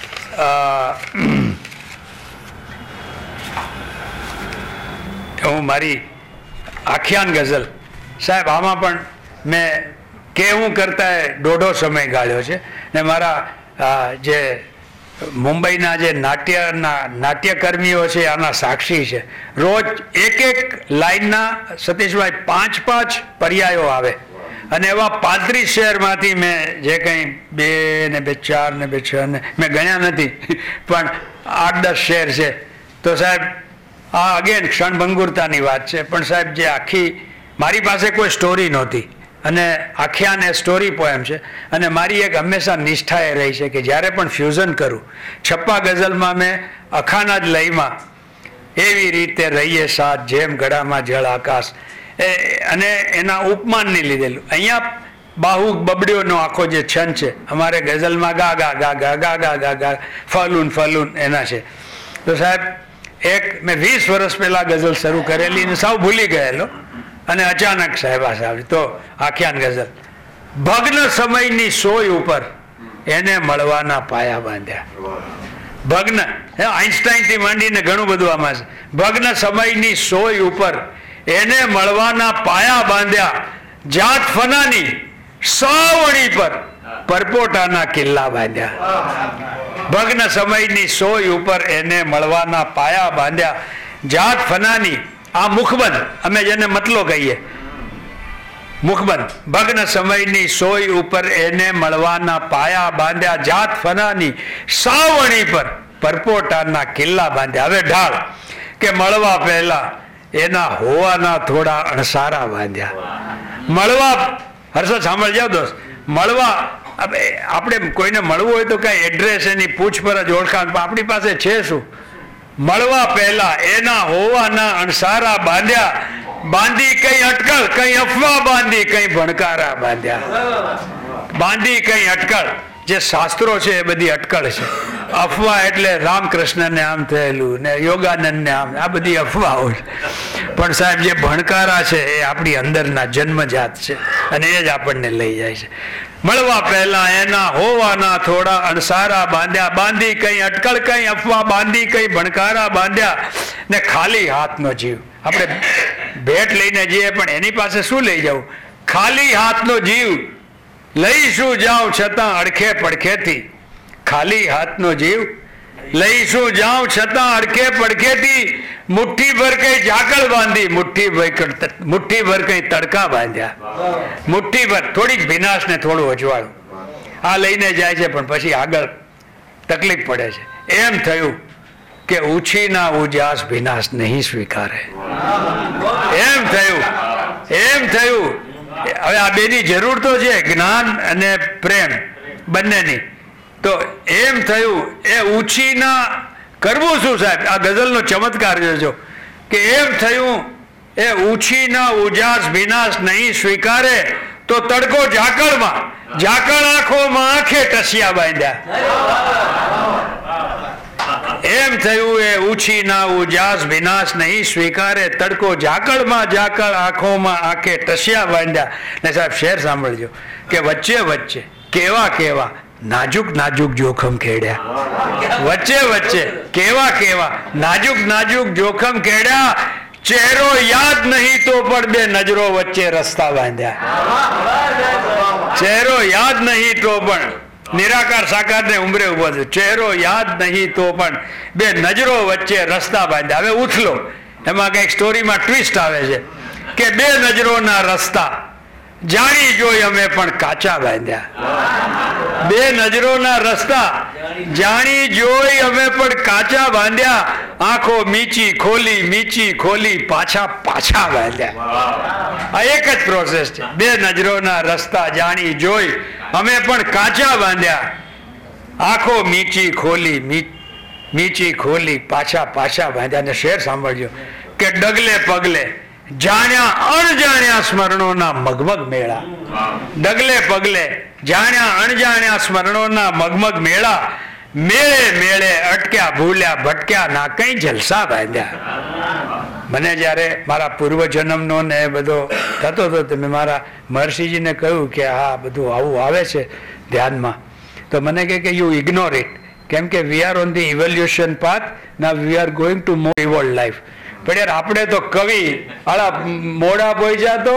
હું મારી આખ્યાન ગઝલ સાહેબ આમાં પણ મેં કેવું કરતા દોઢો સમય ગાળ્યો છે. ને મારા જે મુંબઈના જે નાટ્યના નાટ્યકર્મીઓ છે આના સાક્ષી છે. રોજ એક એક લાઈનના સતીશભાઈ પાંચ પાંચ પર્યાયો આવે, અને એવા પાંત્રીસ શહેરમાંથી મેં જે કંઈ બે ને બે ચાર ને બે છ ને મેં ગણ્યા નથી, પણ આઠ દસ શહેર છે. તો સાહેબ આ અગેન ક્ષણભંગુરતાની વાત છે, પણ સાહેબ જે આખી મારી પાસે કોઈ સ્ટોરી નહોતી, અને આખ્યાન એ સ્ટોરી પોએમ છે. અને મારી એક હંમેશા નિષ્ઠા એ રહી છે કે જ્યારે પણ ફ્યુઝન કરું, છપ્પા ગઝલમાં મેં અખાના જ લયમાં એવી રીતે રહીએ સાથ જેમ ગળામાં જળ આકાશ, એ અને એના ઉપમાનની લીધેલું. અહીંયા બાહુ બબડીઓનો આખો જે છંદ છે અમારે ગઝલમાં ગા ગા ગા ગા ગા ગા ગા ગા ફલૂન ફલૂન એના છે. તો સાહેબ એક મેં વીસ વર્ષ પહેલાં ગઝલ શરૂ કરેલી ને સાવ ભૂલી ગયેલો, અને અચાનક સાહેબ આ સાહેબ તો આખ્યાન ગઝલ. ભગ્ન સમયની સોય ઉપર એને મળવાના પાયા બાંધ્યા. ભગ્ન આઈન્સ્ટાઈનથી માંડીને ઘણું બધું આમાં છે. ભગ્ન સમયની સોય ઉપર એને મળવાના પાયા બાંધ્યા. જાત ફનાની સાવણી પર પરપોટાના કિલ્લા બાંધ્યા. ભગ્ન સમયની સોય ઉપર એને મળવાના પાયા બાંધ્યા. જાત ફનાની આ મુખબંધ, અમે જેને મતલો કહીએ, મુખબંધ. ભગ્ન સમયની સોય ઉપર એને મળવાના પાયા બાંધ્યા. જાત ફનાની સાવણી પર પરપોટાના કિલ્લા બાંધ્યા. હવે ઢાળ કે મળવા પહેલા એના હોવાના થોડા અણસારા બાંધ્યા. મળવા હર્ષદ સાંભળ જાવ દોસ્ત, મળવા હવે આપણે કોઈને મળવું હોય તો કાંઈ એડ્રેસ એની પૂછપરછ ઓળખાણ, આપણી પાસે છે શું? મળવા પહેલા એના હોવાના અણસારા બાંધ્યા, બાંધી કઈ અટકળ, કઈ અફવા બાંધી, કઈ ભણકારા બાંધ્યા. બાંધી કઈ અટકળ, જે શાસ્ત્રો છે એ બધી અટકળ છે. અફવા એટલે રામકૃષ્ણને આમ થયેલું ને યોગાનંદને આમ, આ બધી અફવાઓ છે. પણ સાહેબ જે ભણકારા છે એ આપણી અંદરના જન્મજાત છે અને એ જ આપણને લઈ જાય છે. મળવા પહેલા એના હોવાના થોડા અણસારા બાંધ્યા, બાંધી કઈ અટકળ, કઈ અફવા બાંધી, કઈ ભણકારા બાંધ્યા ને ખાલી હાથનો જીવ. આપણે ભેટ લઈને જઈએ પણ એની પાસે શું લઈ જવું? ખાલી હાથનો જીવ લઈશું જાઉં છતાં અડખે પડખેથી. ખાલી હાથનો જીવ લઈશું જાઉં છતાં અડખે પડખેથી. મુઠ્ઠી ભર કઈ ઝાકળ બાંધી, મુઠ્ઠી ભર મુઠ્ઠી ભર કઈ તડકા બાંધ્યા. મુઠ્ઠી ભર થોડીક ભીનાશ ને થોડું અજવાળું આ લઈને જાય છે પણ પછી આગળ તકલીફ પડે છે. એમ થયું કે ઉછીના ઉજાસ ભીનાશ નહીં સ્વીકારે. એમ થયું એમ થયું હવે આ બેની જરૂર તો છે, જ્ઞાન અને પ્રેમ બંનેની. તો એમ થયું એ ઉછીના કરવું શું સાહેબ? આ ગઝલનો ચમત્કાર જોજો કે એમ થયું એ ઉછીના ઉજાસ ભીનાશ નહીં સ્વીકારે તો તડકો ઝાકળમાં, ઝાકળ આંખોમાં આંખે ટસિયા બાંધ્યા. એમ થયું એ ઉછીના ઉજાસ ભીનાશ નહીં સ્વીકારે, તડકો ઝાકળમાં, ઝાકળ આંખોમાં આંખે ટસિયા બાંધ્યા. ને સાહેબ શેર સાંભળજો કે વચ્ચે વચ્ચે કેવા કેવા નાજુક નાજુક જોખમ ખેડ્યા. વચ્ચે વચ્ચે કેવા કેવા નાજુક નાજુક જોખમ ખેડ્યા. ચહેરો યાદ નહીં તો પણ બે નજરો વચ્ચે રસ્તા બાંધ્યા. ચહેરો યાદ નહીં તો પણ નિરાકાર સાકાર ને ઉમરે ઉભો છે. ચહેરો યાદ નહીં તો પણ બે નજરો વચ્ચે રસ્તા બાંધ્યા. હવે ઉથલો એમાં કઈક સ્ટોરીમાં ટ્વિસ્ટ આવે છે કે બે નજરોના રસ્તા જાણી જોઈ અમે પણ કાચા બાંધ્યા. બે નજરોના રસ્તા જાણી જોઈ અમે પણ કાચા બાંધ્યા. આંખો મીચી ખોલી, મીચી ખોલી, પાછા પાછા બાંધ્યા. આ એક જ પ્રોસેસ છે. બે નજરોના રસ્તા જાણી જોઈ અમે પણ કાચા બાંધ્યા. આંખો મીચી ખોલી, મીચી ખોલી, પાછા પાછા બાંધ્યા. ને શેર સાંભળજો કે ડગલે પગલે જાણ્યા અણજાણ્યા સ્મરણોના મગમગ મેળા. ડગલે પગલે જાણ્યા અણજાણ્યા સ્મરણોના મગમગ મેળા. મેળે મેળે અટક્યા ભૂલ્યા ભટક્યા ના કઈ જલસા બાંધ્યા. મને જ્યારે મારા પૂર્વજન્મનો ને એ બધો થતો હતો તો મેં મારા મહર્ષિજીને કહ્યું કે આ બધું આવું આવે છે ધ્યાનમાં. તો મને કહે કે યુ ઇગ્નોર ઇટ, કેમ કે we are on the evolution path, ના we are going to more evolve life. પણ યાર આપણે તો કવિ આળા મોડા પોઈજા તો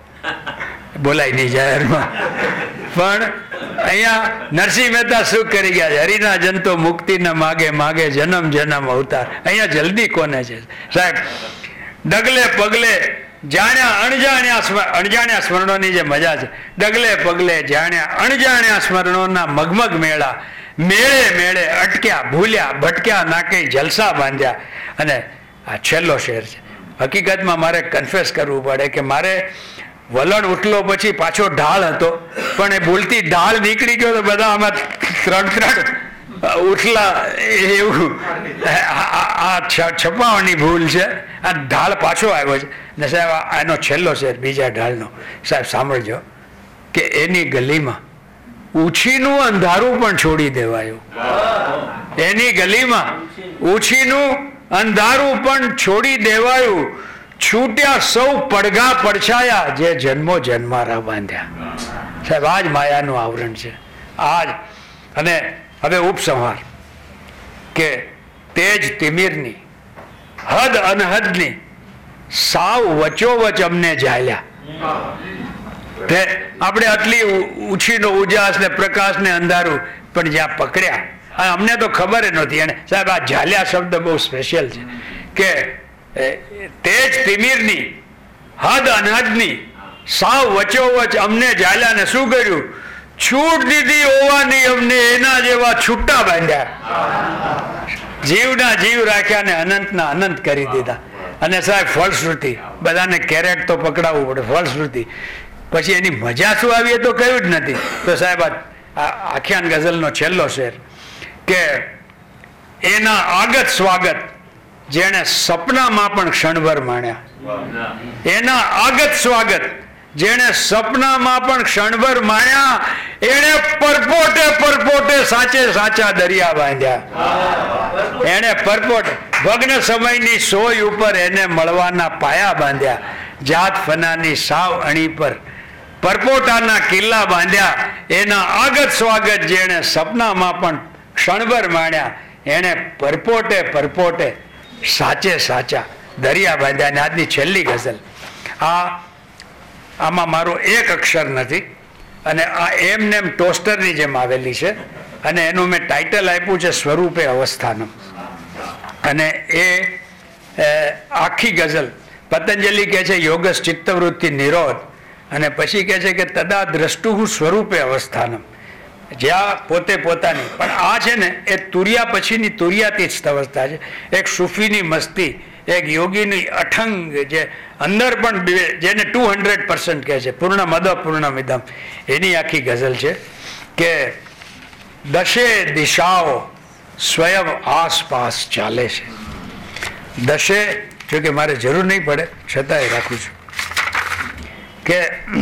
બોલાય નહીં જાહેરમાં. પણ અહીંયા નરસિંહ મહેતા શું કરી ગયા છે? હરિના જનતો મુક્તિ ન માગે, માગે જન્મ જન્મ અવતાર. અહીંયા જલ્દી કોને છે સાહેબ? ડગલે પગલે જાણ્યા અણજાણ્યા અણજાણ્યા સ્મરણોની જે મજા છે. ડગલે પગલે જાણ્યા અણજાણ્યા સ્મરણોના મગમગ મેળા. મેળે મેળે અટક્યા ભૂલ્યા ભટક્યા ના કઈ જલસા બાંધ્યા. અને આ છેલ્લો શેર છે. હકીકતમાં મારે કન્ફેસ કરવું પડે કે મારે વલણ ઉઠલો પછી પાછો ઢાળ હતો, પણ એ ભૂલથી ઢાળ નીકળી ગયો તો બધા આમાં ત્રણ ત્રણ ઉઠલા એવું આ છપાવાની ભૂલ છે. આ ઢાળ પાછો આવ્યો છે. ને સાહેબ આનો છેલ્લો શેર બીજા ઢાળનો સાહેબ સાંભળજો કે એની ગલીમાં ઉછીનું અંધારું પણ છોડી દેવાયું. એની ગલીમાં ઉછીનું અંધારું પણ છોડી દેવાયું. છૂટ્યા સૌ પડઘા પડછાયા જે જન્મો જન્મારા બાંધ્યા. સાહેબ આજ માયાનું આવરણ છે આજ. અને હવે ઉપસંહાર કે તેજ તિમિરની હદ અનહદની સાવ વચોવચ અમને ઝાલ્યા. તે આપણે આટલી ઉછીનો ઉજાસ ને પ્રકાશ ને અંધારું પણ જ્યાં પકડ્યા અમને તો ખબર નહોતી. એને સાહેબ આ ઝાલ્યા શબ્દ બહુ સ્પેશિયલ છે કે તેજ તિમિરની હદ અનહદની સાવ વચોવચ અમને ઝાલ્યા. ને શું કર્યું? છૂટ દીધી હોવાની અમને એના જેવા છૂટા બાંધ્યા. જીવના જીવ રાખ્યા ને અનંતના અનંત કરી દીધા. અને સાહેબ ફળશ્રુતિ બધાને કેરેટ તો પકડાવવું પડે. ફળશ્રુતિ પછી એની મજા શું આવી એ તો કહ્યું જ નથી. તો સાહેબ આ આ આખ્યાન ગઝલનો છેલ્લો શેર કે એના આગત સ્વાગત જેણે સપનામાં પણ ક્ષણભર માણ્યા, એના આગત સ્વાગત જેણે સપનામાં પણ ક્ષણભર માણ્યા, એને પરપોટે પરપોટે સાચે સાચા દરિયા બાંધ્યા. એને પરપોટે ભગ્ન સમયની સોય ઉપર એને મળવાના પાયા બાંધ્યા, જાત ફનાની સાવ અણી પર પરપોટાના કિલ્લા બાંધ્યા. એના આગત સ્વાગત જેણે સપનામાં પણ ક્ષણભર માણ્યા, એને પરપોટે પરપોટે સાચે સાચા દરિયા બાંધ્યા. અને આજની છેલ્લી ગઝલ, આ આમાં મારો એક અક્ષર નથી અને આ એમને એમ ટોસ્ટરની જેમ આવેલી છે અને એનું મેં ટાઇટલ આપ્યું છે સ્વરૂપે અવસ્થાનમ. અને એ આખી ગઝલ પતંજલિ કહે છે યોગસ ચિત્તવૃત્તિ નિરોધ, અને પછી કહે છે કે તદા દ્રષ્ટુ સ્વરૂપે અવસ્થાનમ, જ્યાં પોતે પોતાની. પણ આ છે ને એ તુરિયા પછીની તુરિયાતીત અવસ્થા છે, એક સૂફીની મસ્તી, એક યોગીની અઠંગ, જે અંદર પણ જેને ટુ હંડ્રેડ પર્સન્ટ કહે છે, પૂર્ણ મદ પૂર્ણ મિદમ, એની આખી ગઝલ છે કે દશે દિશાઓ સ્વયં આસપાસ ચાલે છે. દશે, જો કે મારે જરૂર નહીં પડે છતાંય રાખું છું કે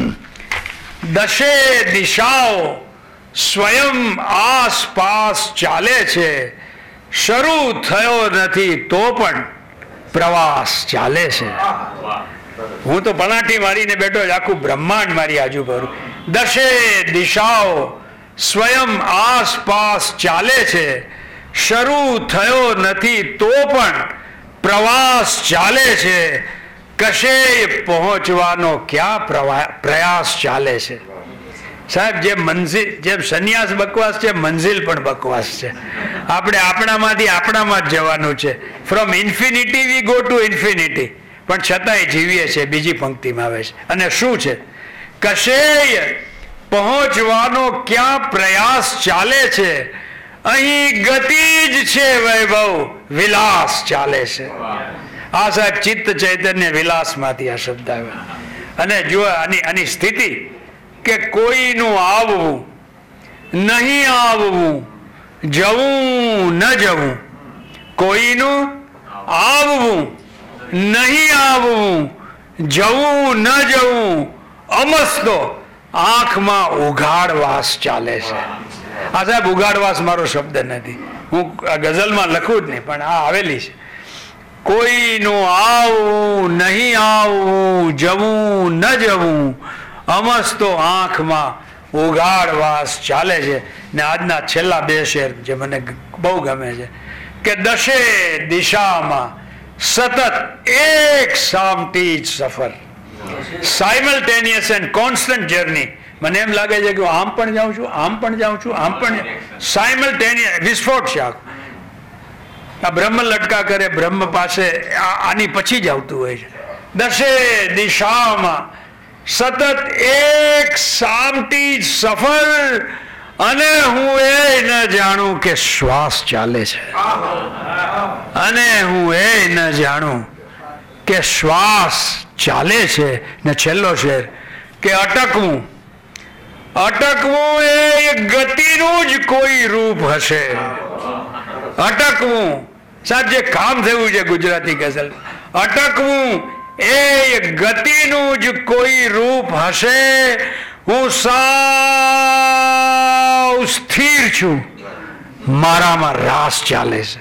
દશે દિશાઓ સ્વયં આસપાસ ચાલે છે, શરૂ થયો નથી તો પણ પ્રવાસ ચાલે છે. હું તો પણાઠી મારીને બેઠો જ, આખું બ્રહ્માંડ મારી આજુબાજુ. દશે દિશાઓ સ્વયં આસપાસ ચાલે છે, શરૂ થયો નથી તો પણ પ્રવાસ ચાલે છે, કશે પહોંચવાનો ક્યાં પ્રયાસ ચાલે છે. સાહેબ, જે મંઝિલ, જેમ સંન્યાસ બકવાસ છે, મંઝિલ પણ બકવાસ છે. આપણે આપણામાંથી આપણામાં જ જવાનું છે. From infinity we go to infinity, પણ છતાંય જીવીએ છીએ. બીજી પંક્તિમાં આવે છે, અને શું છે? કશેય પહોંચવાનો ક્યાં પ્રયાસ ચાલે છે, અહીં ગતિ જ છે વૈભવ, વિલાસ ચાલે છે. આ સાહેબ ચિત્ત ચૈતન્ય વિલાસમાંથી આ શબ્દ આવ્યો. અને જો આની આની સ્થિતિ કે કોઈનું આવવું, નહીં આવવું, જવું ન જવું, કોઈનું આવવું, નહીં આવવું, જવું ન જવું, અમસ્તો આંખમાં ઉઘાડવાસ ચાલે છે. આ સાહેબ ઉઘાડવાસ મારો શબ્દ નથી, હું આ ગઝલમાં લખું જ નહીં, પણ આ આવેલી છે. કોઈનું આવવું, નહીં આવવું, જવું ન જવું, અમસ્તો આંખમાં ઉઘાડવાસ ચાલે છે. ને આજના છેલ્લા બે શેર જે મને બહુ ગમે છે કે દશે દિશામાં સતત એક સામટી જ સફર, સાયમલ્ટેનિયસ એન્ડ કોન્સ્ટન્ટ જર્ની. મને એમ લાગે છે કે હું આમ પણ જાઉં છું, આમ પણ જાઉં છું, આમ પણ સાયમલ્ટેનિયસ વિસ્ફોટ છે. આ બ્રહ્મ લટકા કરે, બ્રહ્મ પાસે આની પછી જ આવતું હોય છે. દશે દિશામાં સતત એક સામટી સફર, અને હું એ ન જાણું કે શ્વાસ ચાલે છે, અને હું એ ન જાણું કે શ્વાસ ચાલે છે. ને છેલ્લો શેર કે અટકવું, અટકવું એ ગતિનું જ કોઈ રૂપ હશે. અટકવું, સાહેબ જે કામ થયું છે ગુજરાતી ગઝલ, અટકવું એ ગતિનું જ કોઈ રૂપ હશે. હું સાવ સ્થિર છું, મારામાં રાસ ચાલે છે.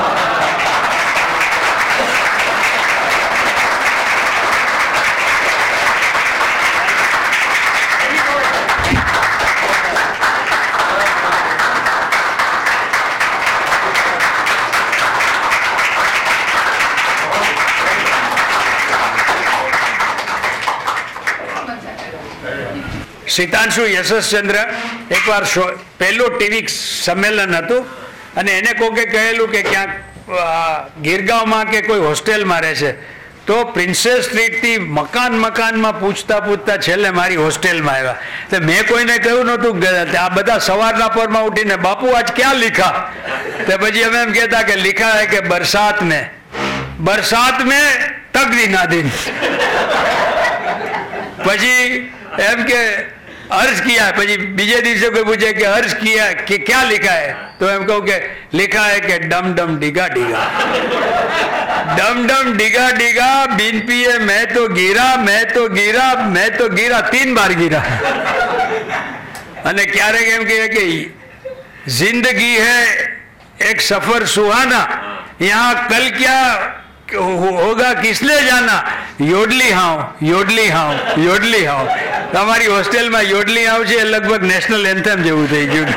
સીતાંશુ યશસ્ચંદ્ર એકવાર પહેલું ટીવી સંમેલન હતું અને એને કોકે કહેલું કે ક્યાંક ગીરગાંવમાં કે કોઈ હોસ્ટેલમાં રહે છે, તો પ્રિન્સેસ સ્ટ્રીટથી મકાન મકાનમાં પૂછતા પૂછતા છેલ્લે મારી હોસ્ટેલમાં આવ્યા. તો મેં કોઈને કહ્યું નહોતું, આ બધા સવારના પરમાં ઉઠીને બાપુ આજ ક્યાં લીખા? તો પછી અમે એમ કહેતા કે લીખા હે કે બરસાત મેં, બરસાત મેં તકદી ના દિન. પછી એમ કે अर्ज किया, પછી બીજે દિવસે કોઈ પૂછે કે अर्ज किया कि क्या लिखा है, तो એમ કહું કે लिखा है कि डम डम डिगा डिगा, डम डम डिगा डिगा, बिन पिए मैं तो गिरा, मैं तो गिरा, मैं तो गिरा, तीन बार गिरा. અને ક્યારેક એમ કહે કે जिंदगी है एक सफर सुहाना, यहाँ कल क्या होगा किसने जाना, યોડલી હાવ, યોડલી હાવ, યોડલી હાવ. તમારી હોસ્ટેલમાં યોડલી હાવ છે, લગભગ નેશનલ એન્થમ જેવું થઈ ગયું.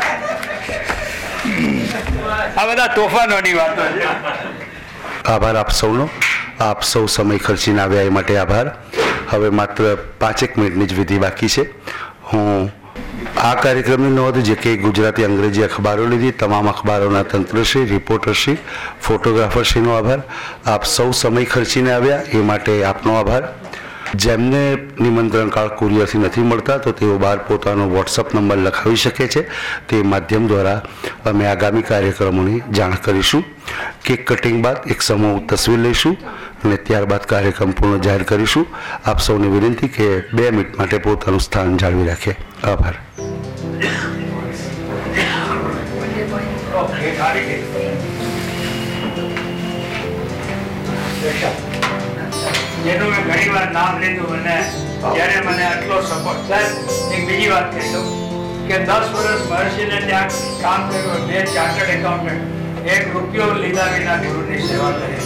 આ બધા તોફાનોની વાતો છે. આભાર આપ સૌનો. આપ સૌ સમય ખર્ચીને આવ્યા એ માટે આભાર. હવે માત્ર પાંચેક મિનિટની જ વિધિ બાકી છે. હું આ કાર્યક્રમની નોંધ જે કે ગુજરાતી અંગ્રેજી અખબારો લીધી, તમામ અખબારોના તંત્રશ્રી, રિપોર્ટરશ્રી, ફોટોગ્રાફરશ્રીનો આભાર. આપ સૌ સમય ખર્ચીને આવ્યા એ માટે આપનો આભાર. જેમને નિમંત્રણ કાર્ડ કુરિયરથી નથી મળતા તો તેઓ બહાર પોતાનો વોટ્સઅપ નંબર લખાવી શકે છે. તે માધ્યમ દ્વારા અમે આગામી કાર્યક્રમોની જાણ કરીશું. કેક કટિંગ બાદ એક સમૂહ તસવીર લઈશું અને ત્યારબાદ કાર્યક્રમ પૂર્ણ જાહેર કરીશું. આપ સૌને વિનંતી કે બે મિનિટ માટે પોતાનું સ્થાન જાળવી રાખે. આભાર. જેનું મેં ઘણી વાર નામ લીધું અને જ્યારે મને આટલો સપોર્ટ. સાહેબ એક બીજી વાત કહી દઉં કે દસ વર્ષ મહર્ષિને ત્યાં કામ કર્યું, બે ચાર્ટર્ડ એકાઉન્ટન્ટ, એક રૂપિયો લીધા વિના ગુરુની સેવા કરી.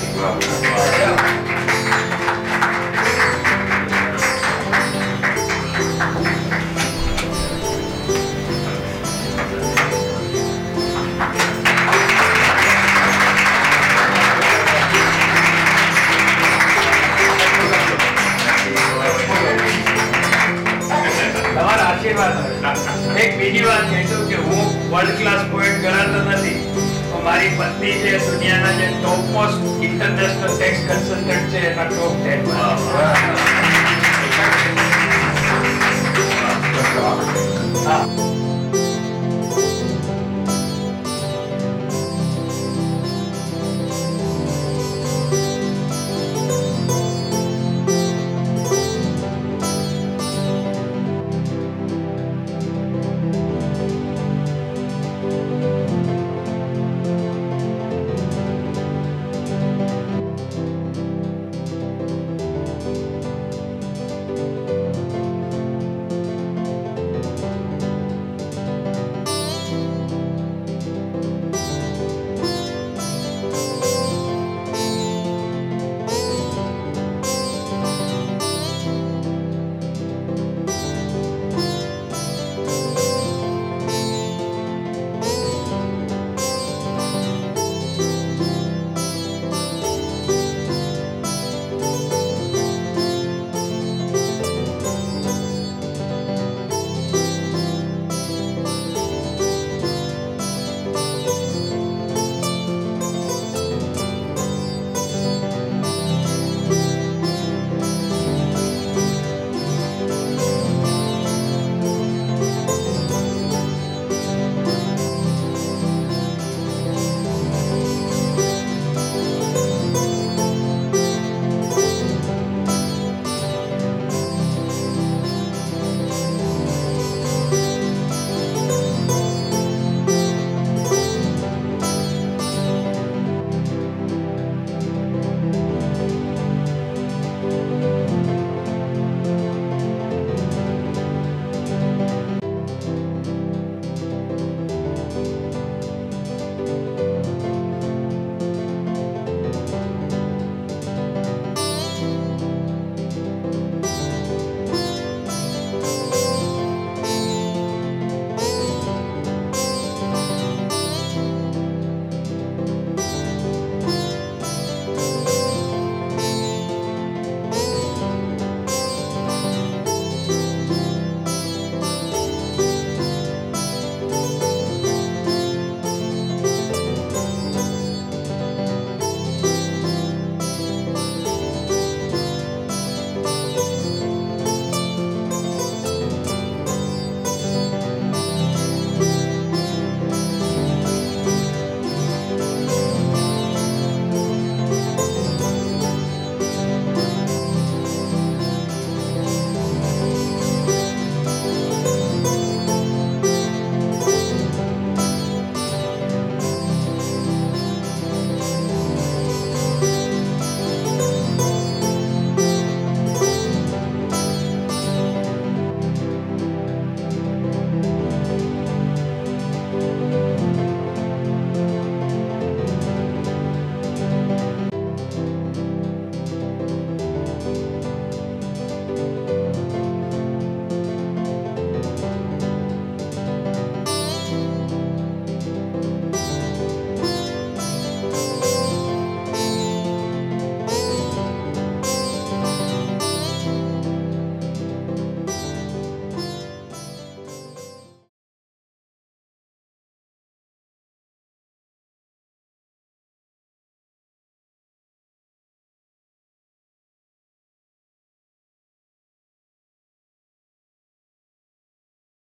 એક બીજી વાત કહેતો કે હું વર્લ્ડ ક્લાસ પોએટ ગણાતો નથી, તો મારી પત્ની છે દુનિયાના જે top most international tax consultant છે એના ટોપ ટેન માં.